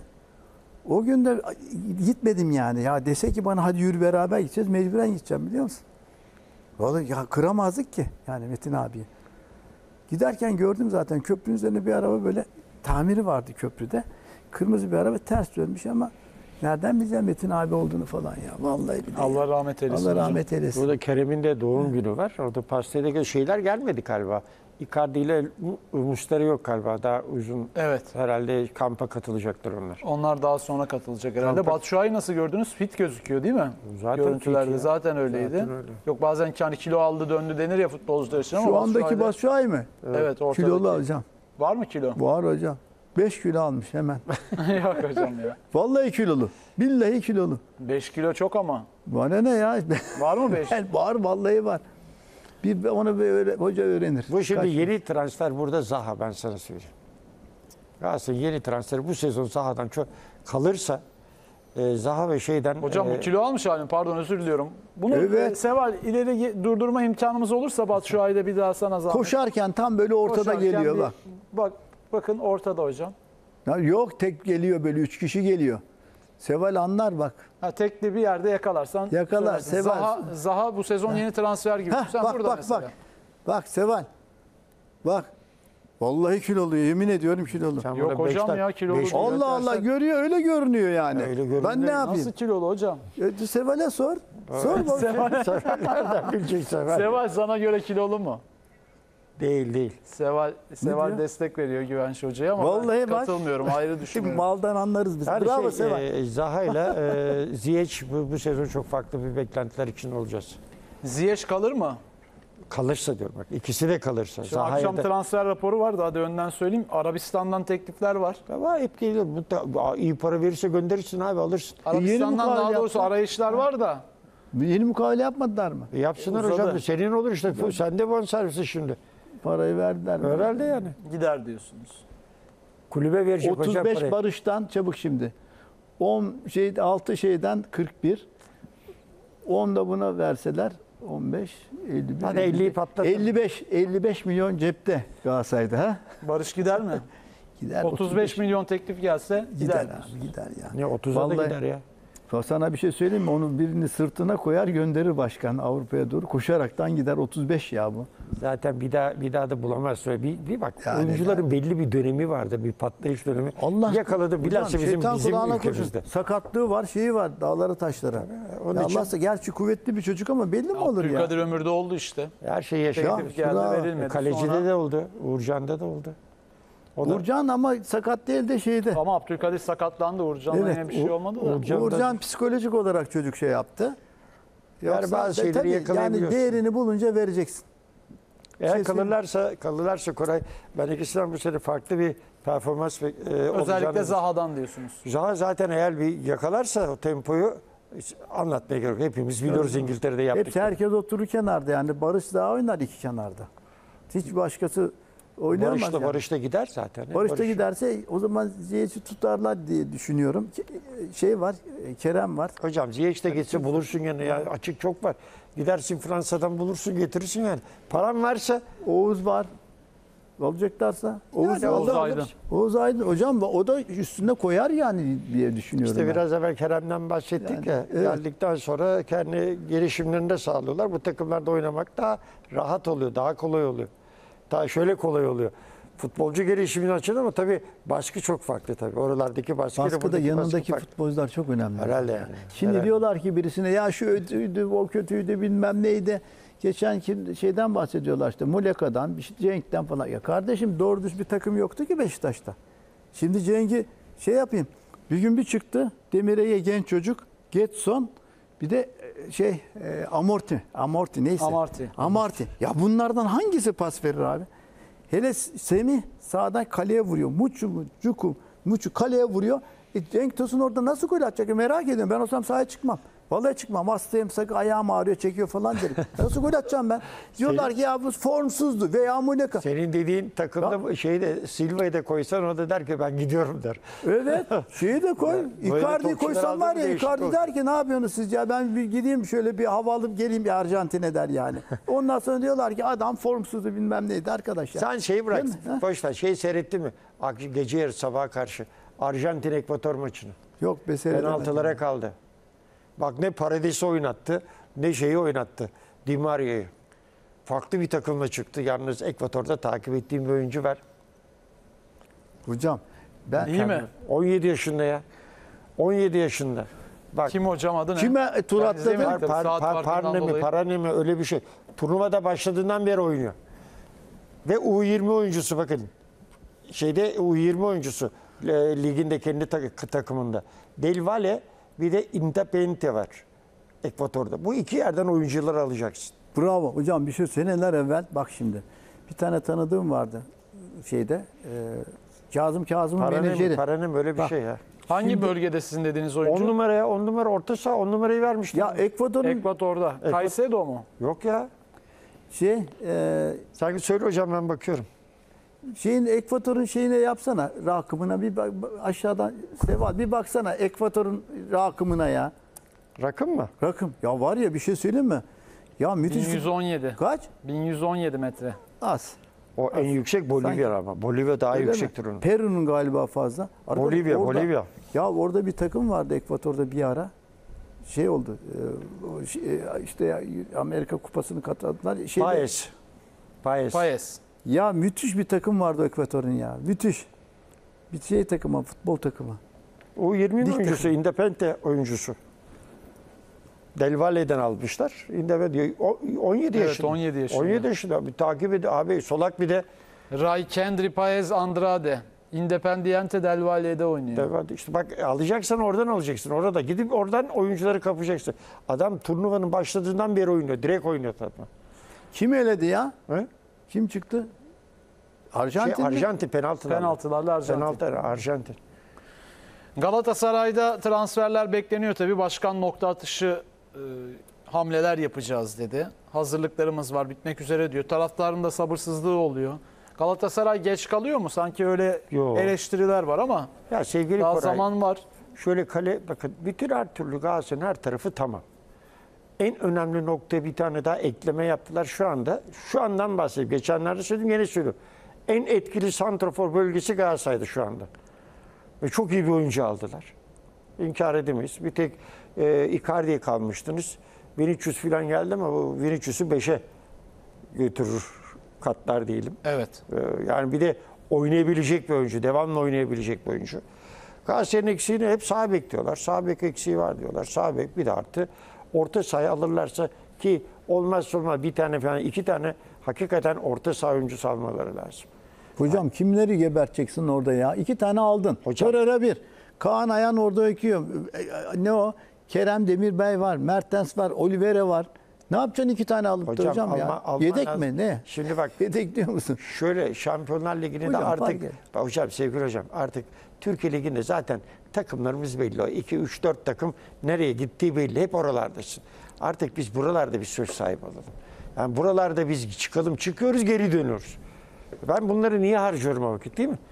O gün de gitmedim yani. Ya dese ki bana hadi yürü beraber gideceğiz, mecburen gideceğim biliyor musun? Vallahi ya kıramazdık ki yani Metin abiyi. Giderken gördüm zaten köprünün üzerinde bir araba, böyle tamiri vardı köprüde. Kırmızı bir araba ters dönmüş ama nereden bileceğim Metin abi olduğunu falan ya. Vallahi billahi. Allah rahmet eylesin. Allah hocam. rahmet eylesin. Burada Kerem'in de doğum günü var. Orada pastede şeyler gelmedi galiba. Icardi ile Mustera yok galiba. Daha uzun, Evet. herhalde kampa katılacaklar onlar. Onlar daha sonra katılacak herhalde. Kampa- Batshuayi nasıl gördünüz? Fit gözüküyor değil mi? Zaten Görüntülerde fit ya. zaten öyleydi. Zaten öyle. Yok bazen hani kilo aldı döndü denir ya futbolcular için ama Şu andaki Batshuayi de- Batshuayi mi? Evet, ortadaki. Kilolu hocam. Var mı kilo? Var hocam. 5 kilo almış hemen. Yok hocam ya. Vallahi kilolu. Billahi kilolu. 5 kilo çok ama. Bana ne ya? Var mı 5? Var vallahi var. Onu hoca öğrenir. Bu şimdi Kaç- yeni transfer burada Zaha, ben sana söyleyeyim. Galatasaray yeni transfer bu sezon Zaha'dan çok kalırsa Zaha ve şeyden... Hocam bu kilo almış halim, pardon özür diliyorum. Bunu Evet. Seval ileri durdurma imkanımız olursa Batshuayi'de bir daha sana zahmet. Koşarken tam böyle ortada Koşarken geliyor bir- bak. Bakın ortada hocam. Ya yok tek geliyor böyle 3 kişi geliyor. Seval anlar bak. Ha, tekli bir yerde yakalarsan. Yakalar, söylersin. Seval. Zaha bu sezon yeni transfer gibi. Heh, Sen bak burada bak mesela. bak. Bak Seval. Bak. Vallahi kilolu yemin ediyorum kilolu. Sen Yok burada hocam beş ya, dak- kilolu beş- değil. Allah Allah görüyor öyle görünüyor yani. Öyle görünüyor. Ben ne yapayım? Nasıl kilolu hocam? Seval'e sor. Sor bak. Nereden bilecek Seval? Seval sana göre kilolu mu? Değil. Seval diyor? destek veriyor Güvenç Hoca'ya ama Vallahi ben bak. katılmıyorum. Ayrı Şimdi düşünüyorum. maldan anlarız biz. Her Bravo şey Seval. Zaha ile Ziyech bu sezon çok farklı bir beklentiler için olacağız. Ziyech kalır mı? Kalırsa diyorum bak. İkisi de kalırsa. Şu akşam transfer raporu vardı, hadi önden söyleyeyim. Arabistan'dan teklifler var. Ama hep geliyor. İyi para verirse gönderirsin abi alırsın. Arabistan'dan daha mukavele doğrusu yaptı. arayışlar var da. Yeni mukavele yapmadılar mı? Yapsınlar Uzadı. hocam. Senin olur işte. Sende bonservisi şimdi. Parayı verdiler mi? Herhalde yani. Gider diyorsunuz. Kulübe verecek hocam 35 parayı. barıştan çabuk şimdi. 6 şeyden 41. 10 da buna verseler 15, 51. Hadi 50'yi patlatın. 55 milyon cepte Galatasaray'da ha? Barış gider mi? Gider. 35 milyon teklif gelse gider gider. abi gider ya. Ne 30'a da Vallahi- gider ya. Sana bir şey söyleyeyim mi? Onun birini sırtına koyar gönderir başkan Avrupa'ya doğru. Koşaraktan gider 35 ya bu. Zaten bir daha da bulamaz. Bir bak Yani oyuncuların belli bir dönemi vardı. Bir patlayış dönemi. Yakaladı. Bilhassa Hocam, bizim şeytan kulağına ülkemizde. kurşun. Sakatlığı var, şeyi var, dağlara taşlara. onun Ya için- Allah'sa gerçi kuvvetli bir çocuk ama belli mi olur ya? Abdülkadir Ömür'de oldu işte. Her şey yaşıyor. Teklif geldi, bravo. verilmedi. Kalecide Sonra- de oldu. Uğurcan'da da oldu. O da- Uğurcan ama sakat değil de şeyde. Ama Abdülkadir sakatlandı. Uğurcan'la Evet, yine bir şey olmadı da. Uğurcan- Uğurcan psikolojik olarak çocuk şey yaptı. Yani bazı şeyleri tabii yani yakalayabiliyorsun. değerini bulunca vereceksin. Eğer Şey kalırlarsa Koray, ben ikisinden bu sene farklı bir performans Özellikle olacağını- Zaha'dan diyorsunuz. Zaha zaten eğer bir yakalarsa o tempoyu hiç anlatmaya gerek yok. Hepimiz biliyoruz İngiltere'de yaptık. Hepsi herkes oturur kenarda yani Barış daha oynar iki kenarda. Hiç başkası oynayamaz. yani. Barış da gider zaten. Barış da giderse o zaman Ziyech'i tutarlar diye düşünüyorum. Şey var, Kerem var. Hocam Ziyech de gitse bulursun yani. Ya, açık çok var. Gidersin Fransa'dan bulursun getirirsin yani. Paran varsa Oğuz var. Alacaklarsa. Oğuz, Yani Oğuz alır. Aydın. Oğuz Aydın. Hocam o da üstüne koyar yani diye düşünüyorum. işte ben. biraz evvel Kerem'den bahsettik Yani, ya. evet. Geldikten sonra kendi gelişimlerini de sağlıyorlar. Bu takımlarda oynamak daha rahat oluyor. Daha kolay oluyor. Daha şöyle kolay oluyor. Futbolcu gelişimini açın ama tabii baskı çok farklı tabii. Oralardaki baskı ile Baskıda buradaki yanındaki baskı farklı. futbolcular çok önemli. Herhalde yani. Şimdi Herhalde. diyorlar ki birisine ya şu ötüydü, o kötüydü bilmem neydi. Geçen şeyden bahsediyorlar işte Muleka'dan, Cenk'ten falan. Ya kardeşim doğru düz bir takım yoktu ki Beşiktaş'ta. Şimdi Cenk'i şey yapayım. Bir gün bir çıktı. Demire'ye genç çocuk. Getson. Bir de Amorti neyse. Amarty. Ya bunlardan hangisi pas verir abi? Hele Semih sağdan kaleye vuruyor. Muçu kaleye vuruyor. Cenk Tosun orada nasıl gol atacak? Merak ediyorum. Ben olsam sahaya çıkmam. Vallahi çıkmam. Hastayım, sakın ayağım ağrıyor, çekiyor falan derim. Nasıl gol atacağım ben? Diyorlar ki ya bu formsuzdu veya Muleka. Senin dediğin takımda Silva'yı da koysan o da der ki ben gidiyorum der. Evet. Şeyi de koy. Böyle Icardi'yi topçular koysan var aldı ya, mı değişik Icardi olur. der ki ne yapıyorsunuz siz ya, ben bir gideyim şöyle bir hava alıp geleyim bir Arjantin'e der yani. Ondan sonra diyorlar ki adam formsuzdu bilmem neydi arkadaş ya. Sen şeyi bırak. Değil mi? Ha? Boş ver. Seyretti mi? Gece yarısı sabaha karşı. Arjantin Ekvator maçını. Yok be seyredemedim. Penaltılara kaldı. Bak ne Paradis'i oynattı ne şeyi oynattı. Di Maria'yı. Farklı bir takımla çıktı. Yalnız Ekvator'da takip ettiğim bir oyuncu var. Hocam ben İyi mi? 17 yaşında ya. 17 yaşında. Bak Kim hocam, adı ne? kime tur Ben atladı? izlemedim. Saat farkından dolayı. Parane mi öyle bir şey. Turnuvada başladığından beri oynuyor. Ve U20 oyuncusu bakın. U20 oyuncusu liginde kendi takımında. Del Valle bir de Independiente var Ekvator'da. Bu iki yerden oyuncular alacaksın. Bravo hocam, bir şey seneler evvel bak şimdi. Bir tane tanıdığım vardı Kazım'ın menajeri. Paranem öyle bir Bak, şey ya. Hangi bölgede sizin dediğiniz 10 oyuncu? numaraya 10 numara orta saha 10 numarayı vermişti. Ya Ekvador'un Ekvator'da. Caicedo mu? Yok ya. şey Sanki söyle hocam ben bakıyorum. Ekvator'un şeyine yapsana, rakımına bir aşağıdan Seval bir baksana Ekvator'un rakımına ya. Rakım mı? Rakım. Ya var ya bir şey söyleyeyim mi? Ya müthiş. 1117. Kaç? 1117 metre. Az. O en yüksek Bolivya ama. Bolivya daha Öyle mi? yüksektir onun. Peru'nun galiba fazla. Arkadaş, Bolivya. Ya orada bir takım vardı Ekvator'da bir ara. Şey oldu. İşte Amerika Kupası'nı kazandılar. Paes. Ya müthiş bir takım vardı Ekvator'un ya. Müthiş. Bir şey takımı, futbol takımı. O 20 Dik oyuncusu, takım. Independente oyuncusu. Del Valle'den almışlar. Independente 17 Evet, yaşında. 17 yaşında. 17 yaşında. Bir takip ediyor abi. Solak bir de Ray Kendry Paez Andrade. Independiente del Valle'de oynuyor. Del Valle. İşte bak alacaksan oradan alacaksın. Orada gidip oradan oyuncuları kapacaksın. Adam turnuvanın başladığından beri oynuyor. Direkt oynuyor tabii. Kim eledi ya? He? Kim çıktı? Arjantin mi? Arjantin penaltılarla. Penaltılarla Arjantin. Penaltılarla Arjantin. Galatasaray'da transferler bekleniyor tabii. Başkan nokta atışı hamleler yapacağız dedi. Hazırlıklarımız var, bitmek üzere diyor. Taraftarın da sabırsızlığı oluyor. Galatasaray geç kalıyor mu? Sanki öyle Yo. eleştiriler var ama Ya sevgili daha Koray, zaman var. şöyle bakın bütün her türlü Galatasaray'ın her tarafı tamam. En önemli noktaya bir tane daha ekleme yaptılar şu anda. Şu andan bahsedeyim. Geçenlerde söyledim, yine söylüyorum. En etkili santrafor bölgesi Galatasaray'dı şu anda. Ve çok iyi bir oyuncu aldılar. İnkar edemeyiz. Bir tek Icardi'ye kalmıştınız. Vinicius falan geldi ama bu Vinicius'u 5'e götürür, katlar diyelim. Evet. Yani bir de oynayabilecek bir oyuncu, devamlı oynayabilecek bir oyuncu. Galatasaray'ın eksiğini hep sağ bek diyorlar. Sağ bek eksiği var diyorlar. Sağ bek bir de artı orta sahaya alırlarsa ki olmazsa olmaz bir tane falan 2 tane hakikaten orta saha oyuncusu almaları lazım. Hocam kimleri geberteceksin orada ya? 2 tane aldın. Hocam. Torreira 1. Kaan Ayan orada öküyor. Ne o? Kerem Demirbay var. Mertens var. Oliveira var. Ne yapacaksın 2 tane alıp da hocam ya? Yedek lazım. mi? Ne? Şimdi bak Yedek diyor musun? şöyle Şampiyonlar Ligi'nde Hocam, de fark artık et. hocam sevgili hocam artık Türkiye Ligi'nde zaten takımlarımız belli. O 2 3 4 takım nereye gittiği belli. Hep oralardasın. Artık biz buralarda bir söz sahibi olalım. Yani buralarda biz çıkıyoruz, geri dönüyoruz. Ben bunları niye harcıyorum o vakit, değil mi?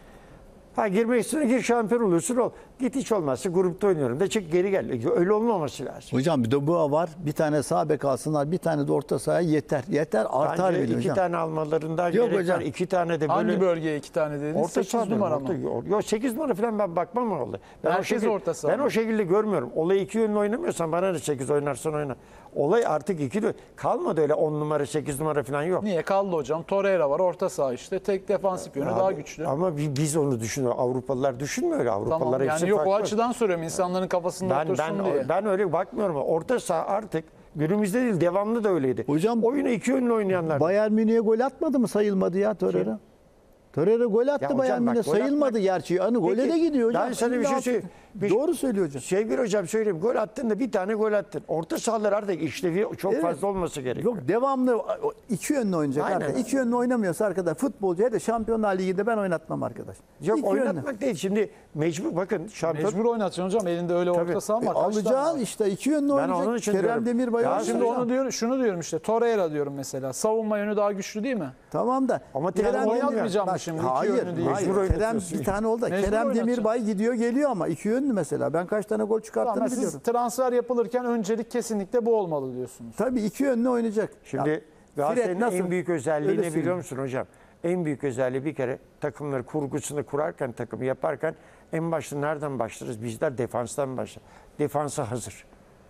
Ha girmek istiyorsun, gir şampiyon olursun ol. Git hiç olmazsa grupta oynuyorum da çık geri gel. Öyle olmaması lazım. Hocam bir de bu var. Bir tane sağ bek alsınlar. Bir tane de orta sahaya yeter. Yeter artar Bence bile 2 hocam. tane almalarından Yok gerek hocam. var. 2 tane de böyle. Hangi bölgeye 2 tane dediniz? Orta 8 saha numara mı? Yok 8 numara falan ben bakmam orada. Merkez orta saha Ben mı? o şekilde görmüyorum. Olay 2 yönlü oynamıyorsan bana ne 8 oynarsan oyna. Olay artık 2 kalmadı öyle 10 numara 8 numara falan yok. Niye kaldı hocam? Torreira var, orta saha işte. Tek defansif yönü daha güçlü. Ama biz onu düşünüyoruz. Avrupalılar düşünmüyor öyle. Avrupalılar Tamam hepsi yani yok o farklı. açıdan soruyorum insanların kafasında otursun diye. Ben öyle bakmıyorum. Orta saha artık günümüzde değil devamlı da öyleydi. Hocam, oyunu 2 yönlü oynayanlar. Bayern Münih'e gol atmadı mı? Sayılmadı ya Torreira. Torreira gol attı hocam Bayern bak, Münih'e. gol Sayılmadı atmak- gerçi. Hani gole Peki, de gidiyor hocam. ben sana bir şey Şimdi söyleyeyim. Doğru söylüyor hocam. Sevgili hocam söyleyeyim. Gol attın da bir tane gol attın. Orta sahalar artık işlevi çok Evet. fazla olması gerekiyor. Yok devamlı 2 yönlü oynayacak Aynen. arkadaş. 2 yönlü oynamıyorsa arkadaş futbolcu hele Şampiyonlar Ligi'nde ben oynatmam arkadaş. Yok İki yönlü. oynatmak değil. Şimdi mecbur bakın şampiyon. Mecbur oynatacaksın hocam. Elinde öyle Tabii. orta saha var. Kaç tane Alacağın var? işte 2 yönlü Ben oynayacak. onun için Kerem diyorum. Demirbay Ya oynayacak. Şimdi onu diyorum, şunu diyorum işte. Torreira diyorum mesela. Savunma yönü daha güçlü değil mi? Tamam da. Ama Kerem Kerem Demir- oynatmayacağım mı Bak, şimdi? İki Hayır, yönlü değil. hayır. Mecbur Kerem oynatıyorsun. bir tane oldu. Mecbur Kerem oynatacağım. Demirbay gidiyor geliyor ama 2 yönlü mesela. Ben kaç tane gol çıkarttığını Ama siz biliyorum. transfer yapılırken öncelik kesinlikle bu olmalı diyorsunuz. Tabii 2 yönlü oynayacak. Şimdi Ya, Galatasaray'ın Fred nasıl? en büyük özelliği Öyle ne biliyor söyleyeyim. musun hocam? En büyük özelliği bir kere takımları kurgusunu kurarken, takımı yaparken en başta nereden başlarız? Bizler defanstan başlar. Defansa hazır.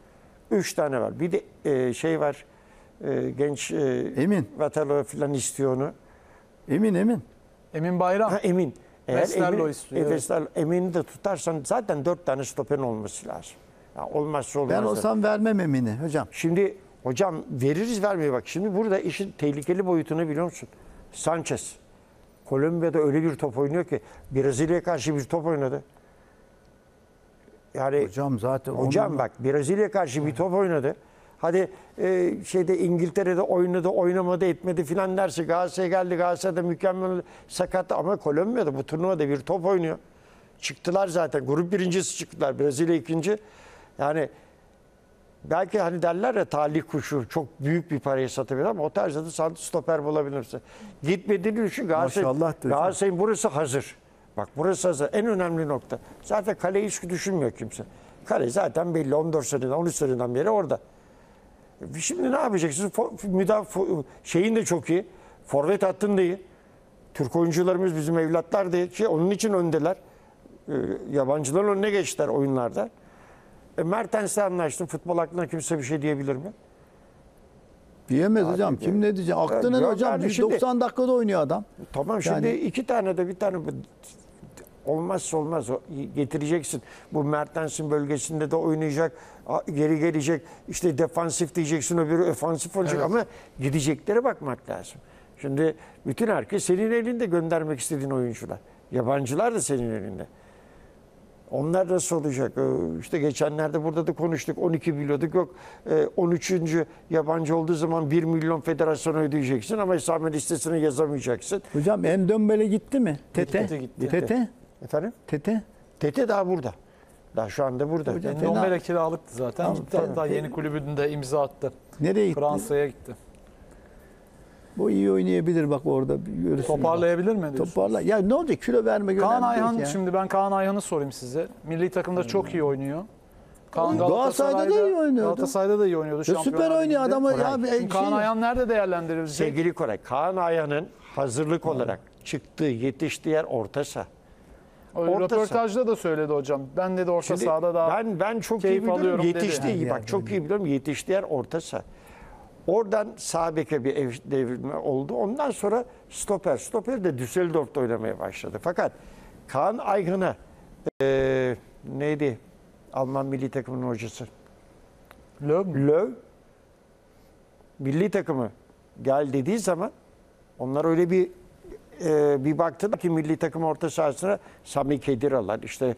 3 tane var. Bir de şey var. Genç Emin. Vatalo falan istiyor onu. Emin. Emin Bayram. Ha, Emin. Westerlo istiyor, evet. Westerlo, Emin'i de tutarsan zaten 4 tane stoperin olması lazım. Ya olmazsa olmaz. Ben olsam vermem Emin'i hocam. Şimdi hocam veririz vermeye bak. Şimdi burada işin tehlikeli boyutunu biliyor musun? Sanchez. Kolombiya'da öyle bir top oynuyor ki Brezilya'ya karşı bir top oynadı. Yani Hocam zaten hocam bak Brezilya'ya karşı bir top oynadı. Hadi şeyde İngiltere'de oynadı, oynamadı, etmedi filan derse Galatasaray'a geldi. Galatasaray'da mükemmel sakat ama Kolombiya'da bu turnuvada bir top oynuyor. Çıktılar zaten. Grup birincisi çıktılar. Brezilya ikinci. Yani Belki hani derler ya talih kuşu çok büyük bir paraya satabilir ama o tarzda da stoper bulabilirsin. Gitmediğini düşün. Maşallah hocam. Galatasaray'ın burası hazır. Bak burası hazır. En önemli nokta. Zaten kaleyi hiç düşünmüyor kimse. Kale zaten belli 14 seneden 13 seneden beri orada. Şimdi ne yapacaksın? Şeyin de çok iyi. Forvet hattın da iyi. Türk oyuncularımız bizim evlatlar da onun için öndeler. Yabancıların önüne geçtiler oyunlarda. Mertens'le anlaştım. Futbol hakkında kimse bir şey diyebilir mi? Diyemez hocam. Kim ne diyecek? Aklına ne yok hocam? yani 190 dakikada oynuyor adam. Tamam şimdi Yani- iki tane de bir tane olmazsa olmaz getireceksin. Bu Mertens'in bölgesinde de oynayacak, geri gelecek. İşte defansif diyeceksin, öbürü ofansif olacak ama gideceklere bakmak lazım. Şimdi bütün herkes senin elinde göndermek istediğin oyuncular. Yabancılar da senin elinde. Onlar nasıl olacak? İşte geçenlerde burada da konuştuk. 12 biliyorduk. Yok 13. yabancı olduğu zaman 1 milyon federasyona ödeyeceksin ama hesap listesine yazamayacaksın. Hocam Endombele gitti mi? Tete. Gitti. Tete. Efendim? Tete. Tete daha burada. Daha şu anda burada. Hocam, Endombele kiralıktı zaten. Tamam, Gitti hatta yeni kulübünde imza attı. Nereye gitti? Fransa'ya gitti. Bu iyi oynayabilir bak orada. Görürsün. Toparlayabilir mi diyorsun? Toparla. Ya ne olacak? Kilo vermek Kaan önemli Ayhan, değil ya. şimdi ben Kaan Ayhan'ı sorayım size. Milli takımda çok iyi oynuyor. Kaan Galatasaray'da da iyi oynuyordu. Galatasaray'da da iyi oynuyordu. Ya Şampiyonlar süper oynuyor Ligi'nde. adamı. Ya, Şimdi Kaan Ayhan nerede değerlendirilecek? Sevgili Koray, Kaan Ayhan'ın hazırlık olarak çıktığı, yetiştiği yer orta saha. orta Röportajda da söyledi hocam. Ben dedi orta Şimdi sahada daha ben çok iyi keyif biliyorum. alıyorum dedi. Yetiştiği Yani bak çok iyi biliyorum. Yetiştiği yer orta saha. Oradan sağ beke bir devrilme oldu. Ondan sonra stoper de Düsseldorf'ta oynamaya başladı. Fakat Kaan Ayhan'a neydi? Alman milli takımının hocası. Löw milli takımı gel dediği zaman onlar öyle bir baktılar ki milli takım orta sahasına Sami Khediralar işte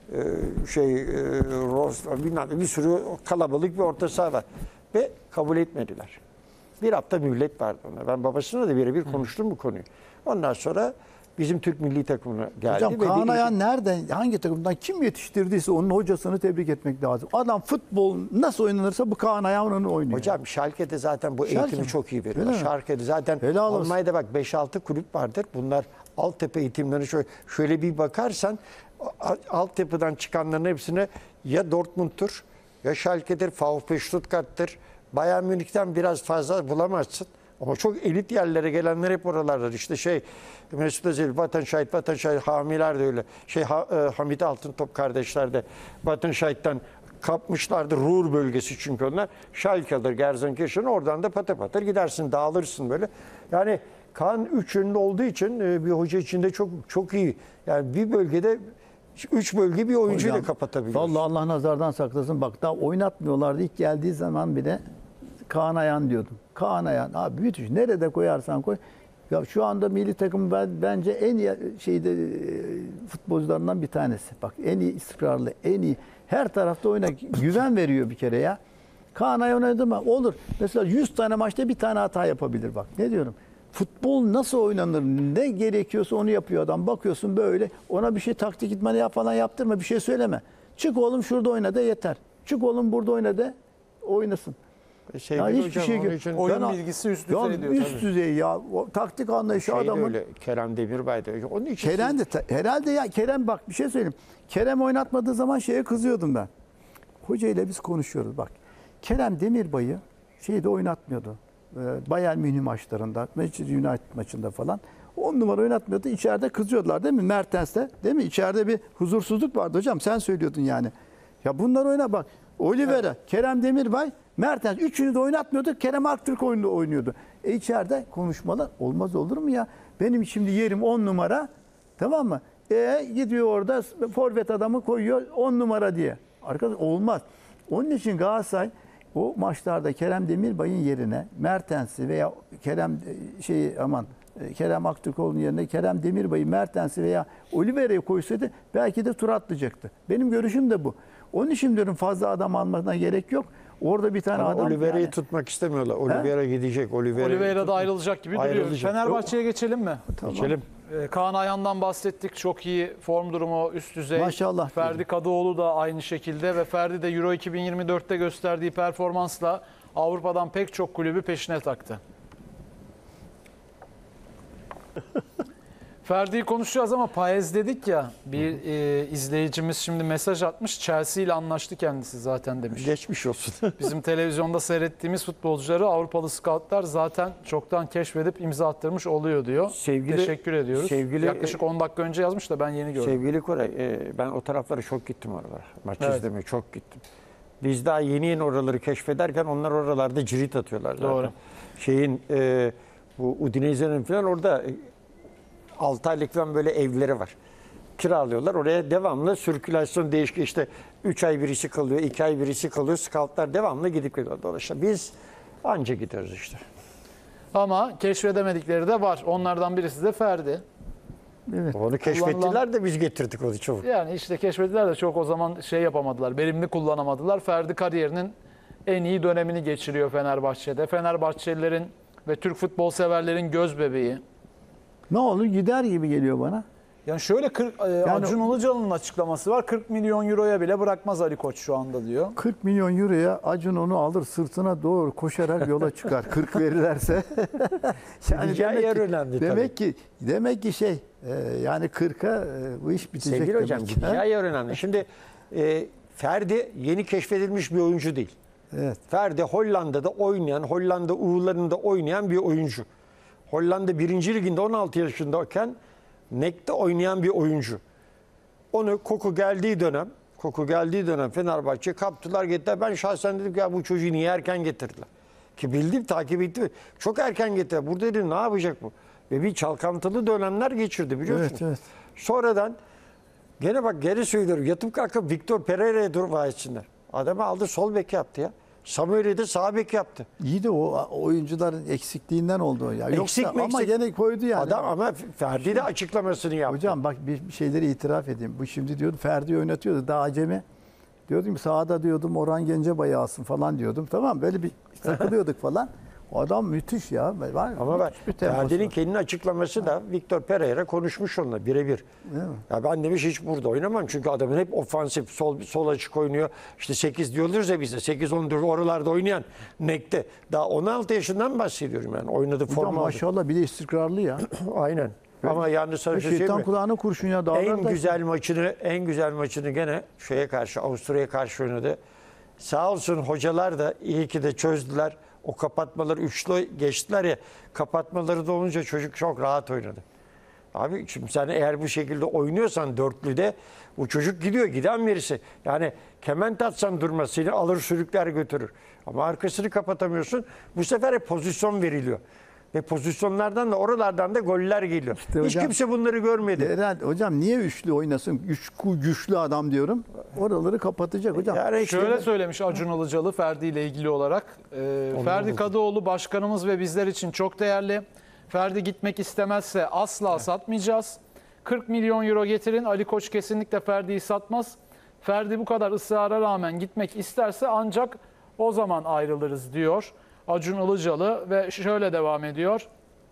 bir sürü kalabalık bir orta saha var ve kabul etmediler. Bir hafta mühlet vardı ona. Ben babasına da birebir konuştum bu konuyu. Ondan sonra bizim Türk milli takımına geldi. Hocam Kaan Ayhan nereden, hangi takımdan kim yetiştirdiyse onun hocasını tebrik etmek lazım. Adam futbol nasıl oynanırsa bu Kaan Ayhan onu oynuyor. Hocam Schalke'de zaten bu eğitimi mi? çok iyi veriyor. Öyle mi? Schalke'de zaten Helal olsun. Almanya'da bak 5-6 kulüp vardır. Bunlar altyapı eğitimleri şöyle bir bakarsan altyapıdan çıkanların hepsine ya Dortmund'tur ya Schalke'dir, VfB Stuttgart'tır. Bayern Münih'ten biraz fazla bulamazsın. Ama çok elit yerlere gelenler hep oralardır. İşte Mesut Özil, Wattenscheid, Hamiler de öyle. Hamit Altıntop kardeşler de Wattenscheid'den kapmışlardı. Ruhr bölgesi çünkü onlar. Schalke'dir, Gelsenkirchen, oradan da patır patır gidersin, dağılırsın böyle. Yani Kaan üç yönlü olduğu için bir hoca içinde çok çok iyi. Yani bir bölgede 3 bölge bir oyuncuyla kapatabiliyor. Vallahi Allah nazardan saklasın. Bak daha oynatmıyorlardı. İlk geldiği zaman bile Kaan Ayhan diyordum. Kaan Ayhan abi müthiş. Nerede koyarsan koy. Ya şu anda milli takım bence en iyi futbolcularından bir tanesi. Bak en iyi istikrarlı, en iyi. Her tarafta güven veriyor bir kere ya. Kaan Ayhan oynadı mı? Olur. Mesela 100 tane maçta bir tane hata yapabilir bak. Ne diyorum? Futbol nasıl oynanır? Ne gerekiyorsa onu yapıyor adam. Bakıyorsun böyle. Ona bir şey taktik idmanı falan yaptırma. Bir şey söyleme. Çık oğlum şurada oyna da yeter. Çık oğlum burada oyna da oynasın. Ya hiçbir şey oyun bilgisi üst düzey diyor. Üst düzey ya. O taktik anlayışı adamın. Öyle. Kerem Demirbay da öyle. Onun için Kerem de herhalde ya Kerem bak bir şey söyleyeyim. Kerem oynatmadığı zaman kızıyordum ben. Hoca ile biz konuşuyoruz bak. Kerem Demirbay'ı oynatmıyordu. Bayern Münih maçlarında, Manchester United maçında falan 10 numara oynatmıyordu. İçeride kızıyordular değil mi? Mertens'te değil mi? İçeride bir huzursuzluk vardı hocam. Sen söylüyordun yani. Ya bunlar oyna bak. Oliveira, evet. Kerem Demirbay, Mertens üçünü de oynatmıyordu. Kerem Aktürk oynuyordu. İçeride konuşmalar olmaz olur mu ya? Benim şimdi yerim 10 numara. Tamam mı? Gidiyor orada forvet adamı koyuyor 10 numara diye. Arkadaş olmaz. Onun için Galatasaray o maçlarda Kerem Demirbay'ın yerine Mertens'i veya Kerem Aktürkoğlu'nun yerine Kerem Demirbay'ı, Mertens'i veya Oliveira'yı koysaydı belki de tur atlayacaktı. Benim görüşüm de bu. Onun için diyorum fazla adam almasına gerek yok. Orada bir tane adam... Oliveira'yı tutmak istemiyorlar. Oliveira gidecek. Oliveira da ayrılacak gibi duruyor. Fenerbahçe'ye geçelim mi? Geçelim. Kaan Ayhan'dan bahsettik. Çok iyi form durumu, üst düzey. Maşallah. Ferdi Kadıoğlu da aynı şekilde ve Ferdi de Euro 2024'te gösterdiği performansla Avrupa'dan pek çok kulübü peşine taktı. Ferdi'yi konuşacağız ama Paez dedik ya, bir izleyicimiz şimdi mesaj atmış. Chelsea ile anlaştı kendisi zaten demiş. Geçmiş olsun. Bizim televizyonda seyrettiğimiz futbolcuları Avrupalı scoutlar zaten çoktan keşfedip imza attırmış oluyor diyor. Teşekkür ediyoruz. Yaklaşık 10 dakika önce yazmış da ben yeni gördüm. Sevgili Koray, ben o taraflara çok gittim oralara. Maç izlemeye çok gittim. Biz daha yeni oraları keşfederken onlar oralarda cirit atıyorlar zaten. Doğru. Bu Udinese'nin falan orada 6 aylık falan böyle evleri var. Kiralıyorlar. Oraya devamlı sirkülasyon değişik, işte 3 ay birisi kalıyor, 2 ay birisi kalıyor. Scoutlar devamlı gidip geliyor dolaşıyor. Biz anca gidiyoruz işte. Ama keşfedemedikleri de var. Onlardan birisi de Ferdi. Onu keşfettiler de biz getirdik onu çabuk. Yani işte keşfettiler de çok o zaman şey yapamadılar. Verimli kullanamadılar. Ferdi kariyerinin en iyi dönemini geçiriyor Fenerbahçe'de. Fenerbahçelilerin ve Türk futbol severlerin göz bebeği. Ne olur gider gibi geliyor bana. Yani şöyle Acun Ilıcalı'nın açıklaması var. 40 milyon euroya bile bırakmaz Ali Koç şu anda diyor. 40 milyon euroya Acun onu alır sırtına doğru koşarak yola çıkar. 40 verirlerse. Gideceği yer önemli demek ki yani 40'a bu iş bitecek. Sevgili hocam, demek. gideceği yer önemli. Şimdi Ferdi yeni keşfedilmiş bir oyuncu değil. Evet. Ferdi Hollanda'da oynayan, Hollanda U'larında oynayan bir oyuncu. Hollanda 1. Liginde 16 yaşındayken NEC'te oynayan bir oyuncu. Onu Koku geldiği dönem Fenerbahçe kaptılar getirdiler. Ben şahsen dedim ki ya bu çocuğu niye erken getirdiler? Ki bildim, takip ettim. Çok erken getirdiler. Burada dedim ne yapacak bu? Ve bir çalkantılı dönemler geçirdi biliyorsun. Evet. Sonradan geri söylüyorum. Yatıp kalkıp Victor Pereira'ya dua etsinler. Adamı aldı, sol bek yaptı ya. Samuel'i de sağ bek yaptı. İyi de o oyuncuların eksikliğinden oldu o ya. Yoksa ama gene koydu yani. Adam ama Ferdi de açıklamasını yaptı. Hocam bak bir şeyleri itiraf edeyim. Bu şimdi diyordu Ferdi oynatıyordu daha acemi. Diyordum ki sahada diyordum Orhan Gencebay'ı alsın falan diyordum. Tamam böyle bir takılıyorduk falan. O adam müthiş ya. Ama bak Ferdi'nin kendini açıklaması da Victor Pereira konuşmuş onunla birebir. Ya ben demiş hiç burada oynamam çünkü adamın hep ofansif sol açık oynuyor. İşte 8 diyoruz ya bize 8-14 oralarda oynayan NEC'te. Daha 16 yaşından bahsediyorum yani oynadı forma. Hocam maşallah bir de istikrarlı ya. Aynen. Ama yalnız sana şey Şeytan kulağına kurşun ya. En güzel maçını gene Avusturya'ya karşı oynadı. Sağ olsun hocalar da iyi ki de çözdüler. O kapatmaları üçlü geçtiler ya. Kapatmaları da olunca çocuk çok rahat oynadı. Abi şimdi sen eğer bu şekilde oynuyorsan dörtlüde bu çocuk giden birisi. Yani kement atsan durmaz seni alır sürükler götürür. Ama arkasını kapatamıyorsun. Bu sefer hep pozisyon veriliyor. Ve pozisyonlardan da oralardan da goller geliyor. İşte hiç hocam, kimse bunları görmedi. Herhalde hocam niye üçlü oynasın? Güçlü adam diyorum. Oraları kapatacak hocam. Yani Şöyle söylemiş Acun Ilıcalı Ferdi ile ilgili olarak. Ferdi Kadıoğlu başkanımız ve bizler için çok değerli. Ferdi gitmek istemezse asla satmayacağız. 40 milyon euro getirin. Ali Koç kesinlikle Ferdi'yi satmaz. Ferdi bu kadar ısrara rağmen gitmek isterse ancak o zaman ayrılırız diyor Acun Ilıcalı ve şöyle devam ediyor.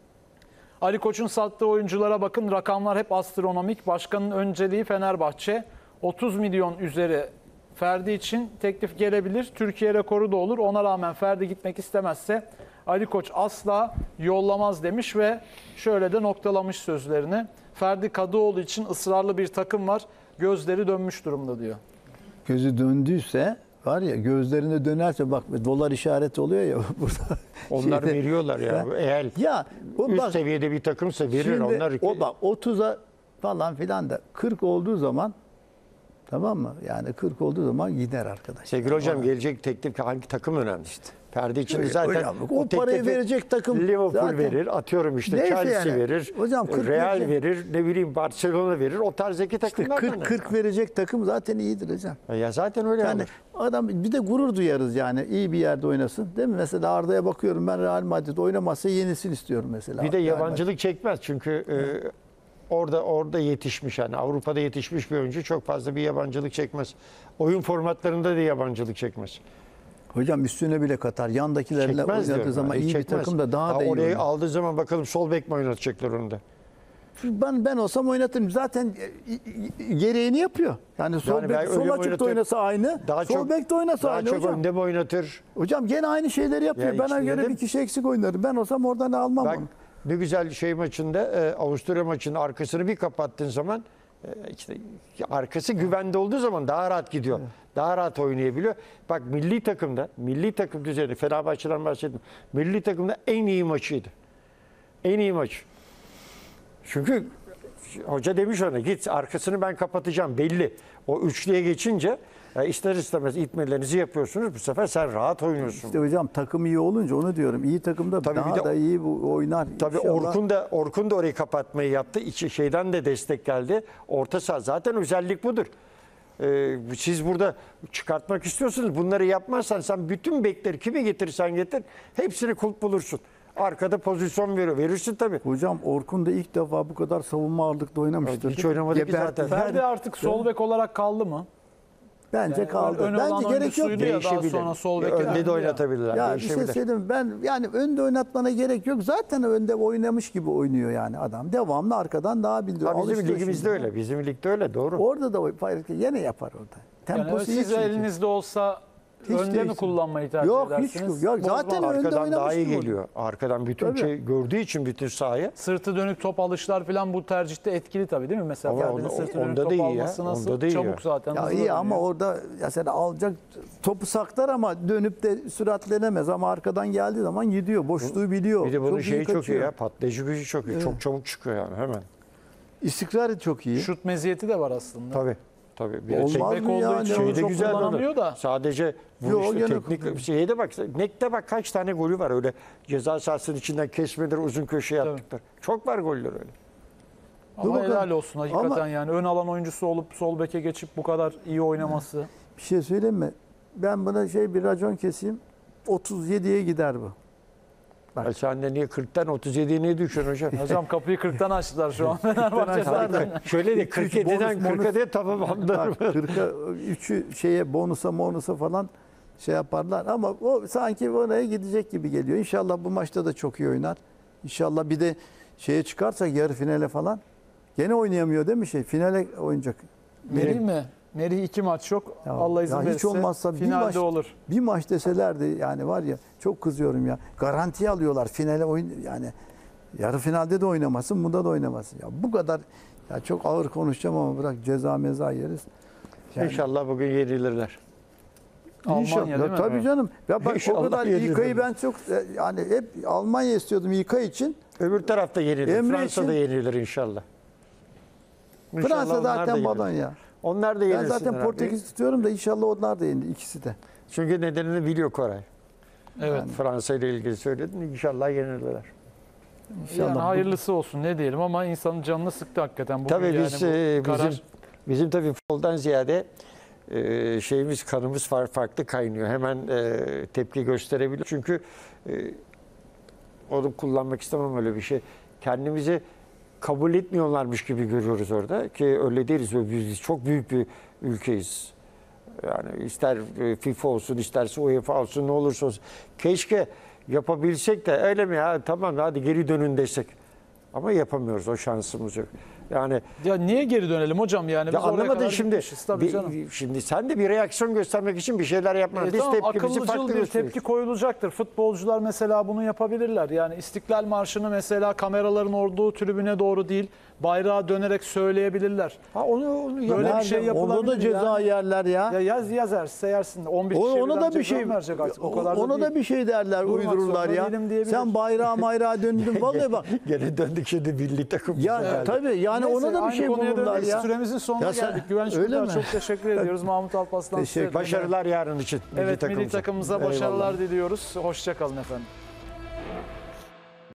Ali Koç'un sattığı oyunculara bakın, rakamlar hep astronomik. Başkanın önceliği Fenerbahçe. 30 milyon üzeri Ferdi için teklif gelebilir. Türkiye rekoru da olur. Ona rağmen Ferdi gitmek istemezse Ali Koç asla yollamaz demiş ve şöyle de noktalamış sözlerini. Ferdi Kadıoğlu için ısrarlı bir takım var. Gözleri dönmüş durumda diyor. Gözü döndüyse var ya gözlerine dönerse bak dolar işareti oluyor ya burada. Onlar veriyorlar ya. Eğer üst seviyede bir takımsa verir şimdi, onlar. O bak 30'a falan filan da 40 olduğu zaman tamam mı? Yani 40 olduğu zaman gider arkadaş. Sevgili hocam gelecek teklif hangi takım önemli işte. Ferdi için zaten hocam, o parayı verecek takım Liverpool zaten verir, atıyorum işte Chelsea yani. verir, Hocam, Real verir, ne bileyim Barcelona verir. O tarzdaki takımlar 40 verecek takım zaten iyidir hocam. Ya zaten öyle yani olur. adam bir de gurur duyarız yani iyi bir yerde oynasın. Değil mi? Mesela Arda'ya bakıyorum ben Real Madrid oynamazsa yenisini istiyorum mesela. Bir de yabancılık çekmez çünkü orada yetişmiş yani Avrupa'da yetişmiş bir oyuncu çok fazla bir yabancılık çekmez. Oyun formatlarında da yabancılık çekmez. Hocam üstüne bile katar. Yandakilerle oynadığı zaman iyi bir takım da daha da iyi oraya oynar. aldığı zaman bakalım sol bek mi oynatacaklar onu da. Ben olsam oynatırım. Zaten gereğini yapıyor. Yani sol Yani bek, ben sol öyle açıkta oynatır, oynasa aynı. Sol bek de oynasa daha aynı çok hocam. önde mi oynatır? Hocam gene aynı şeyleri yapıyor. Ya Bana işte göre dedim. bir kişi eksik oynarım. Ben olsam oradan almam Bak onu. ne güzel şey maçında Avusturya maçının arkasını bir kapattığın zaman işte arkası güvende olduğu zaman daha rahat gidiyor. Daha rahat oynayabiliyor. Bak milli takım düzeyinde Fenerbahçe'den bahsettim. Milli takımda en iyi maçıydı. En iyi maç. Çünkü hoca demiş ona git arkasını ben kapatacağım belli. O üçlüye geçince ister istemez itmelerinizi yapıyorsunuz. Bu sefer sen rahat oynuyorsun. İşte hocam takım iyi olunca onu diyorum. İyi takımda Tabii daha bir de- da iyi oynar. Tabii İnşallah. Orkun da orayı kapatmayı yaptı. İçi şeyden de destek geldi. Orta saha zaten özellik budur. Siz burada çıkartmak istiyorsunuz. Bunları yapmazsan sen bütün bekleri kimi getirirsen getir hepsini kulp bulursun. Arkada pozisyon verirsin tabii. Hocam Orkun da ilk defa bu kadar savunma ağırlıklı oynamıştır. Hiç oynamadı ki Gebertti. zaten. Ferdi artık sol bek olarak kaldı mı? Bence Yani kaldı. ön alan Bence gerek yok. oyuncusuydu ya, daha Değişebilir. sonra sol Ya beke önde döndü de ya. oynatabilirler. Ya bir şey Değişebilir. söyleyeyim ben yani önde oynatmana gerek yok. Zaten önde oynamış gibi oynuyor yani adam. Devamlı arkadan daha biliyor. Ha, bizim Alıştı ligimizde şimdi. öyle. Bizim ligde öyle doğru. Orada da yine yapar orada. Yani Temposu iyi siz çünkü. elinizde olsa Hiç önde mi değilsin. kullanmayı tercih Yok, hiç edersiniz? yok. Zaten Bozma. önde Arkadan daha oynamış iyi gibi geliyor. Arkadan bütün Tabii. şey gördüğü için bütün sahayı. Sırtı dönük top alışlar falan bu tercihte etkili tabii değil mi? Mesela Ama Ferdi'nin onda- sırtı dönük onda top da iyi ya. alması nasıl? Onda da iyi Çabuk ya. zaten. Ya hızlı iyi dönüyor. ama orada ya sen alacak topu saklar ama dönüp de süratlenemez ama arkadan geldiği zaman gidiyor. Boşluğu biliyor. Bir de bunun iyi şeyi çok iyi kaçıyor. ya. Patlayıcı gücü çok iyi. Çok çabuk çıkıyor yani hemen. İstikrarı çok iyi. Şut meziyeti de var aslında. Tabii. Tabii. Bir de Olmaz Bek mı ya? olduğu için Ne şey de çok güzel kullanamıyor onu. da. Sadece bu Yo, işte gene teknik şeye de bak. Nek'te bak kaç tane golü var öyle ceza sahasının içinden kesmeleri uzun köşeye Tabii. attıklar. Çok var goller öyle. Ama Dur bakalım. helal olsun hakikaten Ama- yani. Ön alan oyuncusu olup sol beke geçip bu kadar iyi oynaması. Bir şey söyleyeyim mi? Ben buna bir racon keseyim. 37'ye gider bu. Bak. Sen de niye 40'tan 37'ye niye düşüyorsun hocam? Hocam kapıyı 40'tan açtılar şu an Fenerbahçe açtılar. zaten. Şöyle de Üç 47'den bonus, 40'a tamamlandır. Bak 40'a 3'ü bonusa falan yaparlar ama o sanki oraya gidecek gibi geliyor. İnşallah bu maçta da çok iyi oynar. İnşallah bir de çıkarsak yarı finale falan. Gene oynayamıyor değil mi finale oynayacak. Merih mi? Merih 2 maç yok. Ya, Allah izin ya hiç verirse olmazsa bir finalde maç- olur. Bir maç deselerdi yani var ya çok kızıyorum ya. Garantiye alıyorlar finale yani yarı finalde de oynamasın, bunda da oynamasın. Ya bu kadar ya çok ağır konuşacağım ama bırak ceza meza yeriz. Yani, İnşallah bugün yenilirler. Almanya değil mi? Tabii canım. Ya bak o İnşallah kadar yenilirler. İK'yı ben çok yani hep Almanya istiyordum İK için. Öbür tarafta yenilir. Emre Fransa'da için- yenilir inşallah. İnşallah Fransa onlar da zaten yenilir. Badonya. Onlar da Ben yenilsinler. zaten abi. Portekiz tutuyorum da inşallah onlar da yenir ikisi de. Çünkü nedenini biliyor Koray. Evet. Fransa ile ilgili söyledin. İnşallah yenilirler. Yani hayırlısı olsun ne diyelim ama insanın canını sıktı hakikaten. Bugün Tabii yani biz bu karar- bizim tabii futboldan ziyade kanımız farklı kaynıyor. Hemen tepki gösterebilir. Çünkü onu kullanmak istemem öyle bir şey. Kendimizi kabul etmiyorlarmış gibi görüyoruz orada ki öyle değiliz. Biz çok büyük bir ülkeyiz. Yani ister FIFA olsun, isterse UEFA olsun, ne olursa olsun. Keşke yapabilsek de öyle mi ya tamam hadi geri dönün desek. Ama yapamıyoruz, o şansımız yok. Yani Ya niye geri dönelim hocam yani? Biz ya oraya anlamadın kadar şimdi. gitmişiz tabii canım. Şimdi sen de bir reaksiyon göstermek için bir şeyler yapman. Biz Tamam, tepkimizi akıllıcıl farklı bir gösteriyoruz. tepki koyulacaktır. Futbolcular mesela bunu yapabilirler. Yani İstiklal Marşı'nı mesela kameraların olduğu tribüne doğru değil, bayrağa dönerek söyleyebilirler. Ha onu Böyle bir şey yapılabilir. Onda da ceza yani. yerler ya. Ya yazarsa yersin. 11 kişiye Ona birden da bir ceza şey mı verecek artık? O kadar ona da değil. bir şey derler, Durmak uydururlar zorunda ya. değilim diyebilir. Sen bayrağa döndün vallahi bak. Gene döndük şimdi milli takım. Ya tabii yani Neyse, ona da bir aynı şey konuya bulurlar döneriz. ya. Süremizin sonuna Ya sen- geldik. Güvenç öyle Kurtar, mi? çok teşekkür ediyoruz. Mahmut Alpaslan size de Başarılar yarın için. Evet milli takımımıza başarılar Eyvallah. diliyoruz. Hoşça kalın efendim.